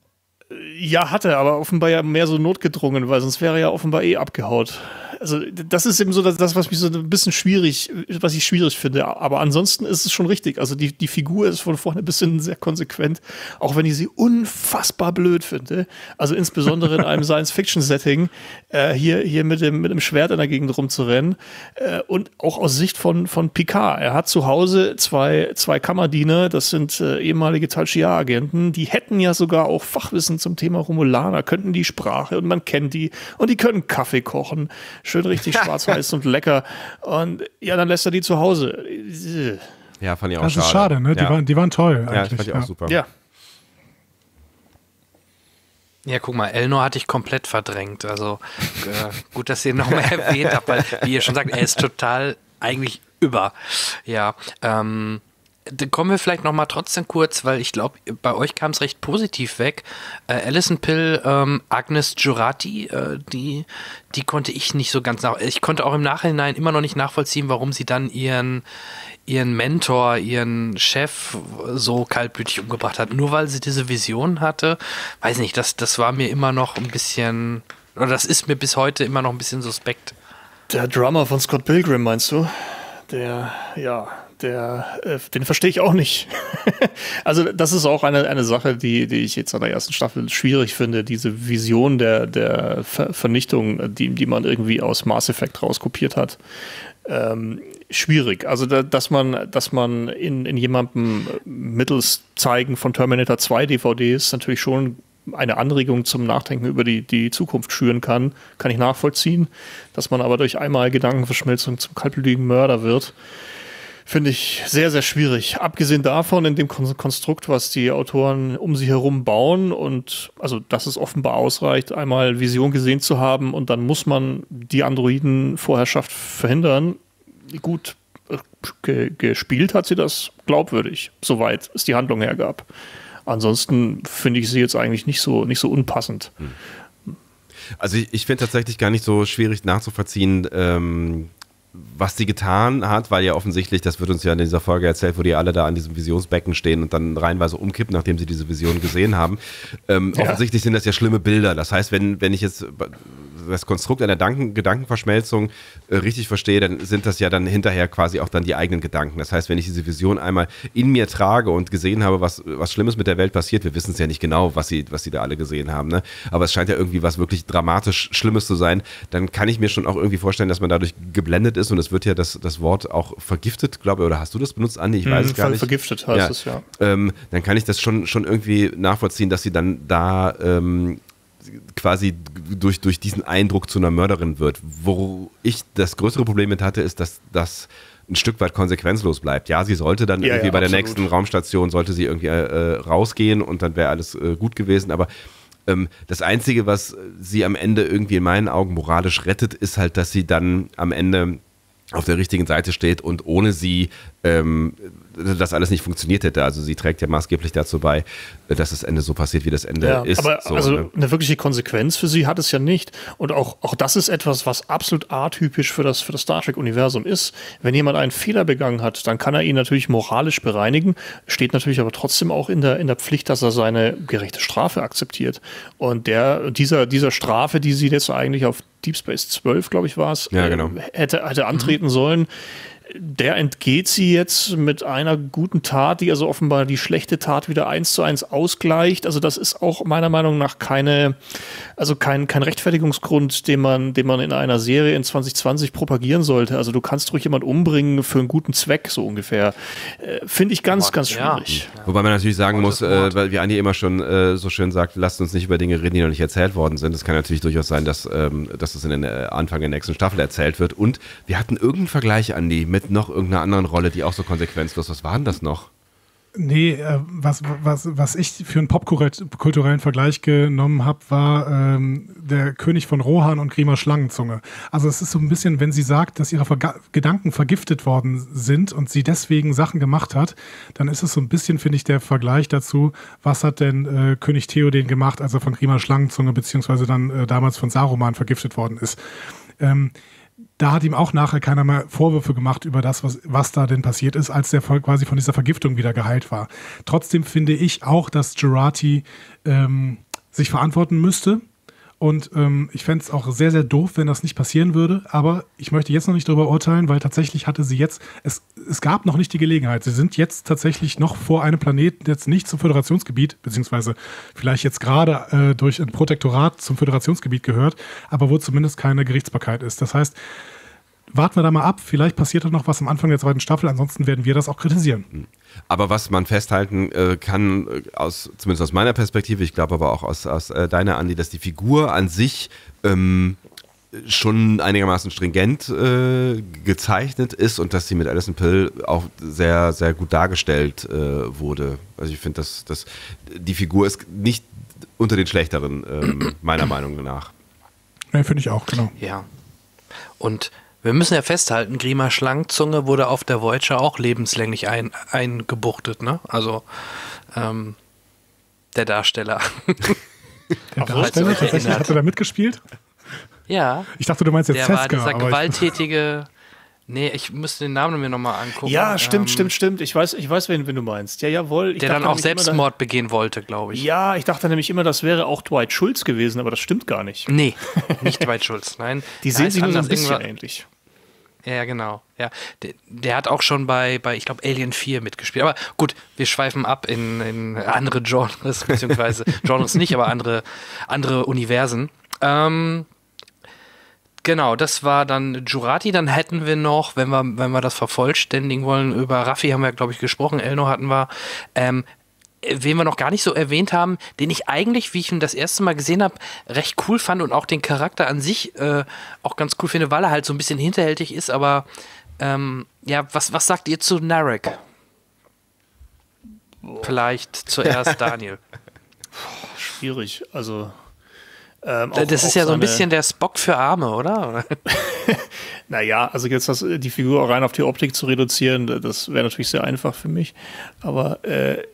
S3: Ja, hat er, aber offenbar ja mehr so notgedrungen, weil sonst wäre er ja offenbar eh abgehaut. Also das ist eben so das, das, was mich so ein bisschen schwierig, was ich schwierig finde. Aber ansonsten ist es schon richtig. Also die, die Figur ist von vorne bis hinten sehr konsequent, auch wenn ich sie unfassbar blöd finde. Also insbesondere in einem Science-Fiction-Setting, äh, hier, hier mit dem, mit dem Schwert in der Gegend rumzurennen. Äh, und auch aus Sicht von, von Picard. Er hat zu Hause zwei, zwei Kammerdiener, das sind äh, ehemalige Tal Shiar-Agenten, die hätten ja sogar auch Fachwissen zum Thema Romulaner, könnten die Sprache und man kennt die und die können Kaffee kochen. Schön richtig schwarz-weiß und lecker. Und ja, dann lässt er die zu Hause.
S4: Ja, fand ich auch
S5: Das
S4: schade.
S5: ist schade, ne? Die,
S4: ja.
S5: waren, die waren toll
S4: Ja,
S5: eigentlich.
S4: das fand ich auch super.
S3: Ja.
S2: Ja, guck mal, Elnor hatte ich komplett verdrängt. Also äh, gut, dass ihr ihn nochmal erwähnt habt, weil, wie ihr schon sagt, er ist total eigentlich über. Ja, ähm, dann kommen wir vielleicht nochmal trotzdem kurz, weil ich glaube, bei euch kam es recht positiv weg. Äh, Alison Pill, ähm, Agnes Jurati, äh, die, die konnte ich nicht so ganz nach. Ich konnte auch im Nachhinein immer noch nicht nachvollziehen, warum sie dann ihren, ihren Mentor, ihren Chef so kaltblütig umgebracht hat. Nur weil sie diese Vision hatte. Weiß nicht, das, das war mir immer noch ein bisschen, oder das ist mir bis heute immer noch ein bisschen suspekt.
S3: Der Drummer von Scott Pilgrim, meinst du? Der, ja, der, äh, den verstehe ich auch nicht. Also das ist auch eine, eine Sache, die, die ich jetzt an der ersten Staffel schwierig finde, diese Vision der, der Ver Vernichtung, die, die man irgendwie aus Mass Effect rauskopiert hat. Ähm, schwierig. Also da, dass man, dass man in, in jemandem mittels Zeigen von Terminator zwei D V Ds natürlich schon eine Anregung zum Nachdenken über die, die Zukunft schüren kann, kann ich nachvollziehen. Dass man aber durch einmal Gedankenverschmelzung zum kaltblütigen Mörder wird, finde ich sehr, sehr schwierig. Abgesehen davon, in dem Konstrukt, was die Autoren um sie herum bauen und also, dass es offenbar ausreicht, einmal Vision gesehen zu haben und dann muss man die Androidenvorherrschaft verhindern. Gut, ge gespielt hat sie das glaubwürdig, soweit es die Handlung hergab. Ansonsten finde ich sie jetzt eigentlich nicht so, nicht so unpassend.
S4: Also ich, ich finde tatsächlich gar nicht so schwierig nachzuvollziehen, ähm, was sie getan hat, weil ja offensichtlich, das wird uns ja in dieser Folge erzählt, wo die alle da an diesem Visionsbecken stehen und dann reihenweise umkippen, nachdem sie diese Vision gesehen haben. Ähm, ja. Offensichtlich sind das ja schlimme Bilder. Das heißt, wenn, wenn ich jetzt das Konstrukt einer Danken, Gedankenverschmelzung äh, richtig verstehe, dann sind das ja dann hinterher quasi auch dann die eigenen Gedanken. Das heißt, wenn ich diese Vision einmal in mir trage und gesehen habe, was, was Schlimmes mit der Welt passiert, wir wissen es ja nicht genau, was sie, was sie da alle gesehen haben, ne? Aber es scheint ja irgendwie was wirklich dramatisch Schlimmes zu sein, dann kann ich mir schon auch irgendwie vorstellen, dass man dadurch geblendet ist und es wird ja das, das Wort auch vergiftet, glaube ich, oder hast du das benutzt, Andi? Ich weiß es gar nicht.
S3: Vergiftet heißt
S4: ja.
S3: es, ja.
S4: Ähm, dann kann ich das schon, schon irgendwie nachvollziehen, dass sie dann da ähm, quasi durch, durch diesen Eindruck zu einer Mörderin wird. Wo ich das größere Problem mit hatte, ist, dass das ein Stück weit konsequenzlos bleibt. Ja, sie sollte dann
S3: ja,
S4: irgendwie
S3: ja,
S4: bei der
S3: absolut.
S4: nächsten Raumstation, sollte sie irgendwie äh, rausgehen und dann wäre alles äh, gut gewesen, aber ähm, das Einzige, was sie am Ende irgendwie in meinen Augen moralisch rettet, ist halt, dass sie dann am Ende auf der richtigen Seite steht und ohne sie ähm, das alles nicht funktioniert hätte. Also sie trägt ja maßgeblich dazu bei, dass das Ende so passiert, wie das Ende
S3: ja,
S4: ist.
S3: Aber
S4: so,
S3: also
S4: ne?
S3: eine wirkliche Konsequenz für sie hat es ja nicht. Und auch, auch das ist etwas, was absolut atypisch für das, für das Star Trek-Universum ist. Wenn jemand einen Fehler begangen hat, dann kann er ihn natürlich moralisch bereinigen, steht natürlich aber trotzdem auch in der, in der Pflicht, dass er seine gerechte Strafe akzeptiert. Und der, dieser, dieser Strafe, die sie jetzt eigentlich auf Deep Space zwölf, glaube ich, war es,
S4: ja, genau.
S3: äh, hätte, hätte antreten mhm. sollen, der entgeht sie jetzt mit einer guten Tat, die also offenbar die schlechte Tat wieder eins zu eins ausgleicht. Also das ist auch meiner Meinung nach keine, also kein, kein Rechtfertigungsgrund, den man, den man in einer Serie in zwanzig zwanzig propagieren sollte. Also du kannst ruhig jemanden umbringen für einen guten Zweck, so ungefähr. Äh, Finde ich ganz, ganz schwierig.
S4: Ja. Wobei man natürlich sagen muss, äh, weil wie Andi immer schon äh, so schön sagt, lasst uns nicht über Dinge reden, die noch nicht erzählt worden sind. Es kann natürlich durchaus sein, dass, ähm, dass es in den äh, Anfang der nächsten Staffel erzählt wird. Und wir hatten irgendeinen Vergleich, Andi, mit noch irgendeiner anderen Rolle, die auch so konsequenzlos. Was war denn das noch?
S5: Nee, äh, was, was, was ich für einen popkulturellen Vergleich genommen habe, war ähm, der König von Rohan und Grima Schlangenzunge. Also es ist so ein bisschen, wenn sie sagt, dass ihre Verga- Gedanken vergiftet worden sind und sie deswegen Sachen gemacht hat, dann ist es so ein bisschen, finde ich, der Vergleich dazu, was hat denn äh, König Theoden gemacht, als er von Grima Schlangenzunge beziehungsweise dann äh, damals von Saruman vergiftet worden ist. Ähm, Da hat ihm auch nachher keiner mehr Vorwürfe gemacht über das, was, was da denn passiert ist, als der quasi von dieser Vergiftung wieder geheilt war. Trotzdem finde ich auch, dass Jurati ähm, sich verantworten müsste. Und ähm, ich fände es auch sehr, sehr doof, wenn das nicht passieren würde. Aber ich möchte jetzt noch nicht darüber urteilen, weil tatsächlich hatte sie jetzt, es, es gab noch nicht die Gelegenheit. Sie sind jetzt tatsächlich noch vor einem Planeten, jetzt nicht zum Föderationsgebiet, beziehungsweise vielleicht jetzt gerade äh, durch ein Protektorat zum Föderationsgebiet gehört, aber wo zumindest keine Gerichtsbarkeit ist. Das heißt, warten wir da mal ab, vielleicht passiert da noch was am Anfang der zweiten Staffel, ansonsten werden wir das auch kritisieren.
S4: Aber was man festhalten äh, kann, aus, zumindest aus meiner Perspektive, ich glaube aber auch aus, aus äh, deiner, Andi, dass die Figur an sich ähm, schon einigermaßen stringent äh, gezeichnet ist und dass sie mit Alison Pill auch sehr, sehr gut dargestellt äh, wurde. Also ich finde, dass, dass die Figur ist nicht unter den Schlechteren, ähm, meiner Meinung nach.
S5: Ja, finde ich auch, genau.
S2: Ja. Und wir müssen ja festhalten, Grima Schlangenzunge wurde auf der Voyager auch lebenslänglich ein, eingebuchtet, ne? Also ähm, der Darsteller.
S5: Der Darsteller tatsächlich, hat er da mitgespielt?
S2: Ja.
S5: Ich dachte, du meinst jetzt
S2: der
S5: Seska.
S2: Der war dieser gewalttätige... Nee, ich müsste den Namen mir nochmal angucken.
S3: Ja, stimmt,
S2: ähm,
S3: stimmt, stimmt. Ich weiß, ich weiß, wen, wen du meinst. Ja, jawohl. Ich
S2: der dann auch Selbstmord immer, begehen wollte, glaube ich.
S3: Ja, ich dachte nämlich immer, das wäre auch Dwight Schultz gewesen, aber das stimmt gar nicht.
S2: Nee, nicht Dwight Schultz, nein.
S3: Die sehen sich nur so ein bisschen ähnlich.
S2: Ja, genau. Ja, der, der hat auch schon bei, bei ich glaube, Alien vier mitgespielt. Aber gut, wir schweifen ab in, in andere Genres, beziehungsweise Genres nicht, aber andere, andere Universen. Ähm, genau, das war dann Jurati. Dann hätten wir noch, wenn wir, wenn wir das vervollständigen wollen, über Raffi haben wir, glaube ich, gesprochen, Elnor hatten wir, ähm, wen wir noch gar nicht so erwähnt haben, den ich eigentlich, wie ich ihn das erste Mal gesehen habe, recht cool fand und auch den Charakter an sich äh, auch ganz cool finde, weil er halt so ein bisschen hinterhältig ist, aber ähm, ja, was, was sagt ihr zu Narek? Vielleicht zuerst Daniel.
S3: Schwierig, also Ähm,
S2: auch, das ist ja so ein bisschen der Spock für Arme, oder?
S3: Naja, also jetzt das, die Figur rein auf die Optik zu reduzieren, das wäre natürlich sehr einfach für mich. Aber äh,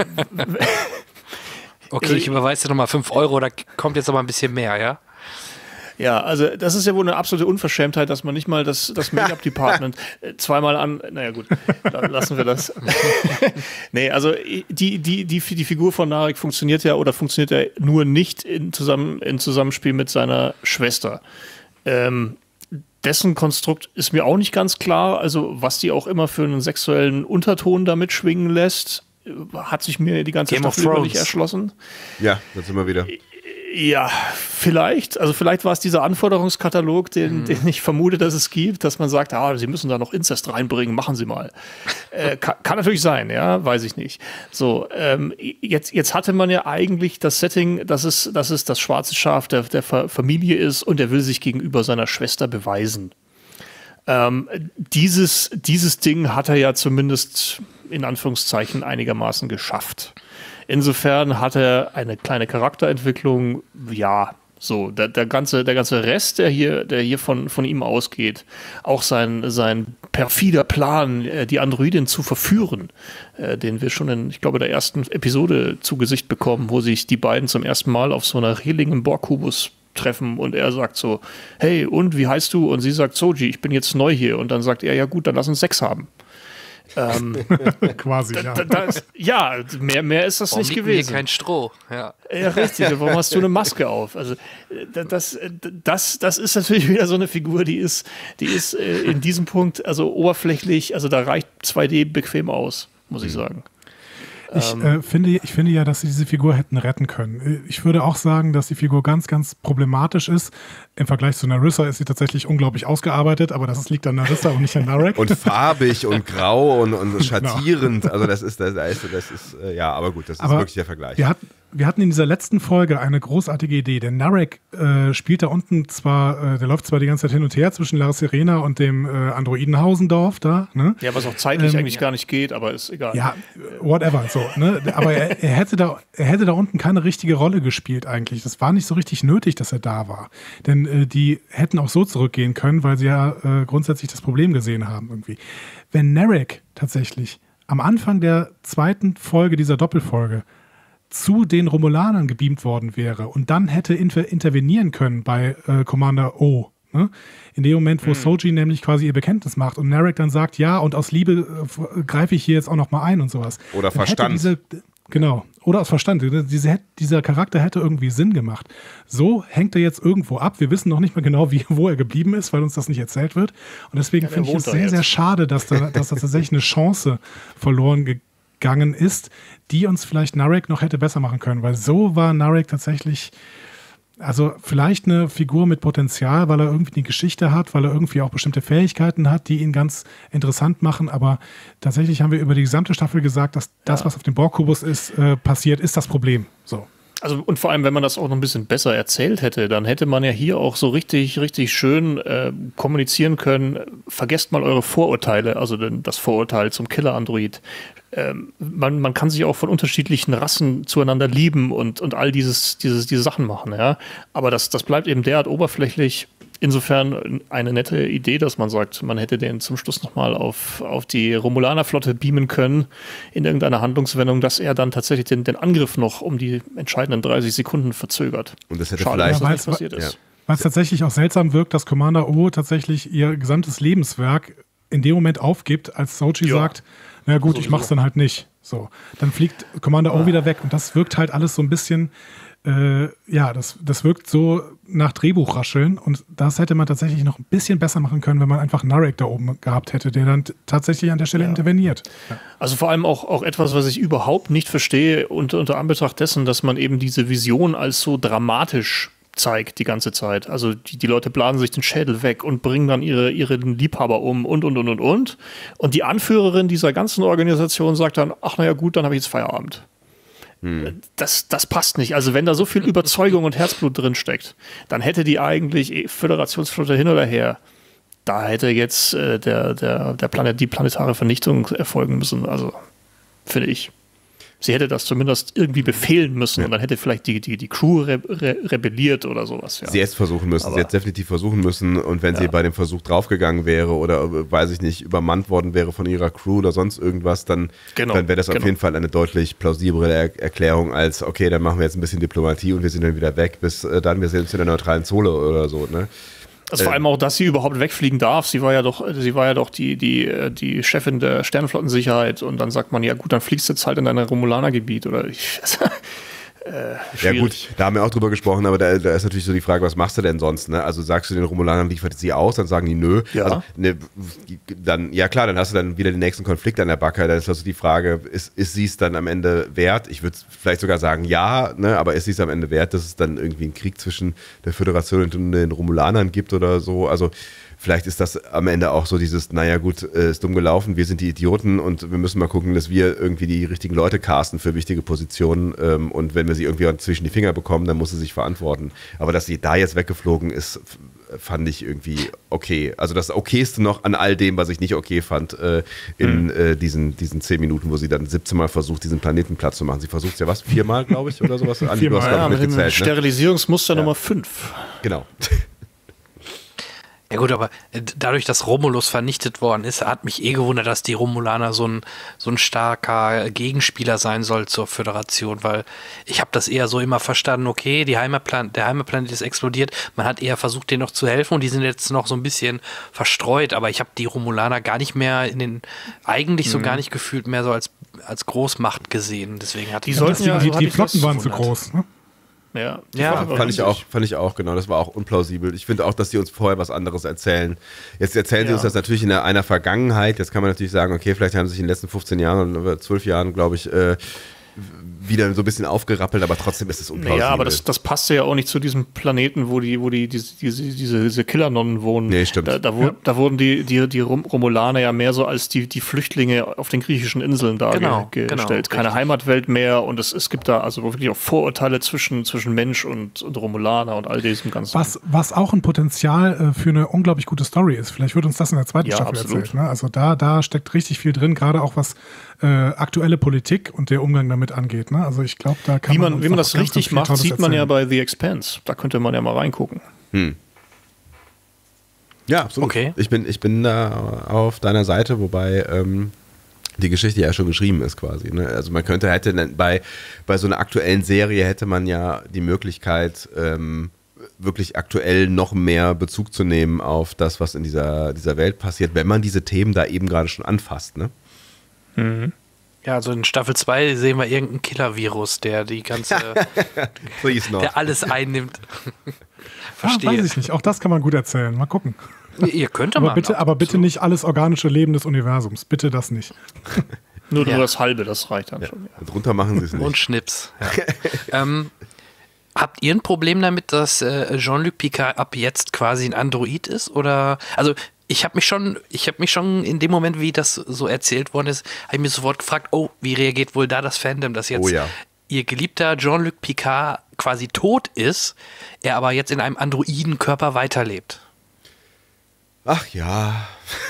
S2: okay, ich überweise dir nochmal fünf Euro, da kommt jetzt aber ein bisschen mehr, ja?
S3: Ja, also das ist ja wohl eine absolute Unverschämtheit, dass man nicht mal das, das Make-up-Department zweimal an... Naja gut, lassen wir das. Nee, also die, die, die, die Figur von Narek funktioniert ja oder funktioniert ja nur nicht in, zusammen, in Zusammenspiel mit seiner Schwester. Ähm, dessen Konstrukt ist mir auch nicht ganz klar, also was die auch immer für einen sexuellen Unterton damit schwingen lässt, hat sich mir die ganze Staffel über nicht erschlossen.
S4: Ja, das sind wir wieder.
S3: Ja, vielleicht. Also vielleicht war es dieser Anforderungskatalog, den, mhm. den ich vermute, dass es gibt, dass man sagt, ah, Sie müssen da noch Inzest reinbringen, machen Sie mal. äh, kann, kann natürlich sein, ja, weiß ich nicht. So, ähm, jetzt, jetzt hatte man ja eigentlich das Setting, dass es, dass es das schwarze Schaf der, der Familie ist und er will sich gegenüber seiner Schwester beweisen. Ähm, dieses, dieses Ding hat er ja zumindest in Anführungszeichen einigermaßen geschafft. Insofern hat er eine kleine Charakterentwicklung, ja, So, der, der, ganze, der ganze Rest, der hier, der hier von, von ihm ausgeht, auch sein, sein perfider Plan, die Androidin zu verführen, äh, den wir schon in, ich glaube, der ersten Episode zu Gesicht bekommen, wo sich die beiden zum ersten Mal auf so einer Reling im Borg-Kubus treffen und er sagt so, hey, und wie heißt du? Und sie sagt, Soji, ich bin jetzt neu hier. Und dann sagt er, ja gut, dann lass uns Sex haben. ähm,
S5: Quasi, ja.
S3: Da, da ist, ja, mehr, mehr ist das
S2: Warum
S3: nicht
S2: liegt
S3: gewesen.
S2: Hier kein Stroh. Ja.
S3: Ja, richtig. Warum hast du eine Maske auf? Also das, das, das ist natürlich wieder so eine Figur, die ist, die ist in diesem Punkt also oberflächlich, also da reicht zwei D bequem aus, muss ich sagen.
S5: Ich, äh, finde, ich finde ja, dass sie diese Figur hätten retten können. Ich würde auch sagen, dass die Figur ganz, ganz problematisch ist. Im Vergleich zu Narissa ist sie tatsächlich unglaublich ausgearbeitet, aber das liegt an Narissa und nicht an Narek.
S4: Und farbig und grau und, und schattierend. Genau. Also das ist, das ist, das ist, ja, aber gut, das ist aber wirklich der Vergleich.
S5: Wir hatten, wir hatten in dieser letzten Folge eine großartige Idee. Der Narek äh, spielt da unten zwar, äh, der läuft zwar die ganze Zeit hin und her zwischen La Sirena und dem äh, Androiden Hausendorf da. Ne?
S3: Ja, was auch zeitlich
S5: ähm,
S3: eigentlich ja. gar nicht geht, aber ist egal.
S5: Ja, whatever. So, ne? Aber er, er, hätte da, er hätte da unten keine richtige Rolle gespielt eigentlich. Das war nicht so richtig nötig, dass er da war. Denn äh, die hätten auch so zurückgehen können, weil sie ja äh, grundsätzlich das Problem gesehen haben irgendwie. Wenn Narek tatsächlich am Anfang der zweiten Folge dieser Doppelfolge zu den Romulanern gebeamt worden wäre und dann hätte inter- intervenieren können bei äh, Commander O, ne? In dem Moment, wo mhm. Soji nämlich quasi ihr Bekenntnis macht und Narek dann sagt, ja, und aus Liebe äh, greife ich hier jetzt auch noch mal ein und sowas.
S4: Oder
S5: dann
S4: Verstand.
S5: Diese, genau, oder aus Verstand. Diese, dieser Charakter hätte irgendwie Sinn gemacht. So hängt er jetzt irgendwo ab. Wir wissen noch nicht mal genau, wie, wo er geblieben ist, weil uns das nicht erzählt wird. Und deswegen ja, finde ich es sehr, jetzt. sehr schade, dass da, dass da tatsächlich eine Chance verloren gegangen gegangen ist, die uns vielleicht Narek noch hätte besser machen können, weil so war Narek tatsächlich, also vielleicht eine Figur mit Potenzial, weil er irgendwie eine Geschichte hat, weil er irgendwie auch bestimmte Fähigkeiten hat, die ihn ganz interessant machen, aber tatsächlich haben wir über die gesamte Staffel gesagt, dass das, was auf dem Borg-Kubus ist, äh, passiert, ist das Problem. So.
S3: Also und vor allem, wenn man das auch noch ein bisschen besser erzählt hätte, dann hätte man ja hier auch so richtig, richtig schön äh, kommunizieren können, vergesst mal eure Vorurteile, also das Vorurteil zum Killer-Android. Ähm, man, man kann sich auch von unterschiedlichen Rassen zueinander lieben und, und all dieses, dieses, diese Sachen machen, ja. Aber das, das bleibt eben derart oberflächlich. Insofern eine nette Idee, dass man sagt, man hätte den zum Schluss nochmal auf, auf die Romulaner-Flotte beamen können in irgendeiner Handlungswendung, dass er dann tatsächlich den, den Angriff noch um die entscheidenden dreißig Sekunden verzögert.
S4: Und das hätte
S3: Schade,
S4: vielleicht
S3: dass das nicht passiert ist.
S4: Ja.
S5: Weil es tatsächlich auch seltsam wirkt, dass Commander O tatsächlich ihr gesamtes Lebenswerk in dem Moment aufgibt, als Soji ja. sagt, na gut, so, ich mach's so. dann halt nicht. So, dann fliegt Commander O ah. wieder weg und das wirkt halt alles so ein bisschen Äh, ja, das, das wirkt so nach Drehbuchrascheln und das hätte man tatsächlich noch ein bisschen besser machen können, wenn man einfach Narek da oben gehabt hätte, der dann t- tatsächlich an der Stelle ja. interveniert. Ja.
S3: Also vor allem auch, auch etwas, was ich überhaupt nicht verstehe unter, unter Anbetracht dessen, dass man eben diese Vision als so dramatisch zeigt die ganze Zeit. Also die, die Leute blasen sich den Schädel weg und bringen dann ihre, ihren Liebhaber um und, und, und, und, und. Und die Anführerin dieser ganzen Organisation sagt dann, ach naja gut, dann habe ich jetzt Feierabend. Hm. Das, das passt nicht. Also wenn da so viel Überzeugung und Herzblut drin steckt, dann hätte die eigentlich Föderationsflotte hin oder her. Da hätte jetzt äh, der, der, der Planet, die planetare Vernichtung erfolgen müssen. Also finde ich. Sie hätte das zumindest irgendwie befehlen müssen ja. und dann hätte vielleicht die, die, die Crew re- re- rebelliert oder sowas. Ja.
S4: Sie hätte es versuchen müssen, Aber sie hätte es definitiv versuchen müssen und wenn ja. sie bei dem Versuch draufgegangen wäre oder, weiß ich nicht, übermannt worden wäre von ihrer Crew oder sonst irgendwas, dann, genau. dann wäre das genau. auf jeden Fall eine deutlich plausiblere er- Erklärung als, okay, dann machen wir jetzt ein bisschen Diplomatie und wir sind dann wieder weg, bis äh, dann wir sind in der neutralen Zone oder so, ne?
S3: Also vor allem auch, dass sie überhaupt wegfliegen darf. Sie war ja doch, sie war ja doch die, die, die Chefin der Sternenflottensicherheit und dann sagt man, ja gut, dann fliegst du jetzt halt in dein Romulanergebiet oder ich. Äh,
S4: ja gut, da haben wir auch drüber gesprochen, aber da, da ist natürlich so die Frage, was machst du denn sonst? Ne? Also sagst du den Romulanern, liefert sie aus, dann sagen die nö.
S3: Ja.
S4: Also, ne, dann, ja klar, dann hast du dann wieder den nächsten Konflikt an der Backe. Dann ist also die Frage, ist, ist sie es dann am Ende wert? Ich würde vielleicht sogar sagen ja, ne? Aber ist sie es am Ende wert, dass es dann irgendwie einen Krieg zwischen der Föderation und den Romulanern gibt oder so? Also vielleicht ist das am Ende auch so dieses, naja gut, äh, ist dumm gelaufen, wir sind die Idioten und wir müssen mal gucken, dass wir irgendwie die richtigen Leute casten für wichtige Positionen ähm, und wenn wir sie irgendwie zwischen die Finger bekommen, dann muss sie sich verantworten. Aber dass sie da jetzt weggeflogen ist, fand ich irgendwie okay. Also das Okayste noch an all dem, was ich nicht okay fand, äh, in mhm. äh, diesen, diesen zehn Minuten, wo sie dann siebzehn Mal versucht, diesen Planeten platt zu machen. Sie versucht es ja was? Viermal, glaube ich, oder sowas? Andi,
S3: Viermal,
S4: du hast,
S3: ja,
S4: mit
S3: mit dem
S4: gezählt,
S3: Sterilisierungsmuster
S4: ne?
S3: Nummer fünf.
S4: Genau.
S2: Ja gut, aber dadurch, dass Romulus vernichtet worden ist, hat mich eh gewundert, dass die Romulaner so ein, so ein starker Gegenspieler sein soll zur Föderation, weil ich habe das eher so immer verstanden, okay, die Heimatplan- der Heimatplanet ist explodiert, man hat eher versucht, denen noch zu helfen und die sind jetzt noch so ein bisschen verstreut, aber ich habe die Romulaner gar nicht mehr in den, eigentlich so mhm. gar nicht gefühlt mehr so als, als Großmacht gesehen, deswegen hat
S3: die sollten ja,
S5: die,
S3: so
S5: die Flotten waren zu groß, ne?
S3: Ja,
S2: ja
S4: fand ich auch, fand ich auch, genau, das war auch unplausibel. Ich finde auch, dass die uns vorher was anderes erzählen. Jetzt erzählen ja. sie uns das natürlich in einer Vergangenheit. Jetzt kann man natürlich sagen, okay, vielleicht haben sie sich in den letzten fünfzehn Jahren oder zwölf Jahren, glaube ich, äh, wieder so ein bisschen aufgerappelt, aber trotzdem ist es unplausibel.
S3: Ja, aber das, das passte ja auch nicht zu diesem Planeten, wo die, wo die, diese, diese, diese, diese Killernonnen wohnen.
S4: Nee, stimmt.
S3: Da, da, ja. da wurden die, die, die Romulaner ja mehr so als die, die Flüchtlinge auf den griechischen Inseln dargestellt. Genau, genau, Keine richtig. Heimatwelt mehr und es, es gibt da also wirklich auch Vorurteile zwischen, zwischen Mensch und, und Romulaner und all diesem ganzen.
S5: Was, was auch ein Potenzial äh, für eine unglaublich gute Story ist. Vielleicht wird uns das in der zweiten
S3: ja,
S5: Staffel
S3: absolut.
S5: erzählt. Ne? Also da, da steckt richtig viel drin, gerade auch was äh, aktuelle Politik und der Umgang damit angeht. Ne? Also ich glaube, da kann
S3: wie man,
S5: man
S3: wie man das
S5: ganz,
S3: richtig
S5: ganz
S3: macht,
S5: Tolles
S3: sieht man
S5: erzählen.
S3: ja bei The Expanse. Da könnte man ja mal reingucken.
S4: Hm. Ja, absolut.
S2: Okay.
S4: Ich bin, ich bin da auf deiner Seite, wobei ähm, die Geschichte ja schon geschrieben ist quasi. Ne? Also man könnte, hätte bei, bei so einer aktuellen Serie hätte man ja die Möglichkeit, ähm, wirklich aktuell noch mehr Bezug zu nehmen auf das, was in dieser, dieser Welt passiert, wenn man diese Themen da eben gerade schon anfasst. Ne?
S3: Mhm.
S2: Ja, also in Staffel zwei sehen wir irgendeinen Killer-Virus, der die ganze, der alles einnimmt. Verstehe.
S5: Ah, weiß ich nicht, auch das kann man gut erzählen. Mal gucken.
S2: Ihr könnt
S5: aber
S2: mal.
S5: bitte, aber bitte
S2: so.
S5: nicht alles organische Leben des Universums. Bitte das nicht.
S3: Nur,
S2: ja.
S3: nur das Halbe, das reicht dann
S4: ja.
S3: schon. Ja.
S4: Drunter machen sie es nicht.
S2: Und Schnips. Ja. ähm, habt ihr ein Problem damit, dass äh, Jean-Luc Picard ab jetzt quasi ein Android ist? Oder, also ich habe mich schon, ich habe mich schon in dem Moment, wie das so erzählt worden ist, habe ich mir sofort gefragt, oh, wie reagiert wohl da das Fandom, dass jetzt
S4: oh, ja.
S2: ihr geliebter Jean-Luc Picard quasi tot ist, er aber jetzt in einem Androidenkörper weiterlebt?
S4: Ach ja.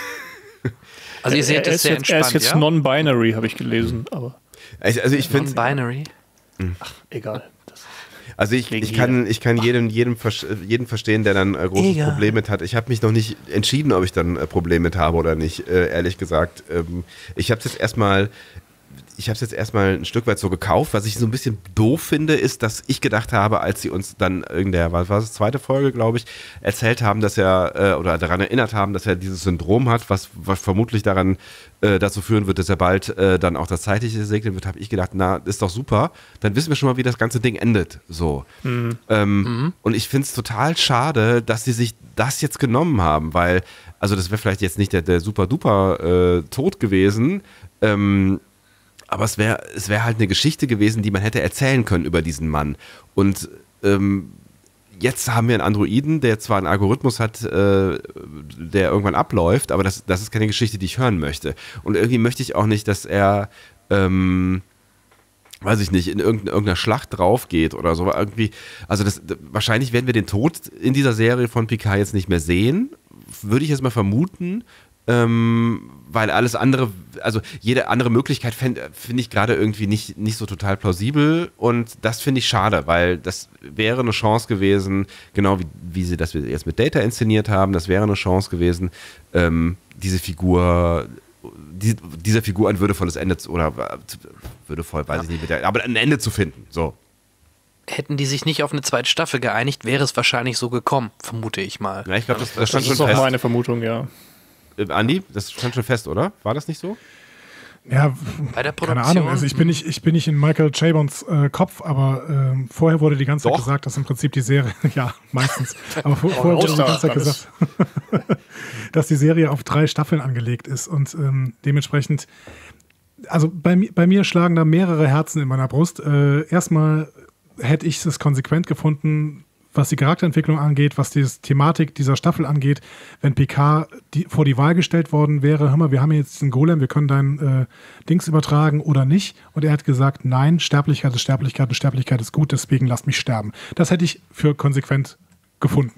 S2: Also ihr seht
S3: er,
S2: das sehr
S3: jetzt,
S2: entspannt,
S3: er ist jetzt
S2: ja?
S3: non-binary, habe ich gelesen. Aber
S4: also, also ich finde
S2: non-binary?
S3: Ach, egal. Das
S4: Also ich, ich kann, ich kann jedem, jedem, jeden verstehen, der dann ein großes
S2: Egal.
S4: Problem mit hat. Ich habe mich noch nicht entschieden, ob ich dann ein Problem mit habe oder nicht, äh, ehrlich gesagt. Ähm, ich habe es jetzt erstmal, ich habe es jetzt erstmal ein Stück weit so gekauft. Was ich so ein bisschen doof finde, ist, dass ich gedacht habe, als sie uns dann in der, was war das, zweite Folge, glaube ich, erzählt haben, dass er, äh, oder daran erinnert haben, dass er dieses Syndrom hat, was, was vermutlich daran äh, dazu führen wird, dass er bald äh, dann auch das Zeitliche segnen wird, habe ich gedacht, na, ist doch super, dann wissen wir schon mal, wie das ganze Ding endet. So. Mhm. Ähm, mhm. Und ich finde es total schade, dass sie sich das jetzt genommen haben, weil, also das wäre vielleicht jetzt nicht der, der super-duper äh, Tod gewesen, ähm, aber es wäre es wär halt eine Geschichte gewesen, die man hätte erzählen können über diesen Mann. Und ähm, jetzt haben wir einen Androiden, der zwar einen Algorithmus hat, äh, der irgendwann abläuft, aber das, das ist keine Geschichte, die ich hören möchte. Und irgendwie möchte ich auch nicht, dass er, ähm, weiß ich nicht, in irgendeiner, irgendeiner Schlacht drauf geht oder so. Irgendwie, also das, wahrscheinlich werden wir den Tod in dieser Serie von Picard jetzt nicht mehr sehen, würde ich jetzt mal vermuten. Ähm, weil alles andere, also jede andere Möglichkeit finde find ich gerade irgendwie nicht, nicht so total plausibel und das finde ich schade, weil das wäre eine Chance gewesen, genau wie, wie sie das jetzt mit Data inszeniert haben, das wäre eine Chance gewesen, ähm, diese Figur, die, dieser Figur ein würdevolles Ende zu, oder würdevoll, weiß ich nicht, mit der, aber ein Ende zu finden, so.
S2: Hätten die sich nicht auf eine zweite Staffel geeinigt, wäre es wahrscheinlich so gekommen, vermute ich mal.
S4: Ja, ich glaube, das, das stand
S3: das
S4: schon
S3: ist auch
S4: fest.
S3: meine Vermutung, ja.
S4: Andi, das stand schon fest, oder? War das nicht so?
S5: Ja,
S2: bei der
S5: keine
S2: Produktion?
S5: Ahnung. Also ich bin nicht, ich bin nicht in Michael Chabons äh, Kopf, aber äh, vorher wurde die ganze Zeit
S4: Doch.
S5: gesagt, dass im Prinzip die Serie, ja, meistens, aber vor, vorher wurde die ganze Zeit gesagt, dass die Serie auf drei Staffeln angelegt ist und ähm, dementsprechend, also bei, bei mir schlagen da mehrere Herzen in meiner Brust. Äh, erstmal hätte ich es konsequent gefunden, was die Charakterentwicklung angeht, was die Thematik dieser Staffel angeht, wenn Picard die, vor die Wahl gestellt worden wäre, hör mal, wir haben jetzt einen Golem, wir können dein äh, Dings übertragen oder nicht. Und er hat gesagt, nein, Sterblichkeit ist Sterblichkeit und Sterblichkeit ist gut, deswegen lasst mich sterben. Das hätte ich für konsequent gefunden.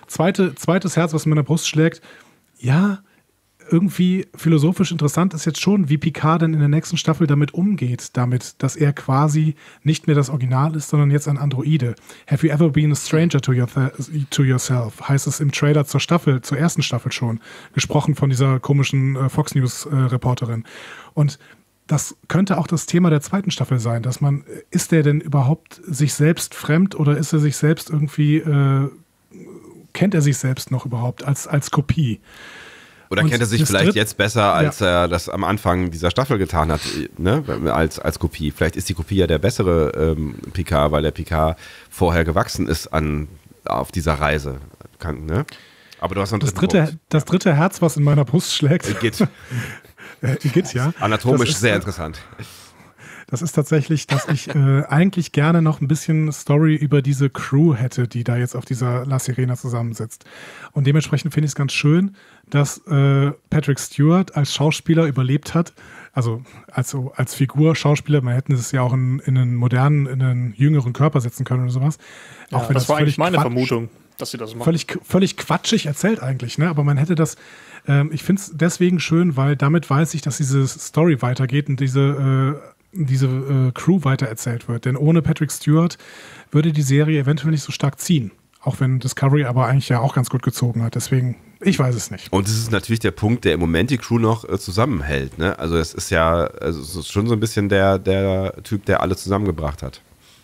S5: zweite, zweites Herz, was in meiner Brust schlägt, ja, irgendwie philosophisch interessant ist jetzt schon, wie Picard denn in der nächsten Staffel damit umgeht, damit, dass er quasi nicht mehr das Original ist, sondern jetzt ein Androide. Have you ever been a stranger to, your to yourself? Heißt es im Trailer zur Staffel, zur ersten Staffel schon, gesprochen von dieser komischen äh, Fox News äh, Reporterin. Und das könnte auch das Thema der zweiten Staffel sein, dass man, ist der denn überhaupt sich selbst fremd oder ist er sich selbst irgendwie, äh, kennt er sich selbst noch überhaupt als, als Kopie?
S4: Oder
S5: Und
S4: kennt er sich vielleicht
S5: Dritt,
S4: jetzt besser, als
S5: ja.
S4: er das am Anfang dieser Staffel getan hat, ne? als, als Kopie. Vielleicht ist die Kopie ja der bessere ähm, Picard, weil der Picard vorher gewachsen ist an, auf dieser Reise. Kann, ne? Aber du hast noch einen
S5: das dritte, das dritte Herz, was in meiner Brust schlägt.
S4: Geht.
S5: äh, geht, ja.
S4: Anatomisch
S5: ist,
S4: sehr interessant.
S5: Das ist tatsächlich, dass ich äh, eigentlich gerne noch ein bisschen Story über diese Crew hätte, die da jetzt auf dieser La Sirena zusammensitzt. Und dementsprechend finde ich es ganz schön, dass äh, Patrick Stewart als Schauspieler überlebt hat. Also als, als Figur, Schauspieler, man hätte es ja auch in, in einen modernen, in einen jüngeren Körper setzen können oder sowas.
S3: Ja,
S5: auch wenn
S3: das,
S5: das
S3: war eigentlich meine
S5: Quatsch,
S3: Vermutung, dass sie das machen.
S5: Völlig, völlig quatschig erzählt eigentlich, ne? Aber man hätte das, ähm, ich finde es deswegen schön, weil damit weiß ich, dass diese Story weitergeht und diese äh, diese äh, Crew weitererzählt wird. Denn ohne Patrick Stewart würde die Serie eventuell nicht so stark ziehen. Auch wenn Discovery aber eigentlich ja auch ganz gut gezogen hat. Deswegen, ich weiß es nicht.
S4: Und es ist natürlich der Punkt, der im Moment die Crew noch äh, zusammenhält. Ne? Also es ist ja, also es ist schon so ein bisschen der, der Typ, der alle zusammengebracht hat.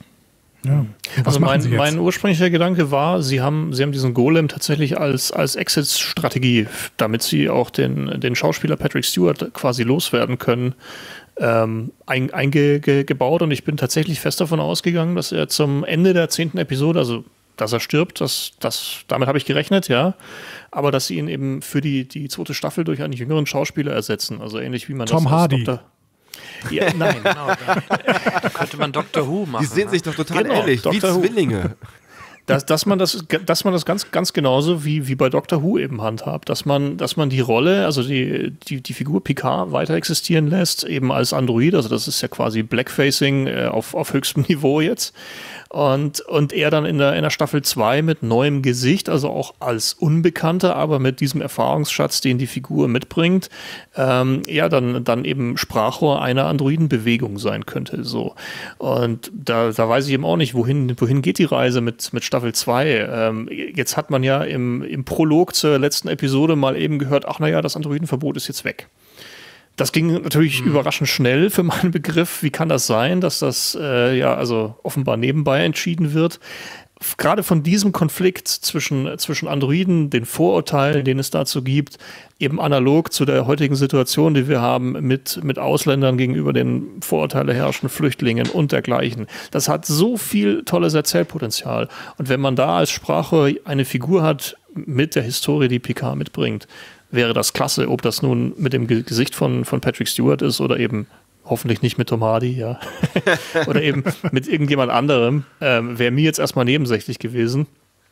S5: Ja.
S3: Also mein, mein ursprünglicher Gedanke war, sie haben, sie haben diesen Golem tatsächlich als, als Exit-Strategie, damit sie auch den, den Schauspieler Patrick Stewart quasi loswerden können, ähm, ein, eingebaut. Und ich bin tatsächlich fest davon ausgegangen, dass er zum Ende der zehnten Episode, also dass er stirbt, das, das, damit habe ich gerechnet, ja. Aber dass sie ihn eben für die, die zweite Staffel durch einen jüngeren Schauspieler ersetzen. Also ähnlich wie man
S5: Tom
S3: das
S5: Hardy.
S3: Doktor Ja, nein,
S2: Genau, da könnte man Doctor Who machen.
S4: Die sehen sich doch total
S3: Genau,
S4: ähnlich, wie
S3: Doctor Who.
S4: Zwillinge.
S3: Dass, dass man das, dass man das ganz, ganz genauso wie, wie bei Doctor Who eben handhabt, dass man, dass man die Rolle, also die, die, die Figur Picard weiter existieren lässt, eben als Android, also das ist ja quasi Blackfacing äh, auf, auf höchstem Niveau jetzt. Und, und er dann in der, in der Staffel zwei mit neuem Gesicht, also auch als Unbekannter, aber mit diesem Erfahrungsschatz, den die Figur mitbringt, ähm, ja, dann, dann eben Sprachrohr einer Androidenbewegung sein könnte. So. Und da, da weiß ich eben auch nicht, wohin, wohin geht die Reise mit, mit Staffel zwei. Ähm, jetzt hat man ja im, im Prolog zur letzten Episode mal eben gehört, ach naja, das Androidenverbot ist jetzt weg. Das ging natürlich mhm. überraschend schnell für meinen Begriff. Wie kann das sein, dass das äh, ja also offenbar nebenbei entschieden wird? Gerade von diesem Konflikt zwischen, zwischen Androiden, den Vorurteilen, den es dazu gibt, eben analog zu der heutigen Situation, die wir haben mit, mit Ausländern gegenüber den Vorurteile herrschen, Flüchtlingen und dergleichen. Das hat so viel tolles Erzählpotenzial. Und wenn man da als Sprache eine Figur hat mit der Historie, die Picard mitbringt, wäre das klasse, ob das nun mit dem Gesicht von, von Patrick Stewart ist oder eben hoffentlich nicht mit Tom Hardy, ja. Oder eben mit irgendjemand anderem. Ähm, wäre mir jetzt erstmal nebensächlich gewesen.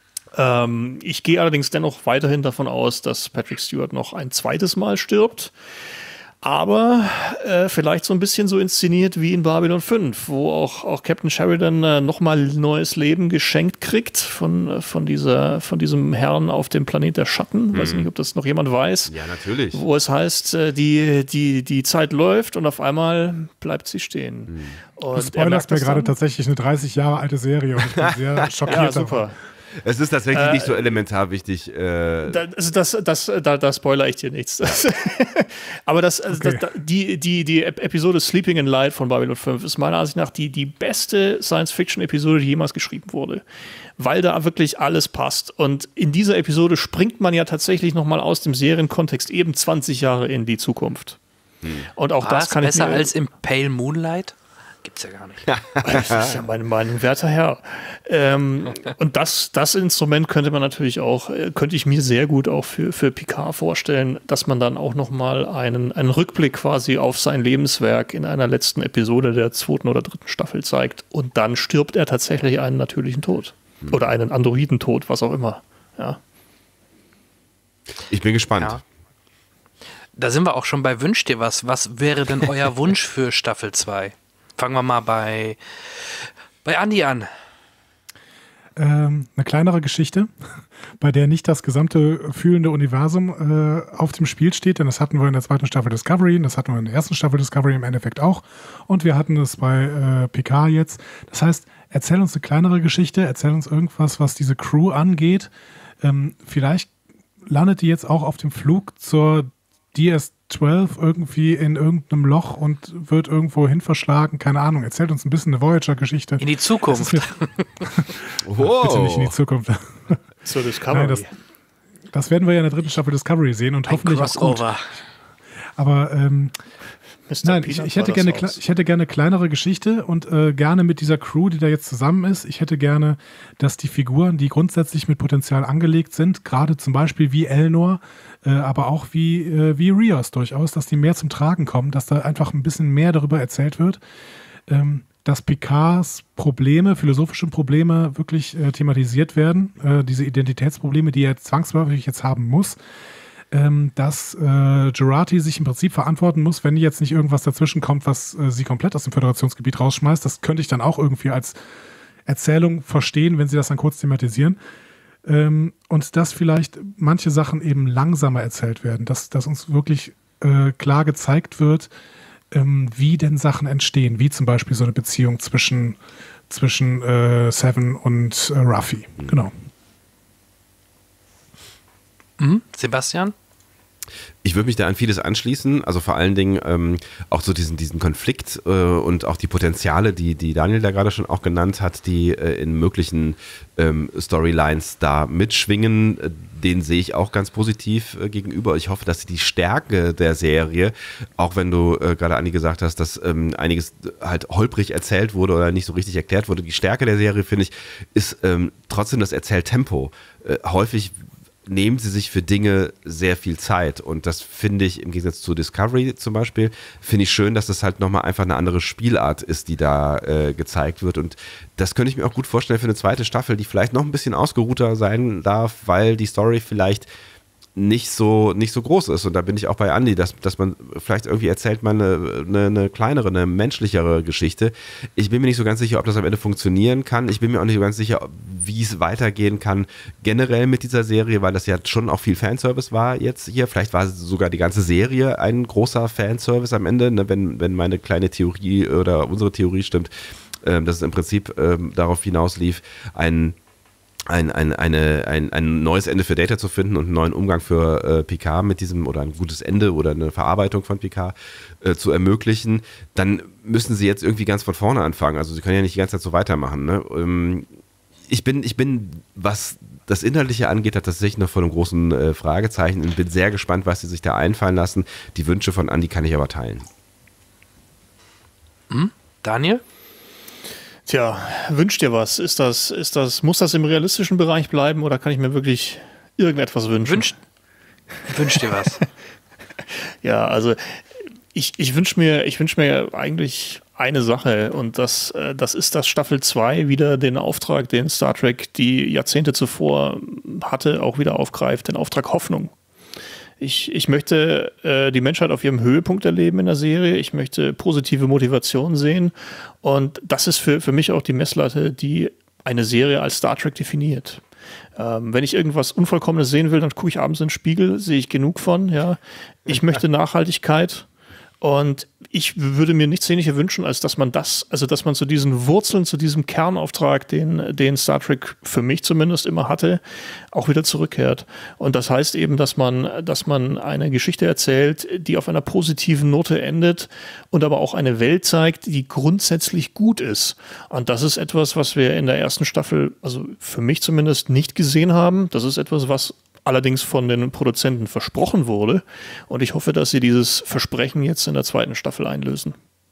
S3: Ähm, ich gehe allerdings dennoch weiterhin davon aus, dass Patrick Stewart noch ein zweites Mal stirbt. Aber äh, vielleicht so ein bisschen so inszeniert wie in Babylon fünf, wo auch, auch Captain Sheridan äh, nochmal neues Leben geschenkt kriegt von, äh, von, dieser, von diesem Herrn auf dem Planet der Schatten. Mhm. Weiß nicht, ob das noch jemand weiß.
S4: Ja, natürlich.
S3: Wo es heißt, äh, die, die, die Zeit läuft und auf einmal bleibt sie stehen.
S5: Mhm.
S3: Und
S5: du spoilerst mir gerade tatsächlich eine dreißig Jahre alte Serie und ich bin sehr schockiert.
S3: Ja, super.
S5: Davon.
S4: Es ist tatsächlich
S3: äh,
S4: nicht so elementar wichtig. Äh
S3: da, also das, das, da, da spoilere ich dir nichts. Aber das, also
S5: okay.
S3: das, die, die, die Episode Sleeping in Light von Babylon fünf ist meiner Ansicht nach die, die beste Science-Fiction-Episode, die jemals geschrieben wurde. Weil da wirklich alles passt. Und in dieser Episode springt man ja tatsächlich nochmal aus dem Serienkontext eben zwanzig Jahre in die Zukunft. Hm. Und auch
S2: War
S3: das
S2: es
S3: kann
S2: besser
S3: ich mir
S2: als im Pale Moonlight? Gibt's ja gar nicht.
S3: Das ist ja meine Meinung, werter Herr. Ähm, und das, das Instrument könnte man natürlich auch, könnte ich mir sehr gut auch für, für Picard vorstellen, dass man dann auch nochmal einen, einen Rückblick quasi auf sein Lebenswerk in einer letzten Episode der zweiten oder dritten Staffel zeigt. Und dann stirbt er tatsächlich einen natürlichen Tod. Hm. Oder einen Androidentod, was auch immer. Ja.
S4: Ich bin gespannt.
S2: Ja. Da sind wir auch schon bei Wünsch dir was. Was wäre denn euer Wunsch für Staffel zwei? Fangen wir mal bei, bei Andi an.
S5: ähm, eine kleinere Geschichte, bei der nicht das gesamte fühlende Universum äh, auf dem Spiel steht, denn das hatten wir in der zweiten Staffel Discovery, das hatten wir in der ersten Staffel Discovery im Endeffekt auch und wir hatten es bei äh, Picard jetzt. Das heißt, erzähl uns eine kleinere Geschichte, erzähl uns irgendwas, was diese Crew angeht. Ähm, vielleicht landet die jetzt auch auf dem Flug zur D S zwölf irgendwie in irgendeinem Loch und wird irgendwo hin verschlagen, keine Ahnung. Erzählt uns ein bisschen eine Voyager-Geschichte.
S2: In die Zukunft.
S4: Wow.
S5: Bitte nicht in die Zukunft.
S3: Zur Discovery.
S5: Nein, das, das werden wir ja in der dritten Staffel Discovery sehen und
S2: Ein
S5: hoffentlich
S2: Crossover.
S5: auch gut. Aber ähm, nein, ich, ich, hätte gerne, ich hätte gerne kleinere Geschichte und äh, gerne mit dieser Crew, die da jetzt zusammen ist. Ich hätte gerne, dass die Figuren, die grundsätzlich mit Potenzial angelegt sind, gerade zum Beispiel wie Elnor, äh, aber auch wie, äh, wie Rios durchaus, dass die mehr zum Tragen kommen, dass da einfach ein bisschen mehr darüber erzählt wird, ähm, dass Picards Probleme, philosophische Probleme wirklich äh, thematisiert werden, äh, diese Identitätsprobleme, die er zwangsläufig jetzt haben muss. Ähm, dass äh, Jurati sich im Prinzip verantworten muss, wenn jetzt nicht irgendwas dazwischen kommt, was äh, sie komplett aus dem Föderationsgebiet rausschmeißt. Das könnte ich dann auch irgendwie als Erzählung verstehen, wenn sie das dann kurz thematisieren. Ähm, und dass vielleicht manche Sachen eben langsamer erzählt werden, dass, dass uns wirklich äh, klar gezeigt wird, ähm, wie denn Sachen entstehen, wie zum Beispiel so eine Beziehung zwischen, zwischen äh, Seven und äh, Raffi. Mhm. Genau.
S2: Mhm. Sebastian?
S4: Ich würde mich da an vieles anschließen, also vor allen Dingen ähm, auch so diesen, diesen Konflikt äh, und auch die Potenziale, die, die Daniel da gerade schon auch genannt hat, die äh, in möglichen ähm, Storylines da mitschwingen, äh, den sehe ich auch ganz positiv äh, gegenüber. Ich hoffe, dass die Stärke der Serie, auch wenn du äh, gerade Andi gesagt hast, dass ähm, einiges halt holprig erzählt wurde oder nicht so richtig erklärt wurde, die Stärke der Serie, finde ich, ist ähm, trotzdem das Erzähltempo. Äh, häufig nehmen sie sich für Dinge sehr viel Zeit und das finde ich im Gegensatz zu Discovery zum Beispiel, finde ich schön, dass das halt nochmal einfach eine andere Spielart ist, die da äh, gezeigt wird und das könnte ich mir auch gut vorstellen für eine zweite Staffel, die vielleicht noch ein bisschen ausgeruhter sein darf, weil die Story vielleicht nicht so, nicht so groß ist und da bin ich auch bei Andi, dass, dass man vielleicht irgendwie erzählt man eine, eine, eine kleinere, eine menschlichere Geschichte. Ich bin mir nicht so ganz sicher, ob das am Ende funktionieren kann. Ich bin mir auch nicht so ganz sicher, wie es weitergehen kann generell mit dieser Serie, weil das ja schon auch viel Fanservice war jetzt hier. Vielleicht war sogar die ganze Serie ein großer Fanservice am Ende, ne, wenn, wenn meine kleine Theorie oder unsere Theorie stimmt, ähm, dass es im Prinzip ähm, darauf hinauslief, ein Ein, ein, eine, ein, ein neues Ende für Data zu finden und einen neuen Umgang für äh, Picard mit diesem oder ein gutes Ende oder eine Verarbeitung von Picard äh, zu ermöglichen, dann müssen sie jetzt irgendwie ganz von vorne anfangen. Also sie können ja nicht die ganze Zeit so weitermachen. Ne? Ähm, ich bin, ich bin, was das Inhaltliche angeht, hat tatsächlich noch vor einem großen äh, Fragezeichen und bin sehr gespannt, was sie sich da einfallen lassen. Die Wünsche von Andi kann ich aber teilen.
S2: Hm? Daniel?
S3: Tja, wünscht dir was? Ist das, ist das, muss das im realistischen Bereich bleiben oder kann ich mir wirklich irgendetwas wünschen?
S2: Wünscht, wünscht dir was?
S3: Ja, also ich, ich wünsche mir, ich wünsch mir eigentlich eine Sache und das, das ist, dass Staffel zwei wieder den Auftrag, den Star Trek die Jahrzehnte zuvor hatte, auch wieder aufgreift, den Auftrag Hoffnung. Ich, ich möchte äh, die Menschheit auf ihrem Höhepunkt erleben in der Serie. Ich möchte positive Motivation sehen. Und das ist für, für mich auch die Messlatte, die eine Serie als Star Trek definiert. Ähm, wenn ich irgendwas Unvollkommenes sehen will, dann gucke ich abends in den Spiegel, sehe ich genug von. Ja. Ich möchte Nachhaltigkeit. Und ich würde mir nichts sehnlicher wünschen, als dass man das, also dass man zu diesen Wurzeln, zu diesem Kernauftrag, den, den Star Trek für mich zumindest immer hatte, auch wieder zurückkehrt. Und das heißt eben, dass man, dass man eine Geschichte erzählt, die auf einer positiven Note endet und aber auch eine Welt zeigt, die grundsätzlich gut ist. Und das ist etwas, was wir in der ersten Staffel, also für mich zumindest, nicht gesehen haben. Das ist etwas, was allerdings von den Produzenten versprochen wurde. Und ich hoffe, dass sie dieses Versprechen jetzt in der zweiten Staffel einlösen.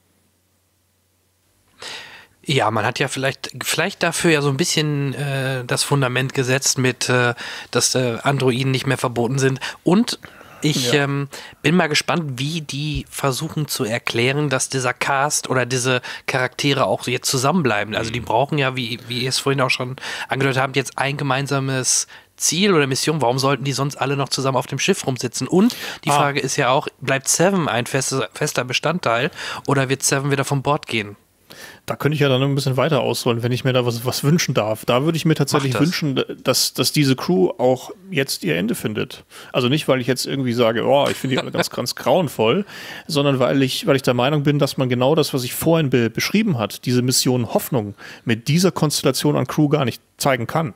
S2: Ja, man hat ja vielleicht, vielleicht dafür ja so ein bisschen äh, das Fundament gesetzt mit, äh, dass äh, Androiden nicht mehr verboten sind. Und ich ja. ähm, bin mal gespannt, wie die versuchen zu erklären, dass dieser Cast oder diese Charaktere auch jetzt zusammenbleiben. Also die brauchen ja, wie, wie ihr es vorhin auch schon angedeutet habt, jetzt ein gemeinsames Ziel oder Mission. Warum sollten die sonst alle noch zusammen auf dem Schiff rumsitzen? Und die Frage ah. ist ja auch, bleibt Seven ein fester, fester Bestandteil oder wird Seven wieder vom Bord gehen?
S3: Da könnte ich ja dann ein bisschen weiter ausholen, wenn ich mir da was, was wünschen darf. Da würde ich mir tatsächlich
S2: das.
S3: wünschen, dass, dass diese Crew auch jetzt ihr Ende findet. Also nicht, weil ich jetzt irgendwie sage, oh, ich finde die alle ganz, ganz grauenvoll, sondern weil ich, weil ich der Meinung bin, dass man genau das, was ich vorhin be- beschrieben hat, diese Mission Hoffnung mit dieser Konstellation an Crew gar nicht zeigen kann.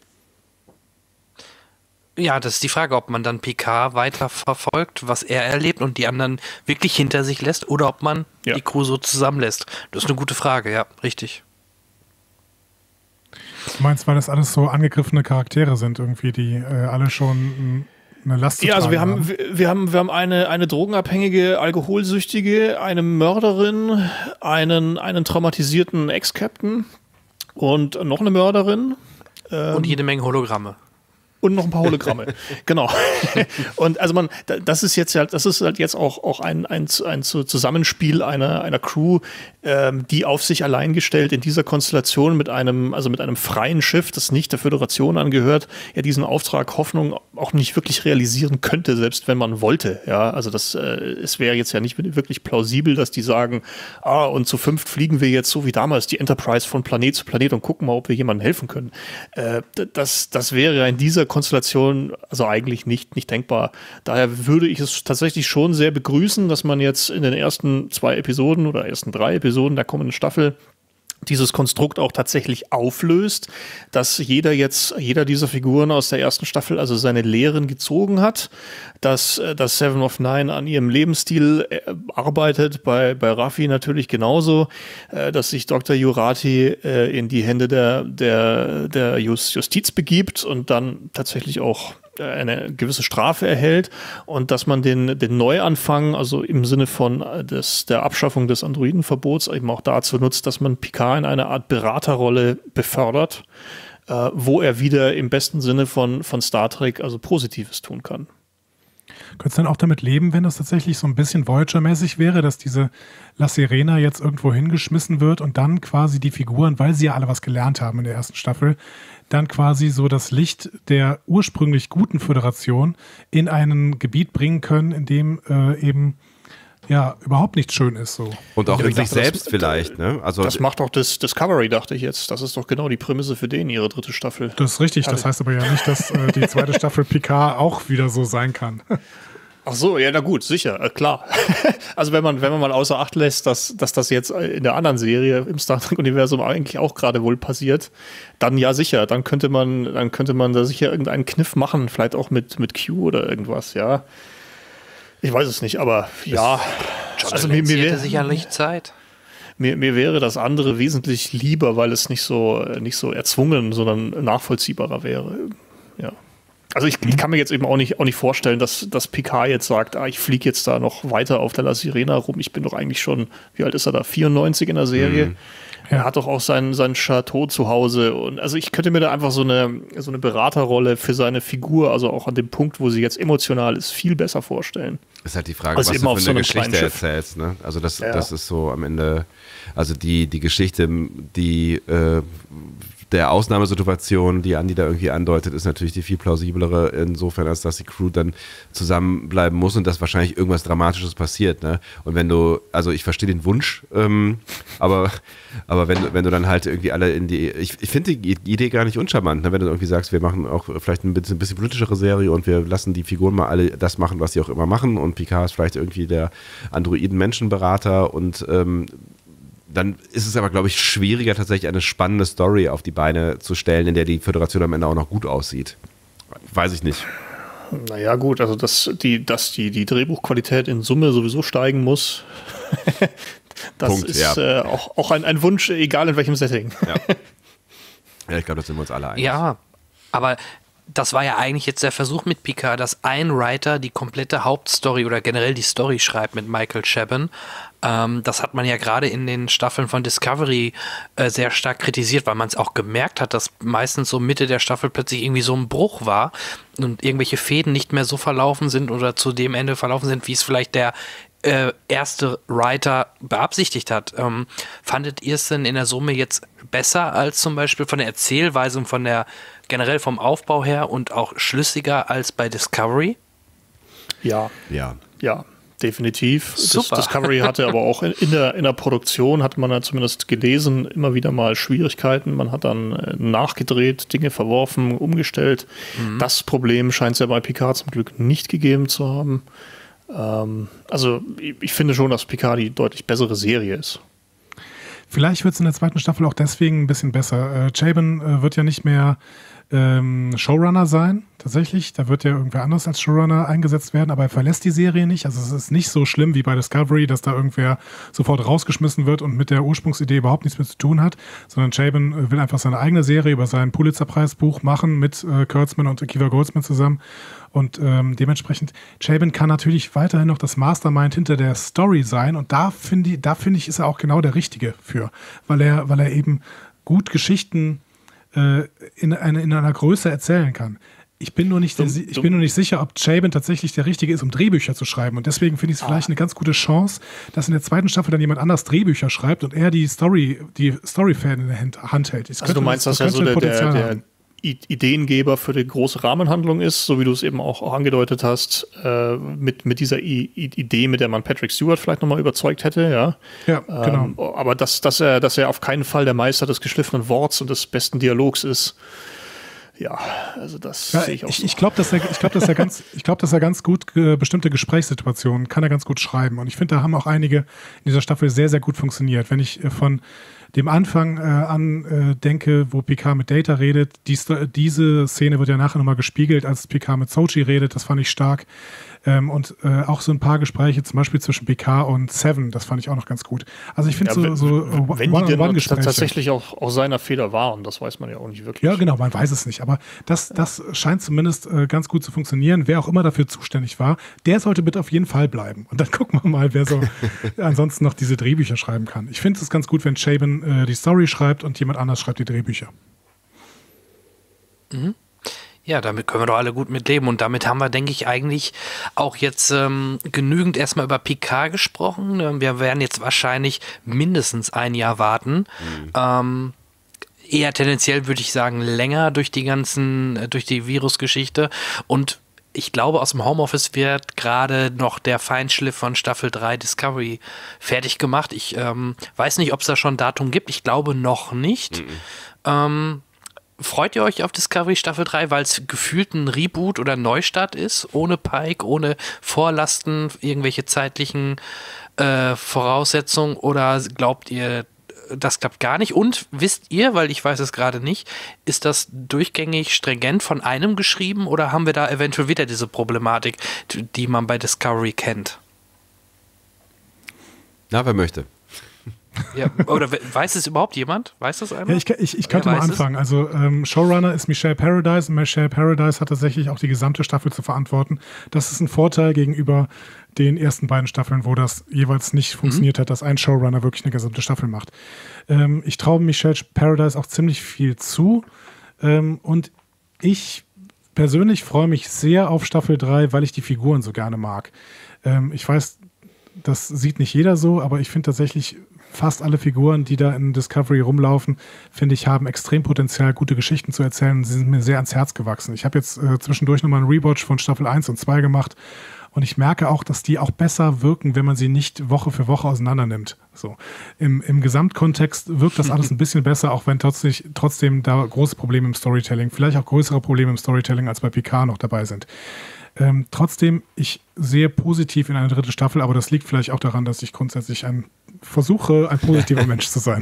S2: Ja, das ist die Frage, ob man dann Picard weiter verfolgt, was er erlebt und die anderen wirklich hinter sich lässt oder ob man
S3: Ja.
S2: die Crew so zusammenlässt. Das ist eine gute Frage, ja, richtig.
S5: Du meinst, weil das alles so angegriffene Charaktere sind, irgendwie, die äh, alle schon eine Last zu
S3: Ja, also wir
S5: tragen
S3: haben, wir, wir haben, wir haben eine, eine drogenabhängige, alkoholsüchtige, eine Mörderin, einen, einen traumatisierten Ex-Captain und noch eine Mörderin.
S2: Und jede Menge Hologramme.
S3: Und noch ein paar Hologramme. Genau. Und also man, das ist jetzt halt, das ist halt jetzt auch, auch ein, ein, ein Zusammenspiel einer, einer Crew, ähm, die auf sich allein gestellt in dieser Konstellation mit einem, also mit einem freien Schiff, das nicht der Föderation angehört, ja diesen Auftrag Hoffnung auch nicht wirklich realisieren könnte, selbst wenn man wollte. Ja, also das, äh, es wäre jetzt ja nicht wirklich plausibel, dass die sagen, ah, und zu fünft fliegen wir jetzt so wie damals die Enterprise von Planet zu Planet und gucken mal, ob wir jemandem helfen können. Äh, das, das wäre ja in dieser Konstellation also eigentlich nicht, nicht denkbar. Daher würde ich es tatsächlich schon sehr begrüßen, dass man jetzt in den ersten zwei Episoden oder ersten drei Episoden der kommenden Staffel dieses Konstrukt auch tatsächlich auflöst, dass jeder jetzt, jeder dieser Figuren aus der ersten Staffel also seine Lehren gezogen hat, dass, dass Seven of Nine an ihrem Lebensstil arbeitet, bei, bei Raffi natürlich genauso, dass sich Doktor Jurati in die Hände der, der, der Justiz begibt und dann tatsächlich auch eine gewisse Strafe erhält und dass man den, den Neuanfang, also im Sinne von des, der Abschaffung des Androidenverbots, eben auch dazu nutzt, dass man Picard in eine Art Beraterrolle befördert, äh, wo er wieder im besten Sinne von, von Star Trek also Positives tun kann.
S5: Könntest du dann auch damit leben, wenn das tatsächlich so ein bisschen Voyager-mäßig wäre, dass diese La Sirena jetzt irgendwo hingeschmissen wird und dann quasi die Figuren, weil sie ja alle was gelernt haben in der ersten Staffel, dann quasi so das Licht der ursprünglich guten Föderation in ein Gebiet bringen können, in dem äh, eben ja überhaupt nicht schön ist so.
S4: Und auch
S3: Ja,
S4: in
S3: ich
S4: sich
S3: dachte,
S4: selbst
S3: das-
S4: vielleicht, ne? Also
S3: Das macht doch das Discovery, dachte ich jetzt. Das ist doch genau die Prämisse für den, ihre dritte Staffel.
S5: Das ist richtig, das heißt aber ja nicht, dass äh, die zweite Staffel Picard auch wieder so sein kann.
S3: Ach so, ja, na gut, sicher, äh, klar. Also wenn man, wenn man mal außer Acht lässt, dass, dass das jetzt in der anderen Serie im Star Trek-Universum eigentlich auch gerade wohl passiert, dann ja sicher, dann könnte man, dann könnte man da sicher irgendeinen Kniff machen, vielleicht auch mit, mit Q oder irgendwas, ja. Ich weiß es nicht, aber ja. Also mir, mir,
S2: hätte
S3: wär,
S2: sicherlich Zeit.
S3: mir, mir wäre das andere wesentlich lieber, weil es nicht so, nicht so erzwungen, sondern nachvollziehbarer wäre. Ja. Also ich, ich kann mir jetzt eben auch nicht, auch nicht vorstellen, dass, dass Picard jetzt sagt, ah, ich fliege jetzt da noch weiter auf der La Sirena rum. Ich bin doch eigentlich schon, wie alt ist er da? vierundneunzig in der Serie. Mhm. Er hat doch auch sein, sein Chateau zu Hause. Und also ich könnte mir da einfach so eine, so eine Beraterrolle für seine Figur, also auch an dem Punkt, wo sie jetzt emotional ist, viel besser vorstellen.
S4: Ist halt die Frage,
S3: Also
S4: was
S3: eben
S4: du
S3: auf
S4: für
S3: so
S4: eine
S3: einem kleinen
S4: Geschichte
S3: Schiff.
S4: erzählst. Ne? Also das,
S3: Ja.
S4: das ist so am Ende, also die, die Geschichte, die äh, der Ausnahmesituation, die Andi da irgendwie andeutet, ist natürlich die viel plausiblere insofern, als dass die Crew dann zusammenbleiben muss und dass wahrscheinlich irgendwas Dramatisches passiert. Ne? Und wenn du, also ich verstehe den Wunsch, ähm, aber, aber wenn, wenn du dann halt irgendwie alle in die, ich, ich finde die Idee gar nicht uncharmant, ne? Wenn du irgendwie sagst, wir machen auch vielleicht ein bisschen, ein bisschen politischere Serie und wir lassen die Figuren mal alle das machen, was sie auch immer machen und Picard ist vielleicht irgendwie der Androiden-Menschenberater und ähm, dann ist es aber, glaube ich, schwieriger, tatsächlich eine spannende Story auf die Beine zu stellen, in der die Föderation am Ende auch noch gut aussieht. Weiß ich nicht.
S3: Naja, gut, also dass die, dass die, die Drehbuchqualität in Summe sowieso steigen muss, das
S4: Punkt,
S3: ist
S4: ja.
S3: äh, auch, auch ein, ein Wunsch, egal in welchem Setting.
S4: Ja, ja ich glaube, da sind wir uns alle einig.
S2: Ja, aber das war ja eigentlich jetzt der Versuch mit Picard, dass ein Writer die komplette Hauptstory oder generell die Story schreibt mit Michael Chabon. Ähm, das hat man ja gerade in den Staffeln von Discovery äh, sehr stark kritisiert, weil man es auch gemerkt hat, dass meistens so Mitte der Staffel plötzlich irgendwie so ein Bruch war und irgendwelche Fäden nicht mehr so verlaufen sind oder zu dem Ende verlaufen sind, wie es vielleicht der äh, erste Writer beabsichtigt hat. Ähm, fandet ihr es denn in der Summe jetzt besser als zum Beispiel von der Erzählweise und von der generell vom Aufbau her und auch schlüssiger als bei Discovery?
S3: Ja,
S4: Ja.
S3: ja. definitiv.
S2: Super.
S3: Das Discovery hatte aber auch in, in, der, in der Produktion, hat man ja zumindest gelesen, immer wieder mal Schwierigkeiten. Man hat dann äh, nachgedreht, Dinge verworfen, umgestellt. Mhm. Das Problem scheint es ja bei Picard zum Glück nicht gegeben zu haben. Ähm, also ich, ich finde schon, dass Picard die deutlich bessere Serie ist.
S5: Vielleicht wird es in der zweiten Staffel auch deswegen ein bisschen besser. Äh, Chabon äh, wird ja nicht mehr ähm, Showrunner sein, tatsächlich. Da wird ja irgendwer anders als Showrunner eingesetzt werden, aber er verlässt die Serie nicht. Also es ist nicht so schlimm wie bei Discovery, dass da irgendwer sofort rausgeschmissen wird und mit der Ursprungsidee überhaupt nichts mehr zu tun hat, sondern Chabon äh, will einfach seine eigene Serie über sein Pulitzer-Preis-Buch machen mit äh, Kurtzman und Akiva Goldsman zusammen. Und ähm, dementsprechend, Chabon kann natürlich weiterhin noch das Mastermind hinter der Story sein. Und da finde ich, da finde ich, ist er auch genau der Richtige für. Weil er, weil er eben gut Geschichten äh, in, eine, in einer Größe erzählen kann. Ich bin nur nicht, der, ich bin nur nicht sicher, ob Chabon tatsächlich der Richtige ist, um Drehbücher zu schreiben. Und deswegen finde ich es vielleicht eine ganz gute Chance, dass in der zweiten Staffel dann jemand anders Drehbücher schreibt und er die Story, die Story-Fan in der Hand hält. Das
S3: also du meinst, dass er so der, der, der Ideengeber für die große Rahmenhandlung ist, so wie du es eben auch, auch angedeutet hast, äh, mit, mit dieser I- Idee, mit der man Patrick Stewart vielleicht nochmal überzeugt hätte, ja.
S5: Ja, genau.
S3: Ähm, aber dass, dass, er, dass er auf keinen Fall der Meister des geschliffenen Worts und des besten Dialogs ist, ja, also das
S5: ja,
S3: sehe ich auch
S5: ich,
S3: so.
S5: Ich glaube, dass er, ich glaube, dass er ganz, ich glaube, dass er ganz gut äh, bestimmte Gesprächssituationen kann er ganz gut schreiben. Und ich finde, da haben auch einige in dieser Staffel sehr, sehr gut funktioniert. Wenn ich äh, von dem Anfang äh, an äh, denke, wo Picard mit Data redet, die, diese Szene wird ja nachher nochmal gespiegelt, als Picard mit Sochi redet, das fand ich stark. Ähm, und äh, auch so ein paar Gespräche, zum Beispiel zwischen Picard und Seven, das fand ich auch noch ganz gut. Also ich finde
S3: ja,
S5: so, so
S3: wenn die denn tatsächlich auch aus seiner Feder waren, das weiß man ja auch nicht wirklich.
S5: Ja, genau, man weiß es nicht, aber das, das scheint zumindest äh, ganz gut zu funktionieren. Wer auch immer dafür zuständig war, der sollte bitte auf jeden Fall bleiben. Und dann gucken wir mal, wer so ansonsten noch diese Drehbücher schreiben kann. Ich finde es ganz gut, wenn Chabon äh, die Story schreibt und jemand anders schreibt die Drehbücher.
S2: Mhm. Ja, damit können wir doch alle gut mitleben. Und damit haben wir, denke ich, eigentlich auch jetzt ähm, genügend erstmal über Picard gesprochen. Wir werden jetzt wahrscheinlich mindestens ein Jahr warten. Mhm. Ähm, eher tendenziell würde ich sagen länger durch die ganzen, durch die Virusgeschichte. Und ich glaube, aus dem Homeoffice wird gerade noch der Feinschliff von Staffel drei Discovery fertig gemacht. Ich ähm, weiß nicht, ob es da schon ein Datum gibt. Ich glaube noch nicht. Mhm. Ähm, Freut ihr euch auf Discovery Staffel drei, weil es gefühlt ein Reboot oder Neustart ist, ohne Pike, ohne Vorlasten, irgendwelche zeitlichen äh, Voraussetzungen, oder glaubt ihr, das klappt gar nicht? Und wisst ihr, weil ich weiß es gerade nicht, ist das durchgängig stringent von einem geschrieben oder haben wir da eventuell wieder diese Problematik, die man bei Discovery kennt?
S4: Na, wer möchte?
S2: Ja, oder weiß es überhaupt jemand? Weiß das einer?
S5: Ja, ich, ich, ich könnte mal anfangen. Es? Also ähm, Showrunner ist Michelle Paradise und Michelle Paradise hat tatsächlich auch die gesamte Staffel zu verantworten. Das ist ein Vorteil gegenüber den ersten beiden Staffeln, wo das jeweils nicht funktioniert mhm. hat, dass ein Showrunner wirklich eine gesamte Staffel macht. Ähm, ich traue Michelle Paradise auch ziemlich viel zu ähm, und ich persönlich freue mich sehr auf Staffel drei, weil ich die Figuren so gerne mag. Ähm, ich weiß, das sieht nicht jeder so, aber ich finde tatsächlich fast alle Figuren, die da in Discovery rumlaufen, finde ich, haben extrem Potenzial, gute Geschichten zu erzählen. Sie sind mir sehr ans Herz gewachsen. Ich habe jetzt äh, zwischendurch nochmal einen Rewatch von Staffel eins und zwei gemacht und ich merke auch, dass die auch besser wirken, wenn man sie nicht Woche für Woche auseinander nimmt. So. Im, im Gesamtkontext wirkt das alles ein bisschen besser, auch wenn trotzdem, trotzdem da große Probleme im Storytelling, vielleicht auch größere Probleme im Storytelling als bei Picard noch dabei sind. Ähm, trotzdem, ich sehe positiv in eine dritte Staffel, aber das liegt vielleicht auch daran, dass ich grundsätzlich ein, versuche, ein positiver Mensch zu sein.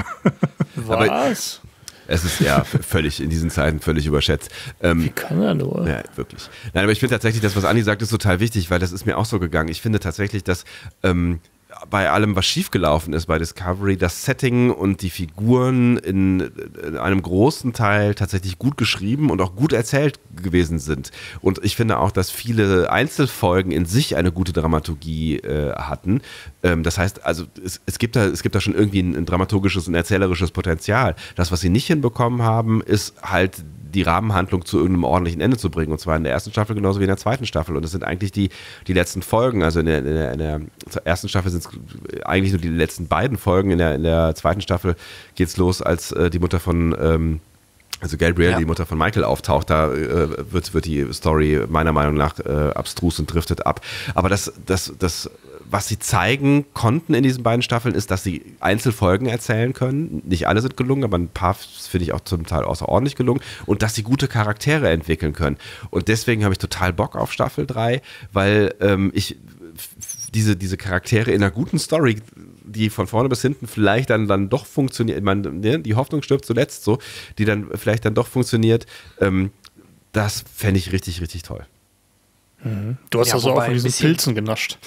S3: Was?
S4: Es ist ja völlig in diesen Zeiten völlig überschätzt. Ähm,
S3: Wie kann er nur?
S4: Ja, wirklich. Nein, aber ich finde tatsächlich, das, was Andi sagt, ist total wichtig, weil das ist mir auch so gegangen. Ich finde tatsächlich, dass ähm, bei allem, was schiefgelaufen ist bei Discovery, das Setting und die Figuren in, in einem großen Teil tatsächlich gut geschrieben und auch gut erzählt gewesen sind. Und ich finde auch, dass viele Einzelfolgen in sich eine gute Dramaturgie äh, hatten. Ähm, das heißt, also es, es, gibt da, es gibt da schon irgendwie ein, ein dramaturgisches und erzählerisches Potenzial. Das, was sie nicht hinbekommen haben, ist halt die Rahmenhandlung zu irgendeinem ordentlichen Ende zu bringen. Und zwar in der ersten Staffel genauso wie in der zweiten Staffel. Und das sind eigentlich die, die letzten Folgen. Also in der, in der, in der ersten Staffel sind es eigentlich nur die letzten beiden Folgen. In der, in der zweiten Staffel geht es los, als äh, die Mutter von, ähm, also Gabrielle, ja. die Mutter von Michael, auftaucht. Da äh, wird, wird die Story meiner Meinung nach äh, abstrus und driftet ab. Aber das, das, das was sie zeigen konnten in diesen beiden Staffeln, ist, dass sie Einzelfolgen erzählen können. Nicht alle sind gelungen, aber ein paar finde ich auch zum Teil außerordentlich gelungen. Und dass sie gute Charaktere entwickeln können. Und deswegen habe ich total Bock auf Staffel drei, weil ähm, ich diese, diese Charaktere in einer guten Story, die von vorne bis hinten vielleicht dann, dann doch funktioniert, man, ne, die Hoffnung stirbt zuletzt so, die dann vielleicht dann doch funktioniert, ähm, das fände ich richtig, richtig toll.
S3: Mhm. Du hast
S2: Ja,
S3: also auch
S2: wobei
S3: von
S2: ein
S3: diesen
S2: bisschen-
S3: Pilzen genascht.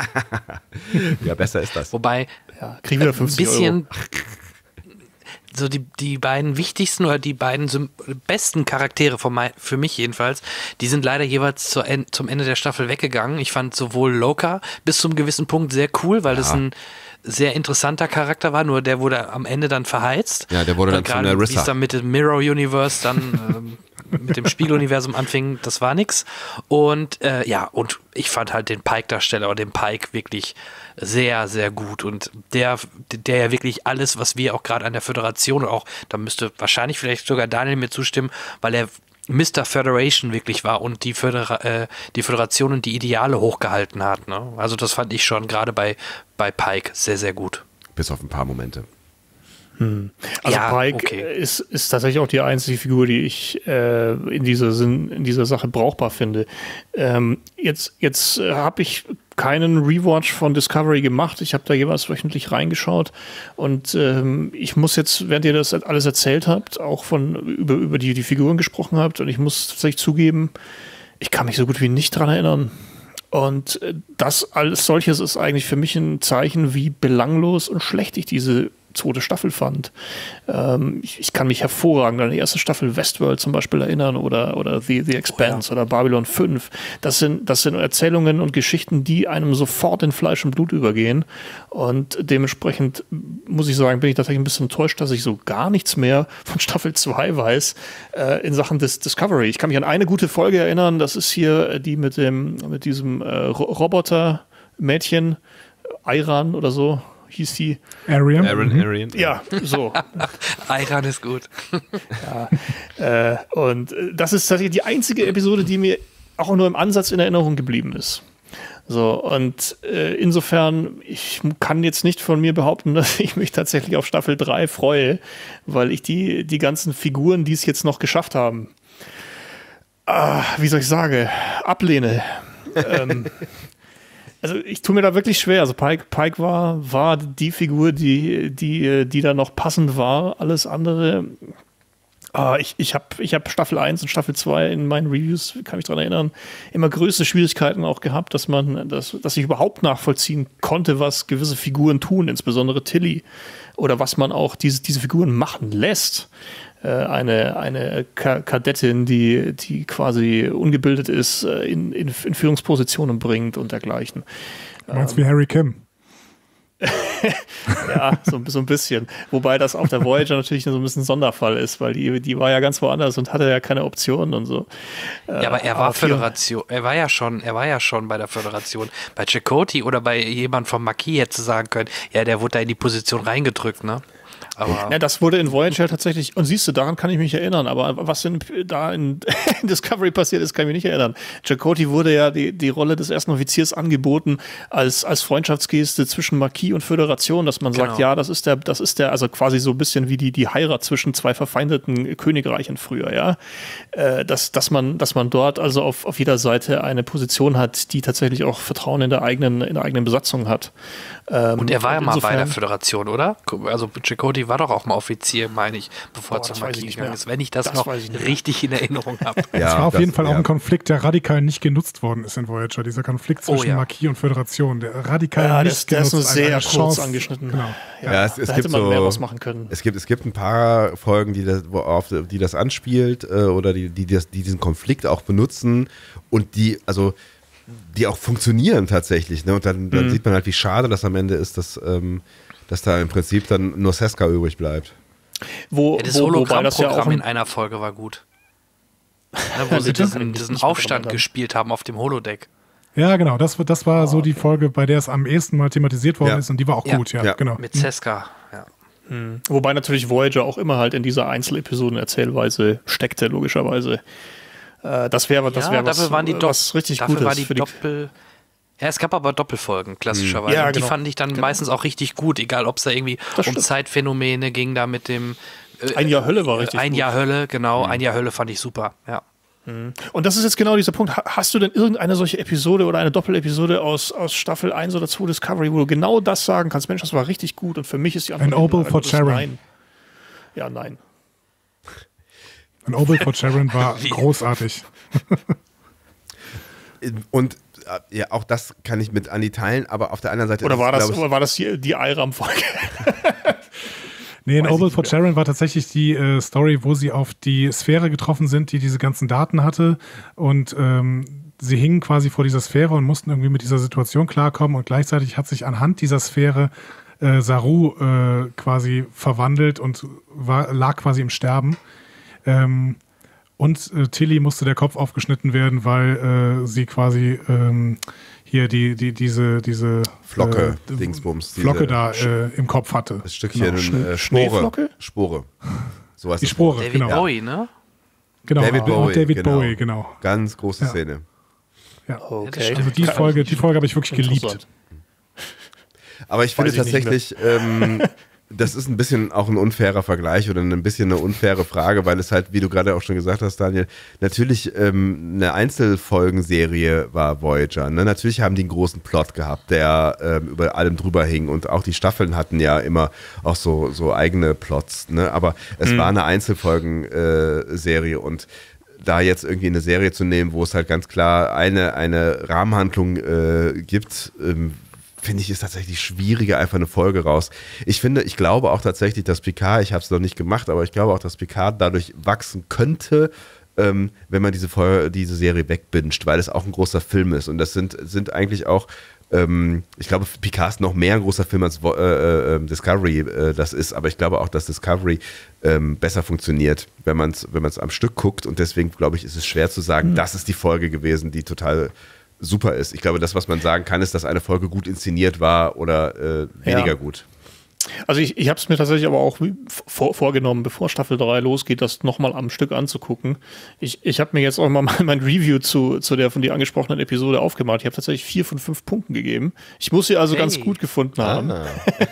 S4: Ja, besser ist das.
S2: Wobei
S3: Ja, krieg wieder
S2: ein
S3: fünfzig
S2: bisschen
S3: Euro.
S2: so die, die beiden wichtigsten oder die beiden sym- besten Charaktere von mein, für mich jedenfalls, die sind leider jeweils zu en- zum Ende der Staffel weggegangen. Ich fand sowohl Loka bis zum gewissen Punkt sehr cool, weil das ein sehr interessanter Charakter war, nur der wurde am Ende dann verheizt.
S4: Ja, der wurde
S2: Und
S4: dann von
S2: gerade
S4: der
S2: wie es
S4: Rissa.
S2: dann mit dem Mirror Universe dann ähm, mit dem Spiegeluniversum anfing, das war nix. Und äh, ja, und ich fand halt den Pike-Darsteller oder den Pike wirklich sehr, sehr gut. Und der, der ja wirklich alles, was wir auch gerade an der Föderation, auch, da müsste wahrscheinlich vielleicht sogar Daniel mir zustimmen, weil er Mister Federation wirklich war und die, Födera äh, die Föderation und die Ideale hochgehalten hat. Ne? Also das fand ich schon gerade bei, bei Pike sehr, sehr gut.
S4: Bis auf ein paar Momente.
S3: Also
S2: Ja,
S3: Pike
S2: okay.
S3: ist, ist tatsächlich auch die einzige Figur, die ich äh, in, dieser Sinn, in dieser Sache brauchbar finde. Ähm, jetzt jetzt äh, habe ich keinen Rewatch von Discovery gemacht. Ich habe da jeweils wöchentlich reingeschaut. Und ähm, ich muss jetzt, während ihr das alles erzählt habt, auch von über, über die, die Figuren gesprochen habt, und ich muss tatsächlich zugeben, ich kann mich so gut wie nicht dran erinnern. Und äh, das als solches ist eigentlich für mich ein Zeichen, wie belanglos und schlecht ich diese zweite Staffel fand. Ähm, ich, ich kann mich hervorragend an die erste Staffel Westworld zum Beispiel erinnern oder, oder The, The Expanse
S2: Oh ja.
S3: oder Babylon fünf. Das sind, das sind Erzählungen und Geschichten, die einem sofort in Fleisch und Blut übergehen. Und dementsprechend muss ich sagen, bin ich tatsächlich ein bisschen enttäuscht, dass ich so gar nichts mehr von Staffel zwei weiß äh, in Sachen des Discovery. Ich kann mich an eine gute Folge erinnern, das ist hier die mit dem mit diesem äh, Ro- Roboter-Mädchen, Iran oder so hieß die.
S5: Ariam.
S4: Aaron, Arian.
S3: Ja, so.
S2: Iran ist gut.
S3: äh, und äh, das ist tatsächlich die einzige Episode, die mir auch nur im Ansatz in Erinnerung geblieben ist. So, und äh, insofern, ich kann jetzt nicht von mir behaupten, dass ich mich tatsächlich auf Staffel drei freue, weil ich die, die ganzen Figuren, die es jetzt noch geschafft haben, ah, wie soll ich sagen, ablehne. ähm, Also ich tue mir da wirklich schwer. Also Pike, Pike war, war die Figur, die, die, die da noch passend war. Alles andere, ah, ich, ich habe ich hab Staffel eins und Staffel zwei in meinen Reviews, kann mich daran erinnern, immer größte Schwierigkeiten auch gehabt, dass man, dass, dass ich überhaupt nachvollziehen konnte, was gewisse Figuren tun, insbesondere Tilly. Oder was man auch diese, diese Figuren machen lässt. Eine, eine Ka- Kadettin, die, die quasi ungebildet ist, in, in, in Führungspositionen bringt und dergleichen.
S5: Du meinst wie Harry Kim?
S3: Ja, so, so ein bisschen. Wobei das auf der Voyager natürlich so ein bisschen ein Sonderfall ist, weil die, die war ja ganz woanders und hatte ja keine Optionen und so.
S2: Ja, aber er war Föderation, er war ja schon, er war ja schon bei der Föderation. Bei Chakotay oder bei jemand vom Maquis hätte sagen können, ja, der wurde da in die Position reingedrückt, ne? Aber
S3: Ja, das wurde in Voyager tatsächlich, und siehst du, daran kann ich mich erinnern, aber was in, da in, in Discovery passiert ist, kann ich mich nicht erinnern. Chakotay wurde ja die, die Rolle des ersten Offiziers angeboten als, als Freundschaftsgeste zwischen Marquis und Föderation, dass man sagt,
S2: Genau.
S3: ja, das ist der, das ist der, also quasi so ein bisschen wie die, die Heirat zwischen zwei verfeindeten Königreichen früher, ja. Äh, dass, dass man, dass man dort also auf, auf jeder Seite eine Position hat, die tatsächlich auch Vertrauen in der eigenen, in der eigenen Besatzung hat. Ähm,
S2: und er war ja mal bei der
S3: insofern-
S2: Föderation, oder? Also Chakotay war doch auch mal Offizier, meine ich, bevor er
S3: Boah,
S2: zum
S3: das weiß ich
S2: Maquis
S3: nicht
S2: gegangen
S3: mehr.
S2: ist, wenn ich das,
S3: Das
S2: noch
S3: weiß ich nicht.
S2: richtig in Erinnerung habe.
S4: Ja,
S5: Es war auf
S4: das-
S5: jeden Fall auch
S4: ja.
S5: ein Konflikt, der radikal nicht genutzt worden ist in Voyager. Dieser Konflikt
S2: Oh
S5: zwischen
S2: ja.
S5: Marquis und Föderation, der radikal
S3: Ja,
S5: nicht
S3: das, der ist
S5: genutzt
S3: nur
S5: als eine
S3: sehr kurz
S5: Chance.
S3: angeschnitten.
S5: Genau.
S4: Ja, es, es
S3: da
S4: gibt
S3: hätte man
S4: so,
S3: mehr was machen können.
S4: Es gibt, es gibt ein paar Folgen, die das, wo auf, die das anspielt äh, oder die, die, das, die diesen Konflikt auch benutzen und die, also die auch funktionieren tatsächlich. Ne? Und dann, dann
S3: Mhm.
S4: sieht man halt, wie schade das am Ende ist, dass, ähm, dass da im Prinzip dann nur Seska übrig bleibt.
S3: Wo,
S2: Ja, das
S3: wo, wobei das ja auch
S2: Hologrammprogramm
S3: ein,
S2: in einer Folge war gut. Ja, wo sie
S3: Bitte?
S2: diesen, diesen
S3: Nicht
S2: Aufstand
S3: mitbekommen.
S2: gespielt haben auf dem Holodeck.
S5: Ja, genau. Das, das war so die Folge, bei der es am ehesten mal thematisiert worden
S4: Ja.
S5: ist und die war auch
S2: Ja.
S5: gut, ja,
S4: Ja.
S5: genau.
S2: Mit Seska, ja.
S3: wobei natürlich Voyager auch immer halt in dieser Einzelepisoden-Erzählweise steckte, logischerweise. Äh, das wäre das
S2: ja,
S3: wär was,
S2: dafür waren die, Dopp
S3: was richtig
S2: dafür
S3: Gutes
S2: war die
S3: für die.
S2: Doppel Ja, es gab aber Doppelfolgen, klassischerweise.
S3: Ja,
S2: und die
S3: genau.
S2: fand ich dann
S3: Genau.
S2: meistens auch richtig gut, egal ob es da irgendwie
S3: Das
S2: um
S3: stimmt.
S2: Zeitphänomene ging, da mit dem äh,
S3: Ein Jahr Hölle war richtig
S2: Ein
S3: gut.
S2: Jahr Hölle, genau. Ein Jahr Hölle fand ich super, ja.
S3: Und das ist jetzt genau dieser Punkt. Ha- Hast du denn irgendeine solche Episode oder eine Doppelepisode aus, aus Staffel eins oder zwei Discovery, wo du genau das sagen kannst, Mensch, das war richtig gut und für mich ist die Antwort
S5: An Opal
S3: immer,
S5: for
S3: das ist
S5: Sharon.
S3: Nein. Ja, nein.
S5: Ein Opal for Sharon war großartig.
S4: Und äh, ja, auch das kann ich mit Andi teilen, aber auf der anderen Seite
S3: Oder
S4: ist
S3: war
S4: es,
S3: das,
S4: glaub ich,
S3: oder war das die, die Eiram-Folge?
S5: Nee, in
S3: Weiß
S5: Opal
S3: ich
S5: for
S3: nicht mehr.
S5: Sharon war tatsächlich die äh, Story, wo sie auf die Sphäre getroffen sind, die diese ganzen Daten hatte. Und ähm, sie hingen quasi vor dieser Sphäre und mussten irgendwie mit dieser Situation klarkommen. Und gleichzeitig hat sich anhand dieser Sphäre äh, Saru äh, quasi verwandelt und war, lag quasi im Sterben. Ähm, und äh, Tilly musste der Kopf aufgeschnitten werden, weil äh, sie quasi ähm, hier die, die, diese, diese
S4: Flocke,
S5: äh,
S4: Dingsbums. diese-
S5: Flocke da äh, im Kopf hatte.
S4: Das Stückchen
S5: Genau.
S4: äh, Spore.
S3: Schneeflocke?
S4: Spore. So heißt
S5: Die
S4: das
S5: Spore,
S2: David
S5: genau.
S2: Bowie, ne?
S5: genau.
S4: David
S5: auch
S4: Bowie.
S5: David
S4: genau.
S5: Bowie, genau.
S4: Ganz große
S5: Ja.
S4: Szene.
S5: Ja.
S3: Okay.
S5: Also die Folge, die Folge habe ich wirklich geliebt.
S3: Interessant.
S4: Aber ich finde
S3: Weiß ich nicht
S4: tatsächlich, ähm, das ist ein bisschen auch ein unfairer Vergleich oder ein bisschen eine unfaire Frage, weil es halt, wie du gerade auch schon gesagt hast, Daniel, natürlich ähm, eine Einzelfolgenserie war Voyager. Ne? Natürlich haben die einen großen Plot gehabt, der ähm, über allem drüber hing und auch die Staffeln hatten ja immer auch so, so eigene Plots. Ne? Aber es war eine Einzelfolgenserie und da jetzt irgendwie eine Serie zu nehmen, wo es halt ganz klar eine, eine Rahmenhandlung äh, gibt, ähm, finde ich, ist tatsächlich schwieriger, einfach eine Folge raus. Ich finde, ich glaube auch tatsächlich, dass Picard, ich habe es noch nicht gemacht, aber ich glaube auch, dass Picard dadurch wachsen könnte, ähm, wenn man diese, Folge, diese Serie wegbinscht, weil es auch ein großer Film ist. Und das sind, sind eigentlich auch, ähm, ich glaube, Picard ist noch mehr ein großer Film als äh, äh, Discovery äh, das ist, aber ich glaube auch, dass Discovery ähm, besser funktioniert, wenn man es wenn man es am Stück guckt. Und deswegen, glaube ich, ist es schwer zu sagen, mhm. das ist die Folge gewesen, die total super ist. Ich glaube, das, was man sagen kann, ist, dass eine Folge gut inszeniert war oder äh, weniger
S3: Ja.
S4: gut.
S3: Also ich, ich habe es mir tatsächlich aber auch vor, vorgenommen, bevor Staffel drei losgeht, das nochmal am Stück anzugucken. Ich, ich habe mir jetzt auch mal mein Review zu, zu der von dir angesprochenen Episode aufgemacht. Ich habe tatsächlich vier von fünf Punkten gegeben. Ich muss sie also
S2: Hey.
S3: ganz gut gefunden haben.
S4: Ah.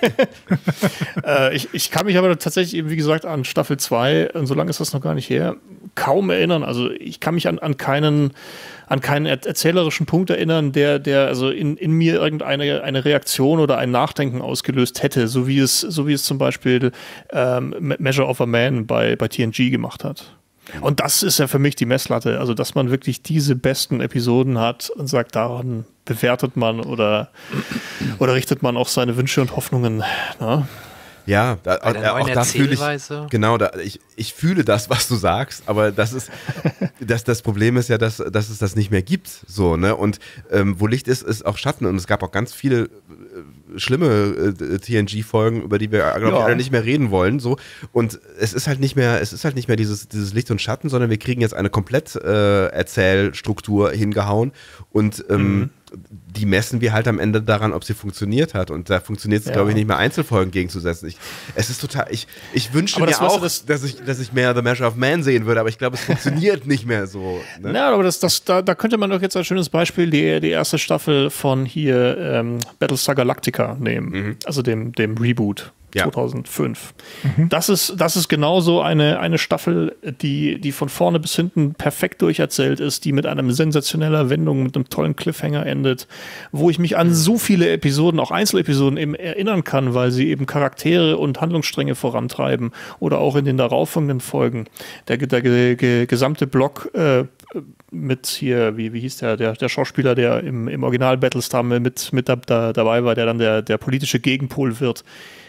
S3: äh, ich, ich kann mich aber tatsächlich eben, wie gesagt, an Staffel zwei, und so lange ist das noch gar nicht her, kaum erinnern. Also ich kann mich an, an keinen an keinen er erzählerischen Punkt erinnern, der, der also in, in mir irgendeine eine Reaktion oder ein Nachdenken ausgelöst hätte, so wie es, so wie es zum Beispiel ähm, Measure of a Man bei, bei T N G gemacht hat. Und das ist ja für mich die Messlatte, also dass man wirklich diese besten Episoden hat und sagt, daran bewertet man oder, oder richtet man auch seine Wünsche und Hoffnungen. Na?
S4: Ja, da,
S2: Bei der
S4: äh, auch
S2: neuen
S4: da fühle ich,
S2: Erzählweise.
S4: genau, da, ich, ich fühle das, was du sagst, aber das ist, das, das Problem ist ja, dass, dass es das nicht mehr gibt, so, ne, und ähm, wo Licht ist, ist auch Schatten und es gab auch ganz viele äh, schlimme äh, T N G-Folgen, über die wir, glaube ich,
S3: Ja.
S4: alle nicht mehr reden wollen, so, und es ist halt nicht mehr, es ist halt nicht mehr dieses, dieses Licht und Schatten, sondern wir kriegen jetzt eine komplett äh, Erzählstruktur hingehauen und ähm, mhm. die messen wir halt am Ende daran, ob sie funktioniert hat. Und da funktioniert es,
S3: Ja.
S4: glaube ich, nicht mehr Einzelfolgen gegenzusetzen. Ich, es ist total, ich, ich wünschte
S3: Aber
S4: mir
S3: das, weißt du,
S4: auch,
S3: das-
S4: dass, ich, dass ich mehr The Measure of Man sehen würde, aber ich glaube, es funktioniert nicht mehr so. Ne?
S3: Ja, aber das, das, da, da könnte man doch jetzt als schönes Beispiel die, die erste Staffel von hier ähm, Battlestar Galactica nehmen,
S4: Mhm.
S3: also dem, dem Reboot.
S4: Ja.
S3: zweitausendfünf. Das ist, das ist genauso eine, eine Staffel, die, die von vorne bis hinten perfekt durcherzählt ist, die mit einer sensationeller Wendung, mit einem tollen Cliffhanger endet, wo ich mich an so viele Episoden, auch Einzelepisoden eben erinnern kann, weil sie eben Charaktere und Handlungsstränge vorantreiben oder auch in den darauffolgenden Folgen. Der, der, der, der gesamte Block äh, mit hier, wie, wie hieß der, der, der Schauspieler, der im, im Original Battlestar mit, mit da, da, dabei war, der dann der, der politische Gegenpol wird.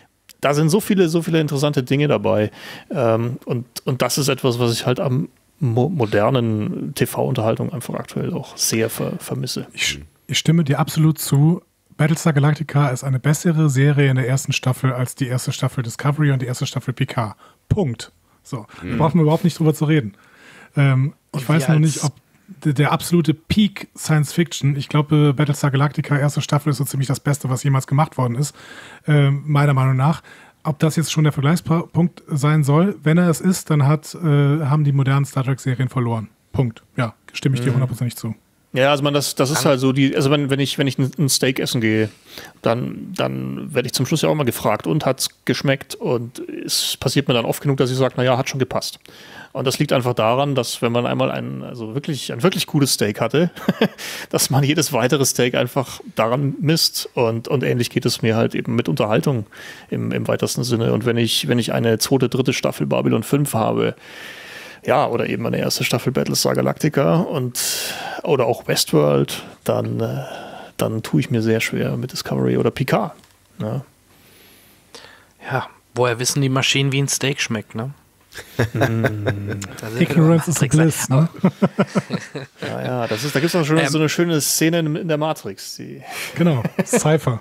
S3: Da sind so viele, so viele interessante Dinge dabei. Ähm, und, und das ist etwas, was ich halt am mo modernen T V-Unterhaltung einfach aktuell auch sehr ver vermisse.
S5: Ich, ich stimme dir absolut zu. Battlestar Galactica ist eine bessere Serie in der ersten Staffel als die erste Staffel Discovery und die erste Staffel Picard. Punkt. So, mhm. brauchen wir überhaupt nicht drüber zu reden. Ähm, ich weiß noch nicht, ob der, der absolute Peak Science Fiction, ich glaube, Battlestar Galactica erste Staffel ist so ziemlich das Beste, was jemals gemacht worden ist, ähm, meiner Meinung nach. Ob das jetzt schon der Vergleichspunkt sein soll, wenn er es ist, dann hat, äh, haben die modernen Star Trek-Serien verloren. Punkt. Ja, stimme ich dir hundertprozentig zu.
S3: Ja, also man, das, das ist halt so die, also wenn, wenn ich, wenn ich ein Steak essen gehe, dann, dann werde ich zum Schluss ja auch mal gefragt, und hat's geschmeckt? Und es passiert mir dann oft genug, dass ich sage, naja, hat schon gepasst. Und das liegt einfach daran, dass wenn man einmal ein, also wirklich, ein wirklich gutes Steak hatte, dass man jedes weitere Steak einfach daran misst. Und, und ähnlich geht es mir halt eben mit Unterhaltung im, im weitesten Sinne. Und wenn ich, wenn ich eine zweite, dritte Staffel Babylon fünf habe, ja, oder eben eine erste Staffel Battlestar Galactica und oder auch Westworld, dann, äh, dann tue ich mir sehr schwer mit Discovery oder Picard. Ja,
S2: ja, woher wissen die Maschinen, wie ein Steak schmeckt, ne?
S5: Ignorance is bliss, ne?
S3: ja, ja, das ist, da gibt es auch schon ähm, so eine schöne Szene in, in der Matrix. Die
S5: genau, Cypher.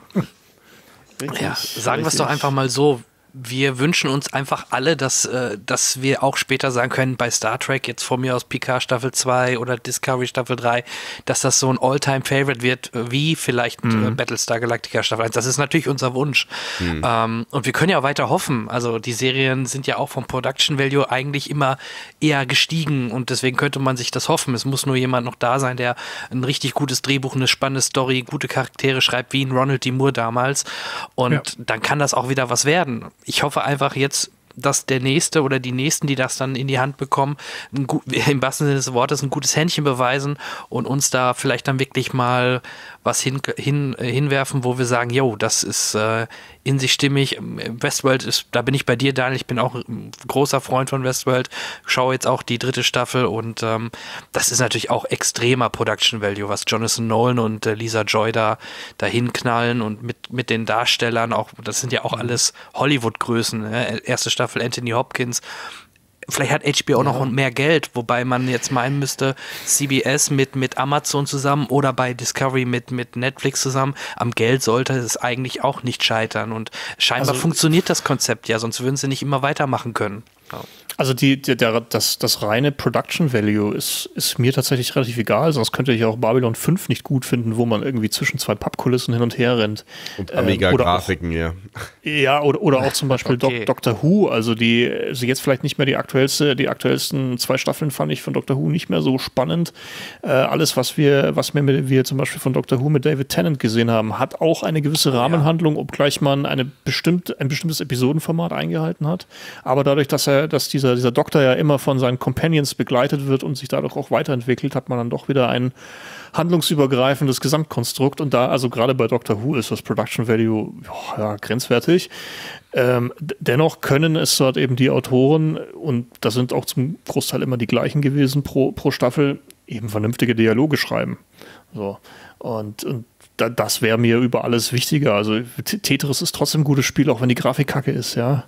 S2: Richtig, ja, sagen wir es doch einfach mal so. Wir wünschen uns einfach alle, dass, äh, dass wir auch später sagen können, bei Star Trek, jetzt von mir aus Picard Staffel zwei oder Discovery Staffel drei, dass das so ein All-Time-Favorite wird, wie vielleicht mhm. äh, Battlestar Galactica Staffel eins. Das ist natürlich unser Wunsch. Mhm. Ähm, und wir können ja weiter hoffen. Also die Serien sind ja auch vom Production Value eigentlich immer eher gestiegen und deswegen könnte man sich das hoffen. Es muss nur jemand noch da sein, der ein richtig gutes Drehbuch, eine spannende Story, gute Charaktere schreibt, wie in Ronald D. Moore damals. Und ja. dann kann das auch wieder was werden. Ich hoffe einfach jetzt, dass der Nächste oder die Nächsten, die das dann in die Hand bekommen, ein gut, im wahrsten Sinne des Wortes ein gutes Händchen beweisen und uns da vielleicht dann wirklich mal was hin, hin, hinwerfen, wo wir sagen, jo, das ist äh, in sich stimmig. Westworld ist, da bin ich bei dir, Daniel, ich bin auch ein großer Freund von Westworld, schaue jetzt auch die dritte Staffel und ähm, das ist natürlich auch extremer Production Value, was Jonathan Nolan und äh, Lisa Joy da dahin knallen und mit, mit den Darstellern auch, das sind ja auch alles Hollywood-Größen, ne? Erste Staffel Anthony Hopkins. Vielleicht hat H B O ja. noch mehr Geld, wobei man jetzt meinen müsste, C B S mit, mit Amazon zusammen oder bei Discovery mit, mit Netflix zusammen. Am Geld sollte es eigentlich auch nicht scheitern. Und scheinbar also, funktioniert das Konzept ja, sonst würden sie nicht immer weitermachen können. Ja.
S3: Also die, die, der, das, das reine Production Value ist, ist mir tatsächlich relativ egal, sonst könnte ich auch Babylon fünf nicht gut finden, wo man irgendwie zwischen zwei Pappkulissen hin und her rennt.
S4: Und Amiga-Grafiken, ja.
S3: Ja, oder, oder auch zum Beispiel
S2: okay.
S3: Doctor Who, also die, also jetzt vielleicht nicht mehr die aktuellste, die aktuellsten zwei Staffeln fand ich von Doctor Who nicht mehr so spannend. Äh, alles, was wir, was wir, mit, wir zum Beispiel von Doctor Who mit David Tennant gesehen haben, hat auch eine gewisse Rahmenhandlung, obgleich man eine bestimmte, ein bestimmtes Episodenformat eingehalten hat. Aber dadurch, dass er, dass dieser dieser Doktor ja immer von seinen Companions begleitet wird und sich dadurch auch weiterentwickelt, hat man dann doch wieder ein handlungsübergreifendes Gesamtkonstrukt. Und da, also gerade bei Doctor Who ist das Production Value ja, grenzwertig. Ähm, dennoch können es dort eben die Autoren, und das sind auch zum Großteil immer die gleichen gewesen pro, pro Staffel, eben vernünftige Dialoge schreiben. So. Und, und das wäre mir über alles wichtiger. Also Tetris ist trotzdem ein gutes Spiel, auch wenn die Grafik kacke ist, ja.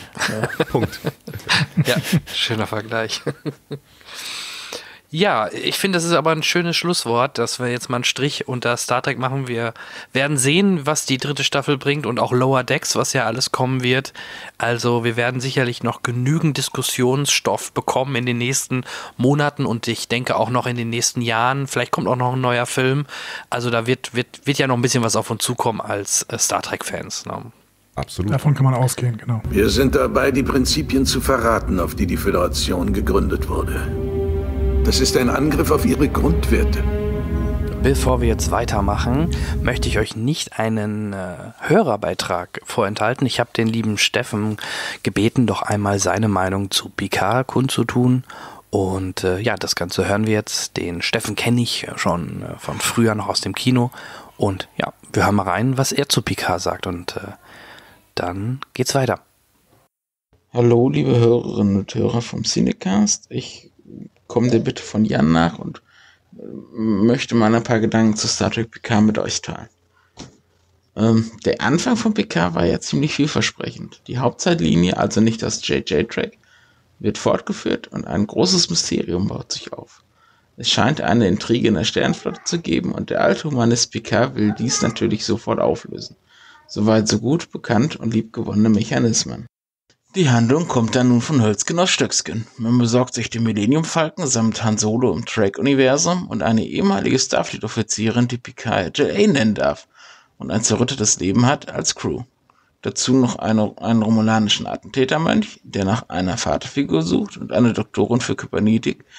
S4: ja. Punkt.
S2: Ja, schöner Vergleich. Ja, ich finde, das ist aber ein schönes Schlusswort, dass wir jetzt mal einen Strich unter Star Trek machen. Wir werden sehen, was die dritte Staffel bringt und auch Lower Decks, was ja alles kommen wird. Also wir werden sicherlich noch genügend Diskussionsstoff bekommen in den nächsten Monaten und ich denke auch noch in den nächsten Jahren. Vielleicht kommt auch noch ein neuer Film. Also da wird, wird, wird ja noch ein bisschen was auf uns zukommen als äh, Star Trek-Fans. Ne?
S5: Absolut. Davon kann man ausgehen, genau.
S6: Wir sind dabei, die Prinzipien zu verraten, auf die die Föderation gegründet wurde. Das ist ein Angriff auf ihre Grundwerte.
S2: Bevor wir jetzt weitermachen, möchte ich euch nicht einen äh, Hörerbeitrag vorenthalten. Ich habe den lieben Steffen gebeten, doch einmal seine Meinung zu Picard kundzutun. Und äh, ja, das Ganze hören wir jetzt. Den Steffen kenne ich schon äh, von früher noch aus dem Kino. Und ja, wir hören mal rein, was er zu Picard sagt. Und äh, dann geht's weiter.
S7: Hallo, liebe Hörerinnen und Hörer vom Cinecast. Ich komme der Bitte von Jan nach und möchte mal ein paar Gedanken zu Star Trek Picard mit euch teilen. Ähm, der Anfang von Picard war ja ziemlich vielversprechend. Die Hauptzeitlinie, also nicht das J J-Track, wird fortgeführt und ein großes Mysterium baut sich auf. Es scheint eine Intrige in der Sternenflotte zu geben und der alte Humanist Picard will dies natürlich sofort auflösen. Soweit so gut bekannt und liebgewonnene Mechanismen. Die Handlung kommt dann nun von Hölzgen aus Stöcksken. Man besorgt sich den Millennium Falcon samt Han Solo im Trek-Universum und eine ehemalige Starfleet-Offizierin, die Picard J A nennen darf und ein zerrüttetes Leben hat als Crew. Dazu noch eine, einen romulanischen Attentätermönch, der nach einer Vaterfigur sucht und eine Doktorin für Kybernetik,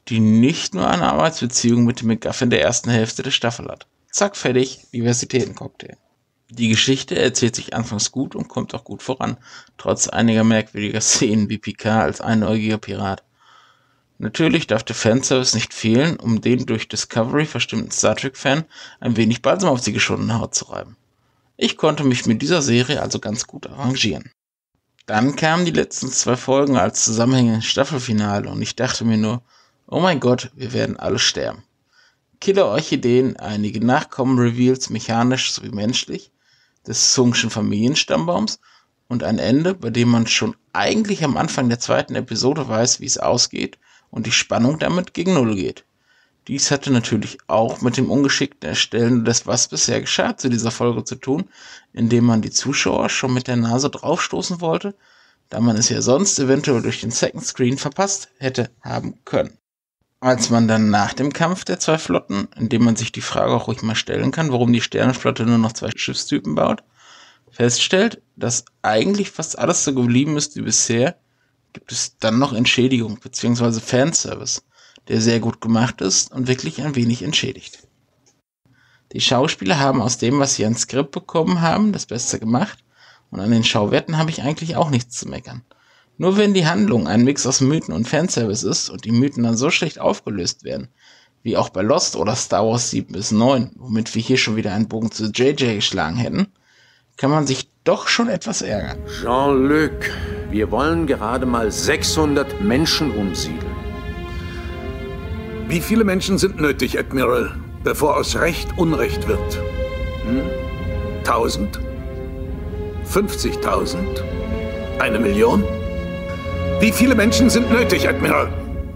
S7: die nicht nur eine Arbeitsbeziehung mit dem MacGuffin der ersten Hälfte der Staffel hat. Zack, fertig, Diversitätencocktail. Die Geschichte erzählt sich anfangs gut und kommt auch gut voran, trotz einiger merkwürdiger Szenen wie Picard als einäugiger Pirat. Natürlich darf der Fanservice nicht fehlen, um den durch Discovery verstimmten Star Trek-Fan ein wenig Balsam auf die geschundene Haut zu reiben. Ich konnte mich mit dieser Serie also ganz gut arrangieren. Dann kamen die letzten zwei Folgen als zusammenhängendes Staffelfinale und ich dachte mir nur, oh mein Gott, wir werden alle sterben. Killer-Orchideen, einige Nachkommen-Reveals mechanisch sowie menschlich, des Sungschen Familienstammbaums und ein Ende, bei dem man schon eigentlich am Anfang der zweiten Episode weiß, wie es ausgeht und die Spannung damit gegen Null geht. Dies hatte natürlich auch mit dem ungeschickten Erstellen des Was bisher geschah zu dieser Folge zu tun, indem man die Zuschauer schon mit der Nase draufstoßen wollte, da man es ja sonst eventuell durch den Second Screen verpasst hätte haben können. Als man dann nach dem Kampf der zwei Flotten, in dem man sich die Frage auch ruhig mal stellen kann, warum die Sternenflotte nur noch zwei Schiffstypen baut, feststellt, dass eigentlich fast alles so geblieben ist wie bisher, gibt es dann noch Entschädigung bzw. Fanservice, der sehr gut gemacht ist und wirklich ein wenig entschädigt. Die Schauspieler haben aus dem, was sie an Skript bekommen haben, das Beste gemacht und an den Schauwerten habe ich eigentlich auch nichts zu meckern. Nur wenn die Handlung ein Mix aus Mythen und Fanservice ist und die Mythen dann so schlecht aufgelöst werden, wie auch bei Lost oder Star Wars sieben bis neun, womit wir hier schon wieder einen Bogen zu J J geschlagen hätten, kann man sich doch schon etwas ärgern.
S6: Jean-Luc, wir wollen gerade mal sechshundert Menschen umsiedeln. Wie viele Menschen sind nötig, Admiral, bevor aus Recht Unrecht wird? Hm? Tausend? fünfzigtausend? Eine Million? Wie viele Menschen sind nötig, Admiral?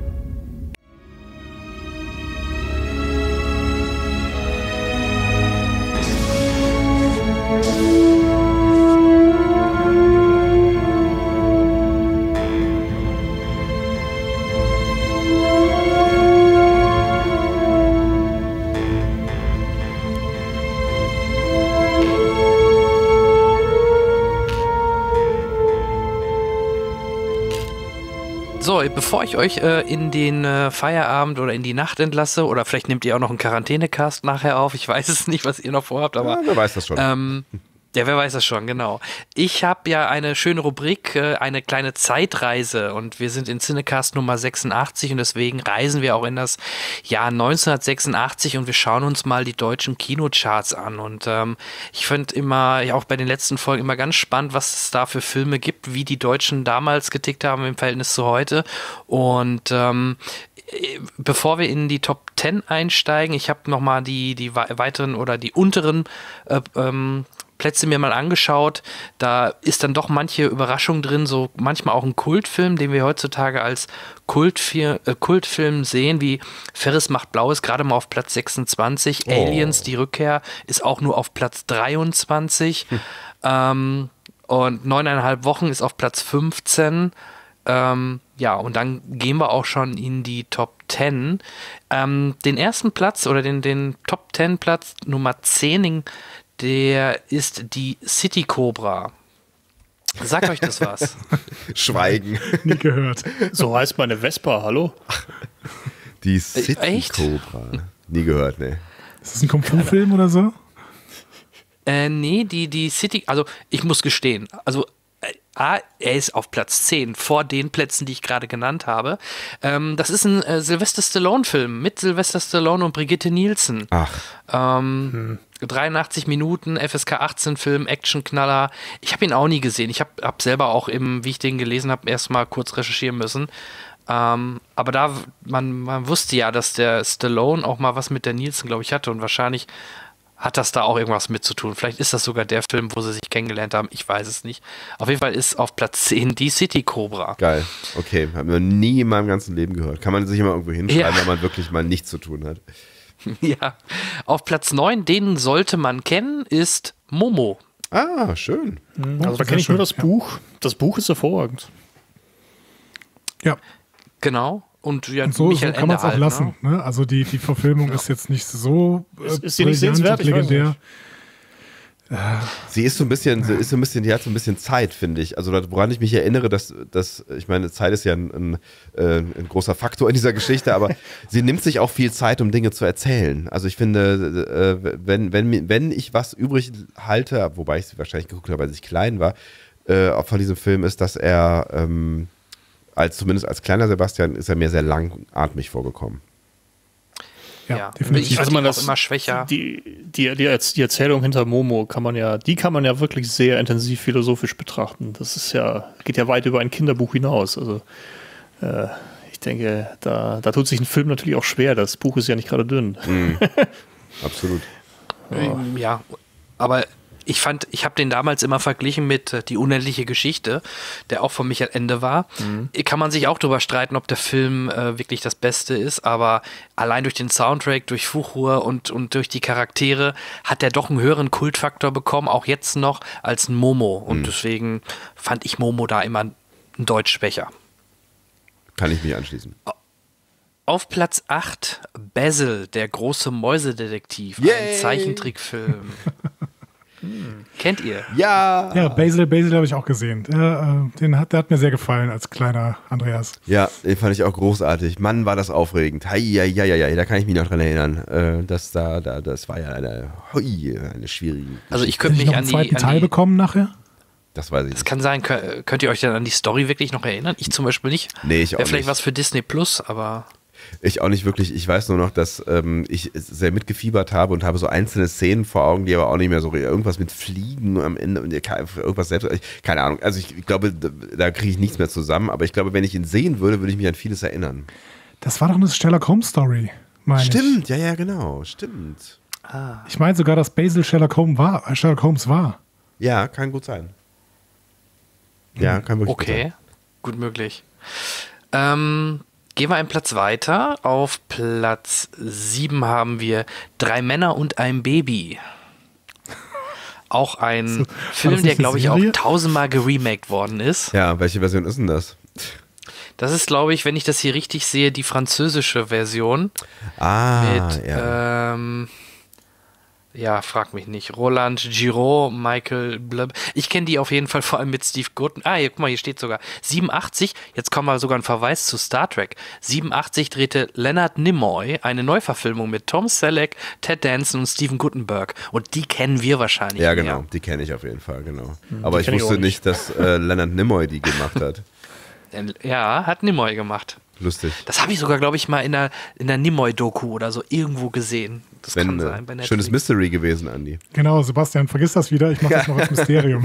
S2: So, bevor ich euch äh, in den äh, Feierabend oder in die Nacht entlasse, oder vielleicht nehmt ihr auch noch einen Quarantänecast nachher auf, ich weiß es nicht, was ihr noch vorhabt, aber...
S4: Ja, wer weiß das schon.
S2: Ähm, ja, wer weiß das schon, genau. Ich habe ja eine schöne Rubrik, äh, eine kleine Zeitreise und wir sind in Cinecast Nummer sechsundachtzig und deswegen reisen wir auch in das Jahr neunzehnhundertsechsundachtzig und wir schauen uns mal die deutschen Kinocharts an und ähm, ich finde immer, ja auch bei den letzten Folgen immer ganz spannend, was es da für Filme gibt, wie die Deutschen damals getickt haben im Verhältnis zu heute und ähm, bevor wir in die Top zehn einsteigen, ich habe nochmal die, die weiteren oder die unteren äh, ähm, Plätze mir mal angeschaut, da ist dann doch manche Überraschung drin, so manchmal auch ein Kultfilm, den wir heutzutage als Kultfir- äh, Kultfilm sehen, wie Ferris macht Blaues, gerade mal auf Platz sechsundzwanzig, oh. Aliens, die Rückkehr, ist auch nur auf Platz dreiundzwanzig hm. ähm, und neuneinhalb Wochen ist auf Platz fünfzehn. Ähm, ja, und dann gehen wir auch schon in die Top zehn. Ähm, den ersten Platz oder den, den Top zehn Platz Nummer zehn, der ist die City Cobra. Sagt euch das was?
S4: Schweigen.
S5: Nie gehört.
S3: So heißt meine Vespa, hallo?
S4: Die City
S2: Echt?
S4: Cobra. Nie gehört, ne.
S5: Ist das ein Kung-Fu-Film oder so?
S2: Äh, nee, die, die City, also ich muss gestehen, also A, er ist auf Platz zehn, vor den Plätzen, die ich gerade genannt habe. Ähm, das ist ein äh, Sylvester Stallone-Film mit Sylvester Stallone und Brigitte Nielsen.
S4: Ach.
S2: Ähm, hm. dreiundachtzig Minuten, F S K achtzehn Film, Actionknaller. Ich habe ihn auch nie gesehen. Ich habe hab selber auch, eben, wie ich den gelesen habe, erstmal kurz recherchieren müssen. Ähm, aber da, man, man wusste ja, dass der Stallone auch mal was mit der Nielsen, glaube ich, hatte und wahrscheinlich hat das da auch irgendwas mit zu tun. Vielleicht ist das sogar der Film, wo sie sich kennengelernt haben. Ich weiß es nicht. Auf jeden Fall ist auf Platz zehn die City Cobra.
S4: Geil. Okay. Haben wir nie in meinem ganzen Leben gehört. Kann man sich immer irgendwo hinschreiben,
S2: ja.
S4: wenn man wirklich mal nichts zu tun hat.
S2: Ja. Auf Platz neun, den sollte man kennen, ist Momo.
S4: Ah, schön.
S3: Also da kenne ich nur das Buch. Das Buch ist hervorragend.
S5: Ja.
S2: Genau. Und, ja,
S5: und so, so kann man es auch
S2: halt,
S5: lassen.
S2: Ne?
S5: Ne? Also die, die Verfilmung ja. ist jetzt nicht so äh,
S3: ist, ist die nicht sehenswert?
S5: legendär.
S4: Sie ist so ein bisschen, sie ist so ein bisschen, die hat so ein bisschen Zeit, finde ich. Also woran ich mich erinnere, dass, dass ich meine, Zeit ist ja ein, ein, ein großer Faktor in dieser Geschichte, aber sie nimmt sich auch viel Zeit, um Dinge zu erzählen. Also ich finde, wenn, wenn, wenn ich was übrig halte, wobei ich sie wahrscheinlich geguckt habe, als ich klein war, äh, von diesem Film ist, dass er, ähm, als zumindest als kleiner Sebastian, ist er mir sehr langatmig vorgekommen.
S2: Ja, ja, definitiv. Ich also man das immer schwächer.
S3: Die, die, die, die Erzählung hinter Momo kann man ja, die kann man ja wirklich sehr intensiv philosophisch betrachten. Das ist ja, geht ja weit über ein Kinderbuch hinaus. Also äh, ich denke, da, da tut sich ein Film natürlich auch schwer. Das Buch ist ja nicht gerade dünn.
S4: Mhm. Absolut.
S2: Ja. ja, aber ich fand, ich habe den damals immer verglichen mit äh, Die unendliche Geschichte, der auch von Michael Ende war. Mhm. Kann man sich auch darüber streiten, ob der Film äh, wirklich das Beste ist, aber allein durch den Soundtrack, durch Fuchur und, und durch die Charaktere hat er doch einen höheren Kultfaktor bekommen, auch jetzt noch, als ein Momo. Und mhm. deswegen fand ich Momo da immer ein Deutsch schwächer.
S4: Kann ich mich anschließen.
S2: Auf Platz acht, Basil, der große Mäusedetektiv,
S4: Yay!
S2: Ein Zeichentrickfilm. Hm. Kennt ihr?
S4: Ja.
S5: Ja, Basil, Basil habe ich auch gesehen. Der, äh, den hat, der hat mir sehr gefallen als kleiner Andreas.
S4: Ja, den fand ich auch großartig. Mann, war das aufregend. Hei, hei, hei, hei, da kann ich mich noch dran erinnern. Äh, das, da, da, das war ja eine, hui, eine schwierige Geschichte.
S2: Also ich könnte mich
S5: noch
S2: an
S5: einen
S2: die...
S5: zweiten
S2: an
S5: Teil
S2: die,
S5: bekommen nachher?
S4: Das weiß ich
S2: Das
S4: nicht.
S2: kann sein. Könnt, könnt ihr euch dann an die Story wirklich noch erinnern? Ich zum Beispiel nicht.
S4: Nee, ich auch
S2: Wäre vielleicht
S4: nicht.
S2: was für Disney Plus, aber...
S4: Ich auch nicht wirklich. Ich weiß nur noch, dass ähm, ich sehr mitgefiebert habe und habe so einzelne Szenen vor Augen, die aber auch nicht mehr so irgendwas mit Fliegen am Ende und irgendwas selbst. Keine Ahnung. Also ich glaube, da, da kriege ich nichts mehr zusammen. Aber ich glaube, wenn ich ihn sehen würde, würde ich mich an vieles erinnern.
S5: Das war doch eine Sherlock Holmes Story, meine ich.
S4: Stimmt, ja, ja, genau. Stimmt.
S2: Ah.
S5: Ich meine sogar, dass Basil Sherlock Holmes war. Äh, Sherlock Holmes war.
S4: Ja, kann gut sein. Ja, kann wirklich
S2: Okay,
S4: gut sein.
S2: gut möglich. Ähm... Gehen wir einen Platz weiter. Auf Platz sieben haben wir Drei Männer und ein Baby. Auch ein
S5: So,
S2: Film, der, glaube ich, auch
S5: Serie?
S2: tausendmal geremaked worden ist.
S4: Ja, welche Version ist denn das?
S2: Das ist, glaube ich, wenn ich das hier richtig sehe, die französische Version.
S4: Ah,
S2: mit,
S4: ja.
S2: ähm, ja, frag mich nicht. Roland Giraud, Michael Blub. Ich kenne die auf jeden Fall vor allem mit Steve Guttenberg. Ah, hier, guck mal, hier steht sogar siebenundachtzig. Jetzt kommen wir sogar ein Verweis zu Star Trek. siebenundachtzig drehte Leonard Nimoy eine Neuverfilmung mit Tom Selleck, Ted Danson und Steven Guttenberg. Und die kennen wir wahrscheinlich.
S4: Ja,
S2: mehr.
S4: genau. Die kenne ich auf jeden Fall, genau.
S3: Hm,
S4: Aber ich
S3: kenn ich
S4: wusste
S3: auch
S4: nicht,
S3: nicht.
S4: dass äh, Leonard Nimoy die gemacht hat.
S2: Ja, hat Nimoy gemacht.
S4: Lustig.
S2: Das habe ich sogar, glaube ich, mal in der, in der Nimoy-Doku oder so irgendwo gesehen. Das
S4: Wenn,
S2: kann
S4: äh,
S2: sein, bei Netflix.
S4: schönes Mystery gewesen, Andi.
S5: Genau, Sebastian, vergiss das wieder. Ich mache das noch als Mysterium.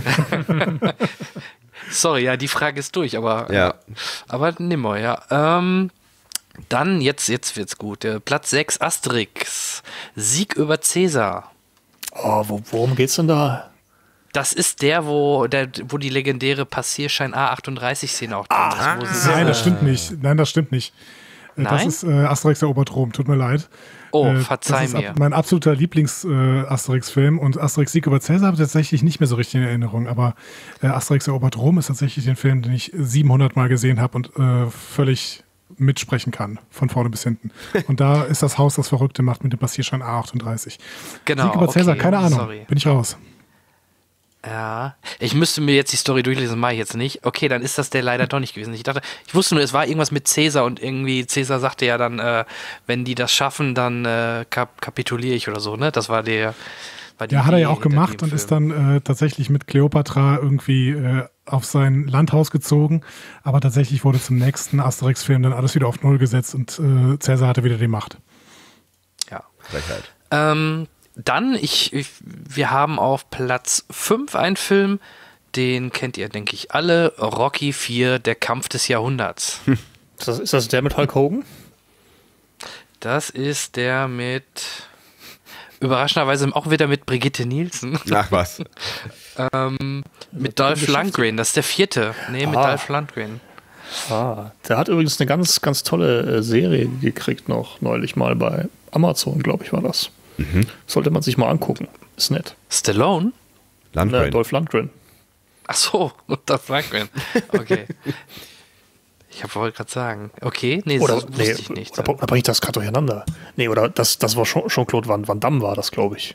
S2: Sorry, ja, die Frage ist durch, aber,
S4: Ja.
S2: aber Nimoy, ja. Ähm, dann, jetzt, jetzt wird's gut. Äh, Platz sechs, Asterix. Sieg über Cäsar.
S3: Oh, wo, worum geht's denn da?
S2: Das ist der, wo, der, wo die legendäre Passierschein A achtunddreißig-Szene auch drin ist. Wo sie
S5: Nein, das
S2: so-
S5: stimmt nicht. Nein, das stimmt nicht. Äh, Das
S2: Nein?
S5: ist äh, Asterix erobert Rom. Tut mir leid.
S2: Oh,
S5: Äh,
S2: verzeih
S5: das ist
S2: mir.
S5: ab, mein absoluter Lieblings-Asterix-Film. Und Asterix Sieg über Cäsar habe ich tatsächlich nicht mehr so richtig in Erinnerung. Aber äh, Asterix erobert Rom ist tatsächlich den Film, den ich siebenhundert Mal gesehen habe und äh, völlig mitsprechen kann. Von vorne bis hinten. Und da ist das Haus, das Verrückte macht mit dem Passierschein A achtunddreißig.
S2: Genau,
S5: Sieg über Cäsar,
S2: okay,
S5: keine Ahnung.
S2: sorry.
S5: Bin ich raus.
S2: Ja, ich müsste mir jetzt die Story durchlesen, mache ich jetzt nicht. Okay, dann ist das der leider doch nicht gewesen. Ich dachte, ich wusste nur, es war irgendwas mit Cäsar und irgendwie Cäsar sagte ja dann, äh, wenn die das schaffen, dann äh, kap kapituliere ich oder so, ne? Das war der. War die
S5: Ja, hat er ja
S2: Idee
S5: auch
S2: hinter
S5: gemacht
S2: dem
S5: und ist
S2: Film.
S5: dann äh, tatsächlich mit Kleopatra irgendwie äh, auf sein Landhaus gezogen. Aber tatsächlich wurde zum nächsten Asterix-Film dann alles wieder auf Null gesetzt und äh, Cäsar hatte wieder die Macht.
S2: Ja.
S4: Frechheit.
S2: Ähm, dann, ich, ich, wir haben auf Platz fünf einen Film, den kennt ihr, denke ich, alle. Rocky vier, der Kampf des Jahrhunderts.
S3: Ist das, ist das der mit Hulk Hogan?
S2: Das ist der mit, überraschenderweise auch wieder mit Brigitte Nielsen.
S4: Ach was.
S2: ähm, mit Dolph Lundgren, das ist der vierte. Nee, mit
S3: Ah.
S2: Dolph Lundgren.
S3: Ah, der hat übrigens eine ganz, ganz tolle äh, Serie gekriegt noch neulich mal bei Amazon, glaube ich, war das.
S4: Mhm.
S3: Sollte man sich mal angucken. Ist nett.
S2: Stallone?
S3: Ne,
S4: Landgren.
S3: Dolph Lundgren.
S2: Ach so, Dolph Lundgren. Okay. Ich wollte gerade sagen. Okay, nee,
S3: Oder,
S2: das
S3: nee,
S2: wusste ich nicht.
S3: oder, oder bringe ich das gerade durcheinander? Nee, oder das, das war Jean- Jean-Claude Van, Van Damme war das, glaube ich.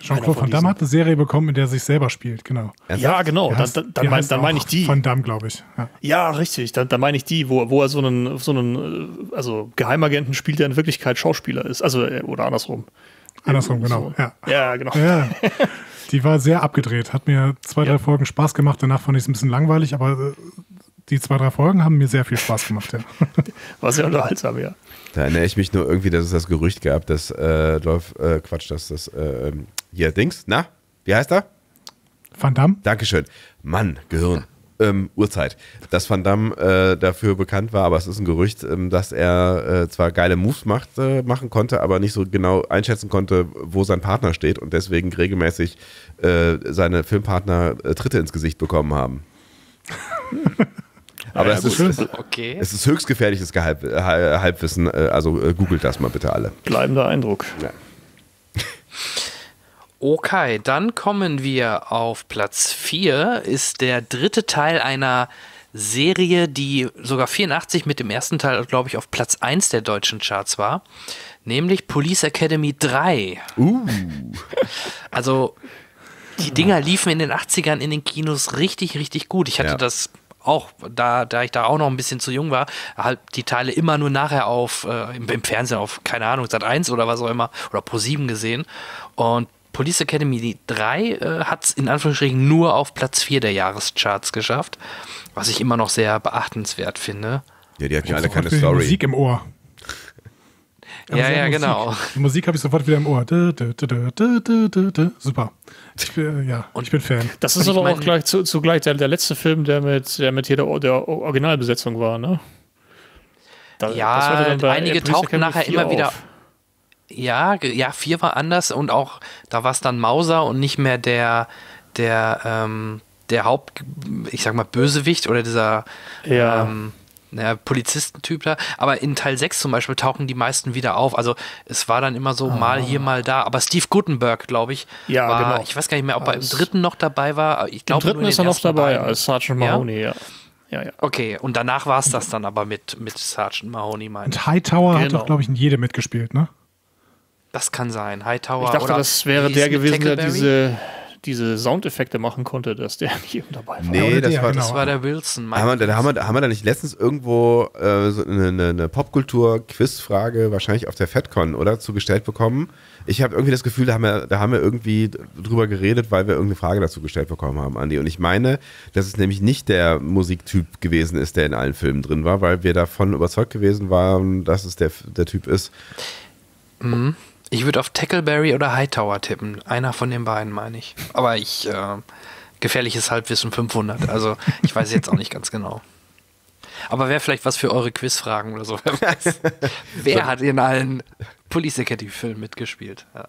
S5: Jean-Claude Van Damme hat eine Serie bekommen, in der er sich selber spielt, genau.
S3: Ja, genau.
S5: Die
S3: Dann,
S5: heißt-
S3: dann,
S5: die
S3: dann meine
S5: heißt
S3: dann mein
S5: auch
S3: ich die.
S5: Van Damme, glaube ich. Ja.
S3: Ja, richtig. Dann, dann meine ich die, wo, wo er so einen, so einen, äh, also Geheimagenten spielt, der in Wirklichkeit Schauspieler ist. Also, äh, oder andersrum.
S5: Andersrum, genau. Ja.
S3: Ja, genau.
S5: Ja, die war sehr abgedreht. Hat mir zwei, drei Folgen Spaß gemacht. Danach fand ich es ein bisschen langweilig, aber äh, die zwei, drei Folgen haben mir sehr viel Spaß gemacht. Ja.
S3: War sehr unterhaltsam, ja.
S4: Da erinnere ich mich nur irgendwie, dass es das Gerücht gab, dass äh, Dolph, äh, Quatsch, dass das äh, hier Dings, na, wie heißt er?
S5: Van Damme?
S4: Dankeschön. Mann, Gehirn. Ähm, Uhrzeit. Dass Van Damme äh, dafür bekannt war, aber es ist ein Gerücht, ähm, dass er äh, zwar geile Moves macht, äh, machen konnte, aber nicht so genau einschätzen konnte, wo sein Partner steht und deswegen regelmäßig äh, seine Filmpartner äh, Tritte ins Gesicht bekommen haben. Aber
S3: Ja,
S4: es,
S3: gut.
S4: ist, es,
S2: Okay.
S4: es ist höchst gefährliches Gehalb, äh, Halbwissen, äh, also äh, googelt das mal bitte alle.
S3: Bleibender Eindruck.
S4: Ja.
S2: Okay, dann kommen wir auf Platz vier. Ist der dritte Teil einer Serie, die sogar vierundachtzig mit dem ersten Teil, glaube ich, auf Platz eins der deutschen Charts war. Nämlich Police Academy drei.
S4: Uh.
S2: Also, die Dinger liefen in den achtzigern in den Kinos richtig, richtig gut. Ich hatte
S4: Ja.
S2: das auch, da, da ich da auch noch ein bisschen zu jung war, halt die Teile immer nur nachher auf, äh, im, im Fernsehen auf, keine Ahnung, Sat eins oder was auch immer, oder Pro sieben gesehen. Und Police Academy drei äh, hat es in Anführungsstrichen nur auf Platz vier der Jahrescharts geschafft, was ich immer noch sehr beachtenswert finde.
S4: Ja, die hatten ja alle
S5: Sofort
S4: keine
S5: wieder die
S4: Story.
S5: Musik im Ohr.
S2: Ja,
S5: Also
S2: ja,
S5: Musik.
S2: genau.
S5: Die Musik habe ich sofort wieder im Ohr. Dö, dö, dö, dö, dö, dö, dö. Super. Ich bin, ja, und ich bin Fan.
S3: Das ist
S2: Und ich
S3: aber
S2: mein-
S3: auch gleich zu, zugleich der, der letzte Film, der mit, der mit hier der, der Originalbesetzung war, ne? Da,
S2: Ja,
S3: das hörte dann bei
S2: einige
S3: Police
S2: tauchten
S3: Academy
S2: nachher
S3: vier
S2: immer wieder-
S3: auf.
S2: Ja, ge- ja, vier war anders und auch, da war es dann Mauser und nicht mehr der, der, ähm, der Haupt, ich sag mal, Bösewicht oder dieser
S3: Ja.
S2: ähm, naja, Polizistentyp da. Aber in Teil sechs zum Beispiel tauchen die meisten wieder auf. Also es war dann immer so mal hier, mal da. Aber Steve Guttenberg, glaube ich,
S3: Ja,
S2: war,
S3: genau.
S2: ich weiß gar nicht mehr, ob er im
S3: Als-
S2: dritten noch dabei war. Ich
S3: Im
S2: glaube,
S3: dritten
S2: nur in
S3: ist
S2: den
S3: er noch
S2: ersten
S3: dabei,
S2: beiden.
S3: als Sergeant
S2: Ja?
S3: Mahoney, ja. Ja, ja.
S2: Okay, und danach war es das dann aber mit, mit Sergeant Mahoney, meine ich.
S5: Und Hightower hat
S3: Genau.
S5: doch, glaube ich, in jedem mitgespielt, ne?
S2: Das kann sein. Hightower
S3: Ich dachte,
S2: oder
S3: das wäre
S2: wie
S3: der
S2: hieß mit
S3: gewesen, der
S2: Tackleberry?
S3: diese, diese Soundeffekte machen konnte, dass der hier dabei war.
S4: Nee,
S5: oder
S4: das
S5: der,
S4: war,
S5: genau.
S2: Das war der Wilson. mein
S4: Haben wir, da,
S2: Gott.
S4: haben, wir, da haben wir da nicht letztens irgendwo äh, so eine, eine, eine Popkultur-Quiz-Frage wahrscheinlich auf der FedCon, oder? Zugestellt bekommen. Ich habe irgendwie das Gefühl, da haben, wir, da haben wir irgendwie drüber geredet, weil wir irgendeine Frage dazu gestellt bekommen haben, Andi. Und ich meine, dass es nämlich nicht der Musiktyp gewesen ist, der in allen Filmen drin war, weil wir davon überzeugt gewesen waren, dass es der, der Typ ist.
S2: Ich würde auf Tackleberry oder Hightower tippen. Einer von den beiden, meine ich. Aber ich, äh, gefährliches Halbwissen fünfhundert. Also, ich weiß jetzt auch nicht ganz genau. Aber wäre vielleicht was für eure Quizfragen oder so. Wer weiß. Wer hat in allen Police Academy-Filmen mitgespielt? Ja.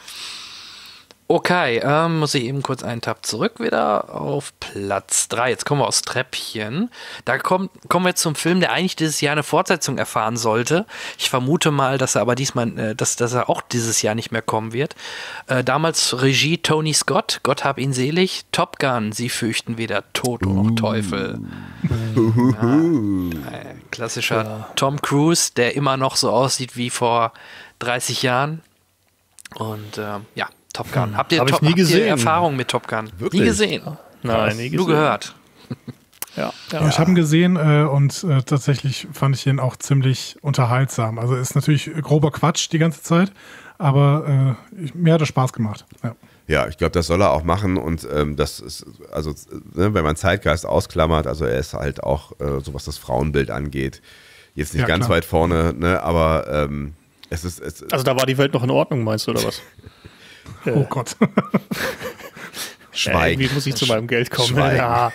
S2: Okay, ähm, muss ich eben kurz einen Tab zurück wieder auf Platz drei. Jetzt kommen wir aus Treppchen. Da kommt, kommen wir zum Film, der eigentlich dieses Jahr eine Fortsetzung erfahren sollte. Ich vermute mal, dass er aber diesmal, äh, dass, dass er auch dieses Jahr nicht mehr kommen wird. Äh, damals Regie Tony Scott, Gott hab ihn selig. Top Gun, sie fürchten weder Tod noch Teufel. Ja, ein klassischer Tom Cruise, der immer noch so aussieht wie vor dreißig Jahren. Und ähm, ja, Top Gun. Habt ihr,
S3: Hab ich
S2: Top,
S3: nie
S2: habt ihr
S3: gesehen.
S2: Erfahrung mit Top Gun?
S4: Wirklich?
S2: Nie gesehen.
S3: Nein, nie
S2: Nur
S3: gesehen.
S2: gehört.
S3: Ja,
S5: Ja.
S3: ja.
S5: Ich habe ihn gesehen äh, und äh, tatsächlich fand ich ihn auch ziemlich unterhaltsam. Also ist natürlich grober Quatsch die ganze Zeit, aber äh, ich, mir hat es Spaß gemacht. Ja.
S4: Ja, ich glaube, das soll er auch machen und ähm, das ist, also ne, wenn man Zeitgeist ausklammert, also er ist halt auch, äh, so was das Frauenbild angeht, jetzt nicht
S5: Ja,
S4: ganz
S5: klar.
S4: weit vorne, ne, aber ähm, es ist, es,
S3: Also da war die Welt noch in Ordnung, meinst du, oder was?
S5: Oh Gott.
S3: Ja,
S4: Schweig.
S3: irgendwie muss ich zu meinem Geld kommen.
S4: Schweigen.
S3: Ja.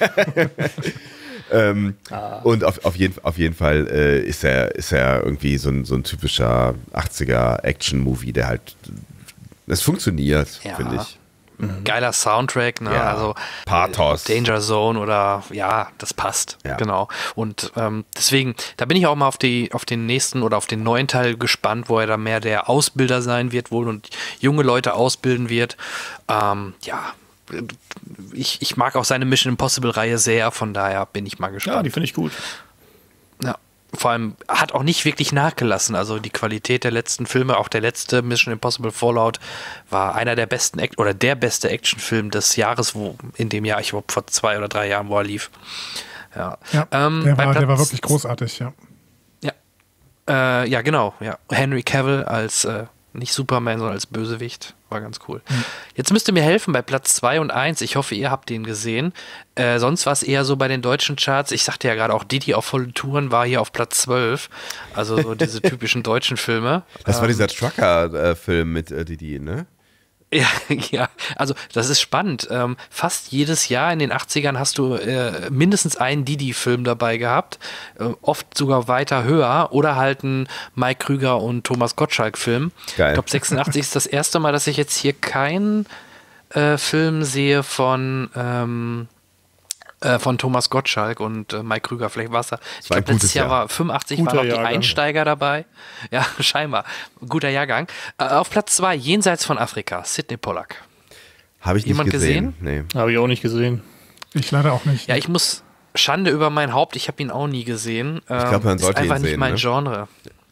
S4: Ähm, Und auf, auf, jeden, auf jeden Fall äh, ist, er, ist er irgendwie so ein, so ein typischer achtziger Action-Movie, der halt, es funktioniert,
S2: Ja.
S4: finde ich.
S2: Geiler Soundtrack, ne?
S4: Ja.
S2: Also
S4: Pathos.
S2: Danger Zone oder ja, das passt.
S4: Ja.
S2: Genau. Und ähm, deswegen, da bin ich auch mal auf die, auf den nächsten oder auf den neuen Teil gespannt, wo er da mehr der Ausbilder sein wird wohl und junge Leute ausbilden wird. Ähm, ja. Ich, ich mag auch seine Mission Impossible Reihe sehr, von daher bin ich mal
S3: Ja,
S2: gespannt.
S3: die finde ich gut.
S2: Ja. vor allem hat auch nicht wirklich nachgelassen. Also die Qualität der letzten Filme, auch der letzte Mission Impossible Fallout war einer der besten Act- oder der beste Actionfilm des Jahres, wo in dem Jahr, ich glaube vor zwei oder drei Jahren, wo er lief. Ja,
S5: ja
S2: ähm,
S5: der,
S2: bei
S5: war,
S2: Platz,
S5: der war wirklich großartig, ja.
S2: Ja, äh, ja genau. Ja. Henry Cavill als äh, nicht Superman, sondern als Bösewicht. War ganz cool. Mhm. Jetzt müsst ihr mir helfen bei Platz zwei und eins. Ich hoffe, ihr habt den gesehen. Äh, sonst war es eher so bei den deutschen Charts. Ich sagte ja gerade auch, Didi auf vollen Touren war hier auf Platz zwölf. Also so diese typischen deutschen Filme.
S4: Das war
S2: ähm,
S4: dieser Trucker-Film mit äh, Didi, ne?
S2: Ja, ja, also das ist spannend. Ähm, fast jedes Jahr in den achtzigern hast du äh, mindestens einen Didi-Film dabei gehabt, äh, oft sogar weiter höher oder halt ein Mike Krüger und Thomas Gottschalk-Film.
S4: Geil.
S2: Ich glaube, sechsundachtzig ist das erste Mal, dass ich jetzt hier keinen äh, Film sehe von ähm, äh, von Thomas Gottschalk und äh, Mike Krüger. Vielleicht war es da. Ich glaube, letztes Jahr, Jahr war fünfundachtzig,
S3: Guter
S2: waren auch die
S3: Jahrgang.
S2: Einsteiger dabei. Ja, scheinbar. Guter Jahrgang. Äh, auf Platz zwei, Jenseits von Afrika, Sidney Pollack.
S4: Habe ich nicht
S2: Jemand
S4: gesehen.
S2: gesehen?
S4: Nee.
S3: Habe ich auch nicht gesehen.
S5: Ich leider auch nicht.
S2: Ja, ich muss, Schande über mein Haupt, ich habe ihn auch nie gesehen.
S4: Ich glaube, man
S2: ist
S4: sollte ihn
S2: einfach nicht
S4: sehen,
S2: mein
S4: ne?
S2: Genre.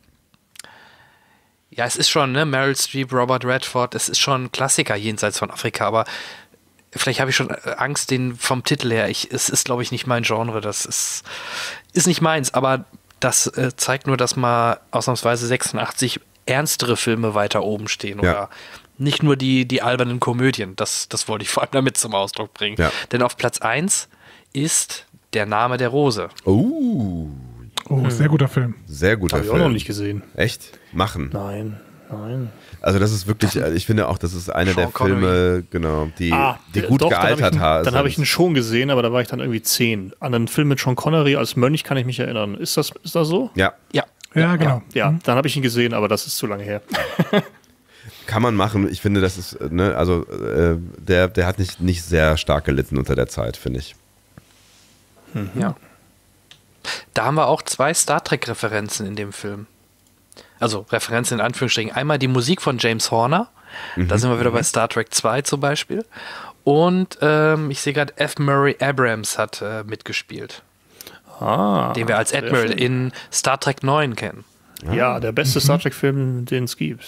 S2: Ja, es ist schon, ne, Meryl Streep, Robert Redford, es ist schon ein Klassiker jenseits von Afrika, aber vielleicht habe ich schon Angst den vom Titel her. Ich, es ist, glaube ich, nicht mein Genre. Das ist, ist nicht meins, aber das äh, zeigt nur, dass mal ausnahmsweise sechsundachtzig ernstere Filme weiter oben stehen
S4: Ja.
S2: oder nicht nur die, die albernen Komödien. Das, das wollte ich vor allem damit zum Ausdruck bringen.
S4: Ja.
S2: Denn auf Platz eins ist Der Name der Rose.
S4: Oh,
S5: Oh, sehr guter Film.
S4: sehr guter
S3: Habe ich auch
S4: Film.
S3: noch nicht gesehen.
S4: Echt? Machen.
S3: Nein, nein.
S4: Also das ist wirklich, äh, ich finde auch, das ist einer
S2: Sean
S4: der Filme, genau, die,
S3: Ah,
S4: die gut
S3: doch,
S4: gealtert
S3: Dann habe ich, ihn- dann hab ich
S4: sind.
S3: ihn schon gesehen, aber da war ich dann irgendwie zehn. An einen Film mit Sean Connery als Mönch kann ich mich erinnern. Ist das, ist das so?
S4: Ja,
S2: Ja.
S5: Ja, genau.
S3: Ja,
S5: Mhm.
S3: dann habe ich ihn gesehen, aber das ist zu lange her.
S4: kann man machen. Ich finde, das ist, äh, ne, also äh, der, der hat nicht, nicht sehr stark gelitten unter der Zeit, finde ich.
S2: Ja. Da haben wir auch zwei Star Trek-Referenzen in dem Film. Also Referenzen in Anführungsstrichen. Einmal die Musik von James Horner. Da sind wir wieder bei Star Trek zwei zum Beispiel. Und ähm, ich sehe gerade, F. Murray Abrams hat äh, mitgespielt.
S3: Ah,
S2: Den wir als
S3: sehr
S2: Admiral
S3: schön.
S2: in Star Trek neun kennen.
S3: Ja, der beste Star Trek-Film, den es gibt.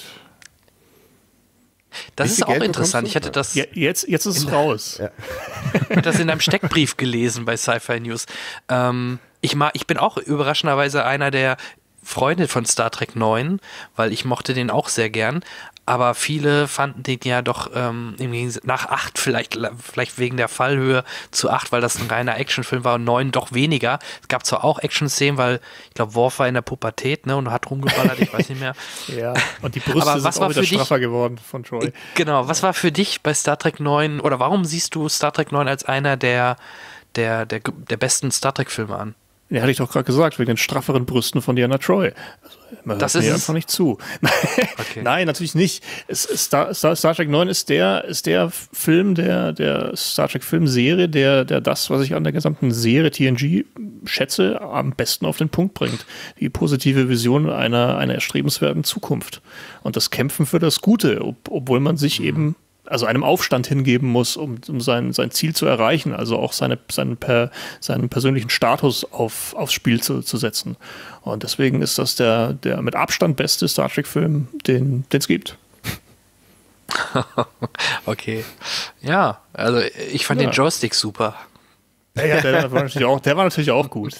S2: Das
S4: Wie
S2: ist
S4: viel
S2: auch
S4: Geld
S2: interessant.
S4: bekommst
S2: Ich
S4: du?
S2: hatte das,
S3: Ja, jetzt, jetzt ist es raus.
S2: hatte das in einem Steckbrief gelesen bei Sci-Fi News. Ähm, ich, mag, ich bin auch überraschenderweise einer der Freunde von Star Trek neun, weil ich mochte den auch sehr gern. Aber viele fanden den ja doch ähm, im Gegensatz- nach acht, vielleicht, vielleicht wegen der Fallhöhe zu acht, weil das ein reiner Actionfilm war und neun doch weniger. Es gab zwar auch Action-Szenen, weil ich glaube, Worf war in der Pubertät, ne, und hat rumgeballert, ich weiß nicht mehr.
S3: Ja, und die Brüste
S2: Aber was
S3: sind
S2: war
S3: auch wieder
S2: für dich-
S3: straffer geworden von Troy.
S2: Genau, was war für dich bei Star Trek neun oder warum siehst du Star Trek neun als einer der, der, der, der besten Star Trek-Filme an?
S3: Ja, hatte ich doch gerade gesagt, wegen den strafferen Brüsten von Diana Troy. Also, man
S2: Das
S3: hört
S2: ist
S3: mir
S2: es?
S3: einfach nicht zu.
S2: Okay.
S3: Nein, natürlich nicht. Es, es, Star, Star, Star Trek neun ist der, ist der Film der, der Star Trek Filmserie, der, der das, was ich an der gesamten Serie T N G schätze, am besten auf den Punkt bringt. Die positive Vision einer, einer erstrebenswerten Zukunft. Und das Kämpfen für das Gute, ob, obwohl man sich eben also einem Aufstand hingeben muss, um, um sein, sein Ziel zu erreichen, also auch seine, seinen, per, seinen persönlichen Status auf, aufs Spiel zu, zu setzen. Und deswegen ist das der, der mit Abstand beste Star Trek-Film, den es gibt.
S2: Okay. Ja, also ich fand
S3: Ja.
S2: den Joystick super.
S3: Ja, ja, der, war natürlich auch, der war natürlich auch gut.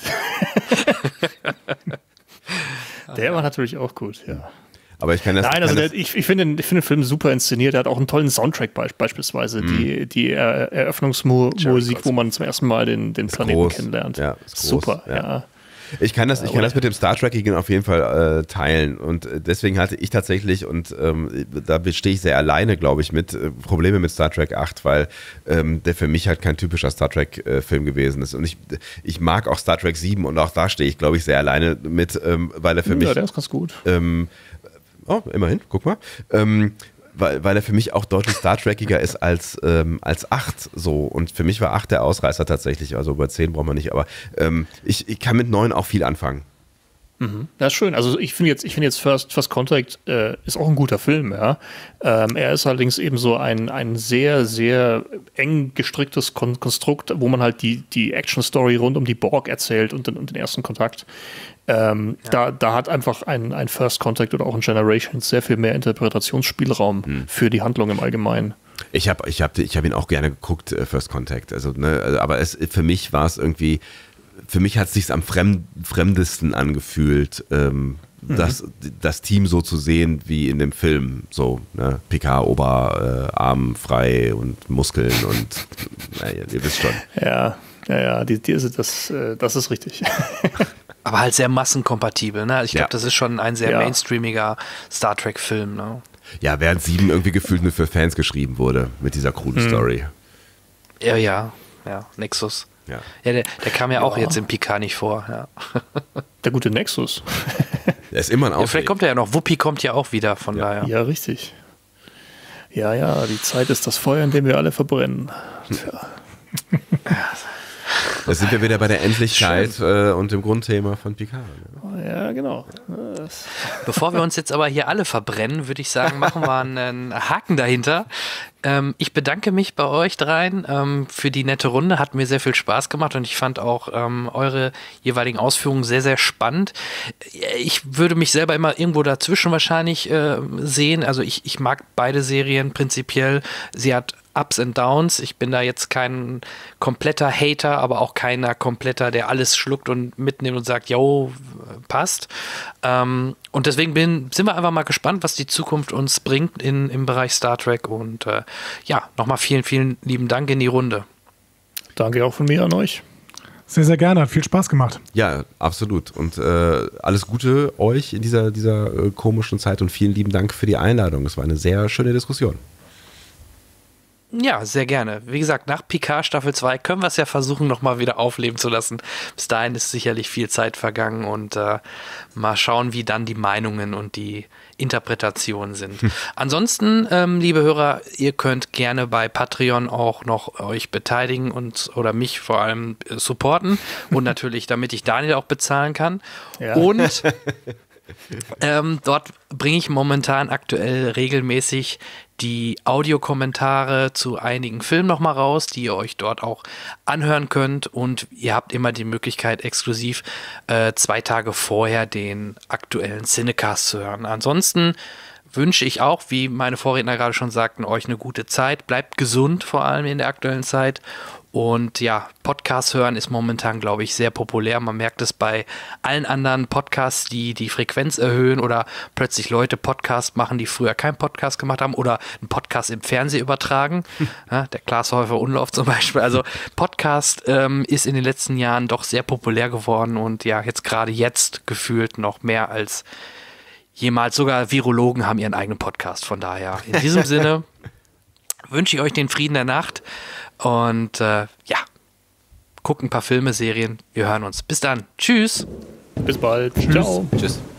S3: Der war natürlich auch gut, ja.
S4: Aber ich kann das.
S3: Nein, also
S4: kann
S3: der,
S4: das
S3: ich, ich finde den, ich finde den Film super inszeniert. Der hat auch einen tollen Soundtrack be beispielsweise.
S4: Mhm.
S3: Die, die Er Eröffnungsmusik, wo man zum ersten Mal den, den Planeten
S4: groß.
S3: kennenlernt.
S4: Ja, ist groß,
S3: Super,
S4: ja.
S3: ja.
S4: Ich kann das, ich kann das mit dem Star Trekigen auf jeden Fall äh, teilen und äh, deswegen hatte ich tatsächlich und ähm, da stehe ich sehr alleine, glaube ich, mit äh, Probleme mit Star Trek acht, weil ähm, der für mich halt kein typischer Star Trek äh, Film gewesen ist und ich, ich mag auch Star Trek sieben und auch da stehe ich, glaube ich, sehr alleine mit, ähm, weil er für
S3: Ja,
S4: mich
S3: der ist ganz gut.
S4: ähm, oh, immerhin, guck mal. Ähm, weil, weil er für mich auch deutlich Star Trekiger ist als, ähm, als acht so. Und für mich war acht der Ausreißer tatsächlich. Also über zehn brauchen wir nicht, aber ähm, ich, ich kann mit neun auch viel anfangen.
S3: Mhm. Das ist schön. Also ich finde jetzt, ich finde jetzt First, First Contact äh, ist auch ein guter Film, ja. Ähm, er ist allerdings eben so ein, ein sehr, sehr eng gestricktes Kon- Konstrukt, wo man halt die, die Action-Story rund um die Borg erzählt und den, und den ersten Kontakt. Ähm, ja. da, da hat einfach ein, ein First Contact oder auch ein Generations sehr viel mehr Interpretationsspielraum hm. für die Handlung im Allgemeinen.
S4: Ich habe ich hab, ich hab ihn auch gerne geguckt, First Contact. Also, ne, aber es, für mich war es irgendwie, für mich hat es sich am fremd, fremdesten angefühlt, ähm, mhm. das, das Team so zu sehen wie in dem Film. So, ne? Picard, Oberarm äh, frei und Muskeln und naja, ihr wisst schon.
S3: Ja, ja, ja, die, die, das, äh, das ist richtig.
S2: Aber halt sehr massenkompatibel, ne? Ich glaube,
S4: ja.
S2: das ist schon ein sehr
S3: ja.
S2: mainstreamiger Star Trek-Film, ne?
S4: Ja, während sieben irgendwie gefühlt nur für Fans geschrieben wurde mit dieser kruden mhm. Story.
S2: Ja, ja, ja, Nexus.
S4: Ja,
S2: ja der, der kam ja, ja auch jetzt in Picard nicht vor. Ja.
S3: Der gute Nexus.
S4: Der ist immer ein Aufweg.
S2: Ja, vielleicht kommt er ja noch. Whoopi kommt ja auch wieder, von
S3: ja.
S2: daher.
S3: Ja, richtig. Ja, ja, die Zeit ist das Feuer, in dem wir alle verbrennen. Tja.
S4: Da sind wir wieder bei der Endlichkeit äh, und dem Grundthema von Picard.
S3: Ne? Ja, genau.
S2: Das Bevor wir uns jetzt aber hier alle verbrennen, würde ich sagen, machen wir einen Haken dahinter. Ähm, ich bedanke mich bei euch dreien ähm, für die nette Runde. Hat mir sehr viel Spaß gemacht und ich fand auch ähm, eure jeweiligen Ausführungen sehr, sehr spannend. Ich würde mich selber immer irgendwo dazwischen wahrscheinlich äh, sehen. Also ich, ich mag beide Serien prinzipiell. Sie hat Ups and Downs. Ich bin da jetzt kein kompletter Hater, aber auch keiner kompletter, der alles schluckt und mitnimmt und sagt, jo, passt. Ähm, und deswegen bin, sind wir einfach mal gespannt, was die Zukunft uns bringt in, im Bereich Star Trek. Und äh, ja, nochmal vielen, vielen lieben Dank in die Runde.
S3: Danke auch von mir an euch.
S5: Sehr, sehr gerne. Hat viel Spaß gemacht.
S4: Ja, absolut. Und äh, alles Gute euch in dieser, dieser äh, komischen Zeit und vielen lieben Dank für die Einladung. Es war eine sehr schöne Diskussion.
S2: Ja, sehr gerne. Wie gesagt, nach Picard Staffel zwei können wir es ja versuchen, nochmal wieder aufleben zu lassen. Bis dahin ist sicherlich viel Zeit vergangen und äh, mal schauen, wie dann die Meinungen und die Interpretationen sind. Hm. Ansonsten, ähm, liebe Hörer, ihr könnt gerne bei Patreon auch noch euch beteiligen und oder mich vor allem äh, supporten und natürlich, damit ich Daniel auch bezahlen kann. Ja. Und ähm, dort bringe ich momentan aktuell regelmäßig die Audiokommentare zu einigen Filmen nochmal raus, die ihr euch dort auch anhören könnt und ihr habt immer die Möglichkeit, exklusiv äh, zwei Tage vorher den aktuellen Cinecast zu hören. Ansonsten wünsche ich auch, wie meine Vorredner gerade schon sagten, euch eine gute Zeit. Bleibt gesund, vor allem in der aktuellen Zeit. Und ja, Podcast hören ist momentan, glaube ich, sehr populär. Man merkt es bei allen anderen Podcasts, die die Frequenz erhöhen oder plötzlich Leute Podcast machen, die früher keinen Podcast gemacht haben oder einen Podcast im Fernsehen übertragen. Ja, der Glashäufer Unlauf zum Beispiel. Also Podcast ähm, ist in den letzten Jahren doch sehr populär geworden und ja, jetzt gerade jetzt gefühlt noch mehr als jemals. Sogar Virologen haben ihren eigenen Podcast. Von daher, in diesem Sinne wünsche ich euch den Frieden der Nacht. Und äh, ja, guckt ein paar Filme, Serien. Wir hören uns. Bis dann. Tschüss.
S3: Bis bald.
S4: Tschüss.
S3: Ciao.
S4: Tschüss.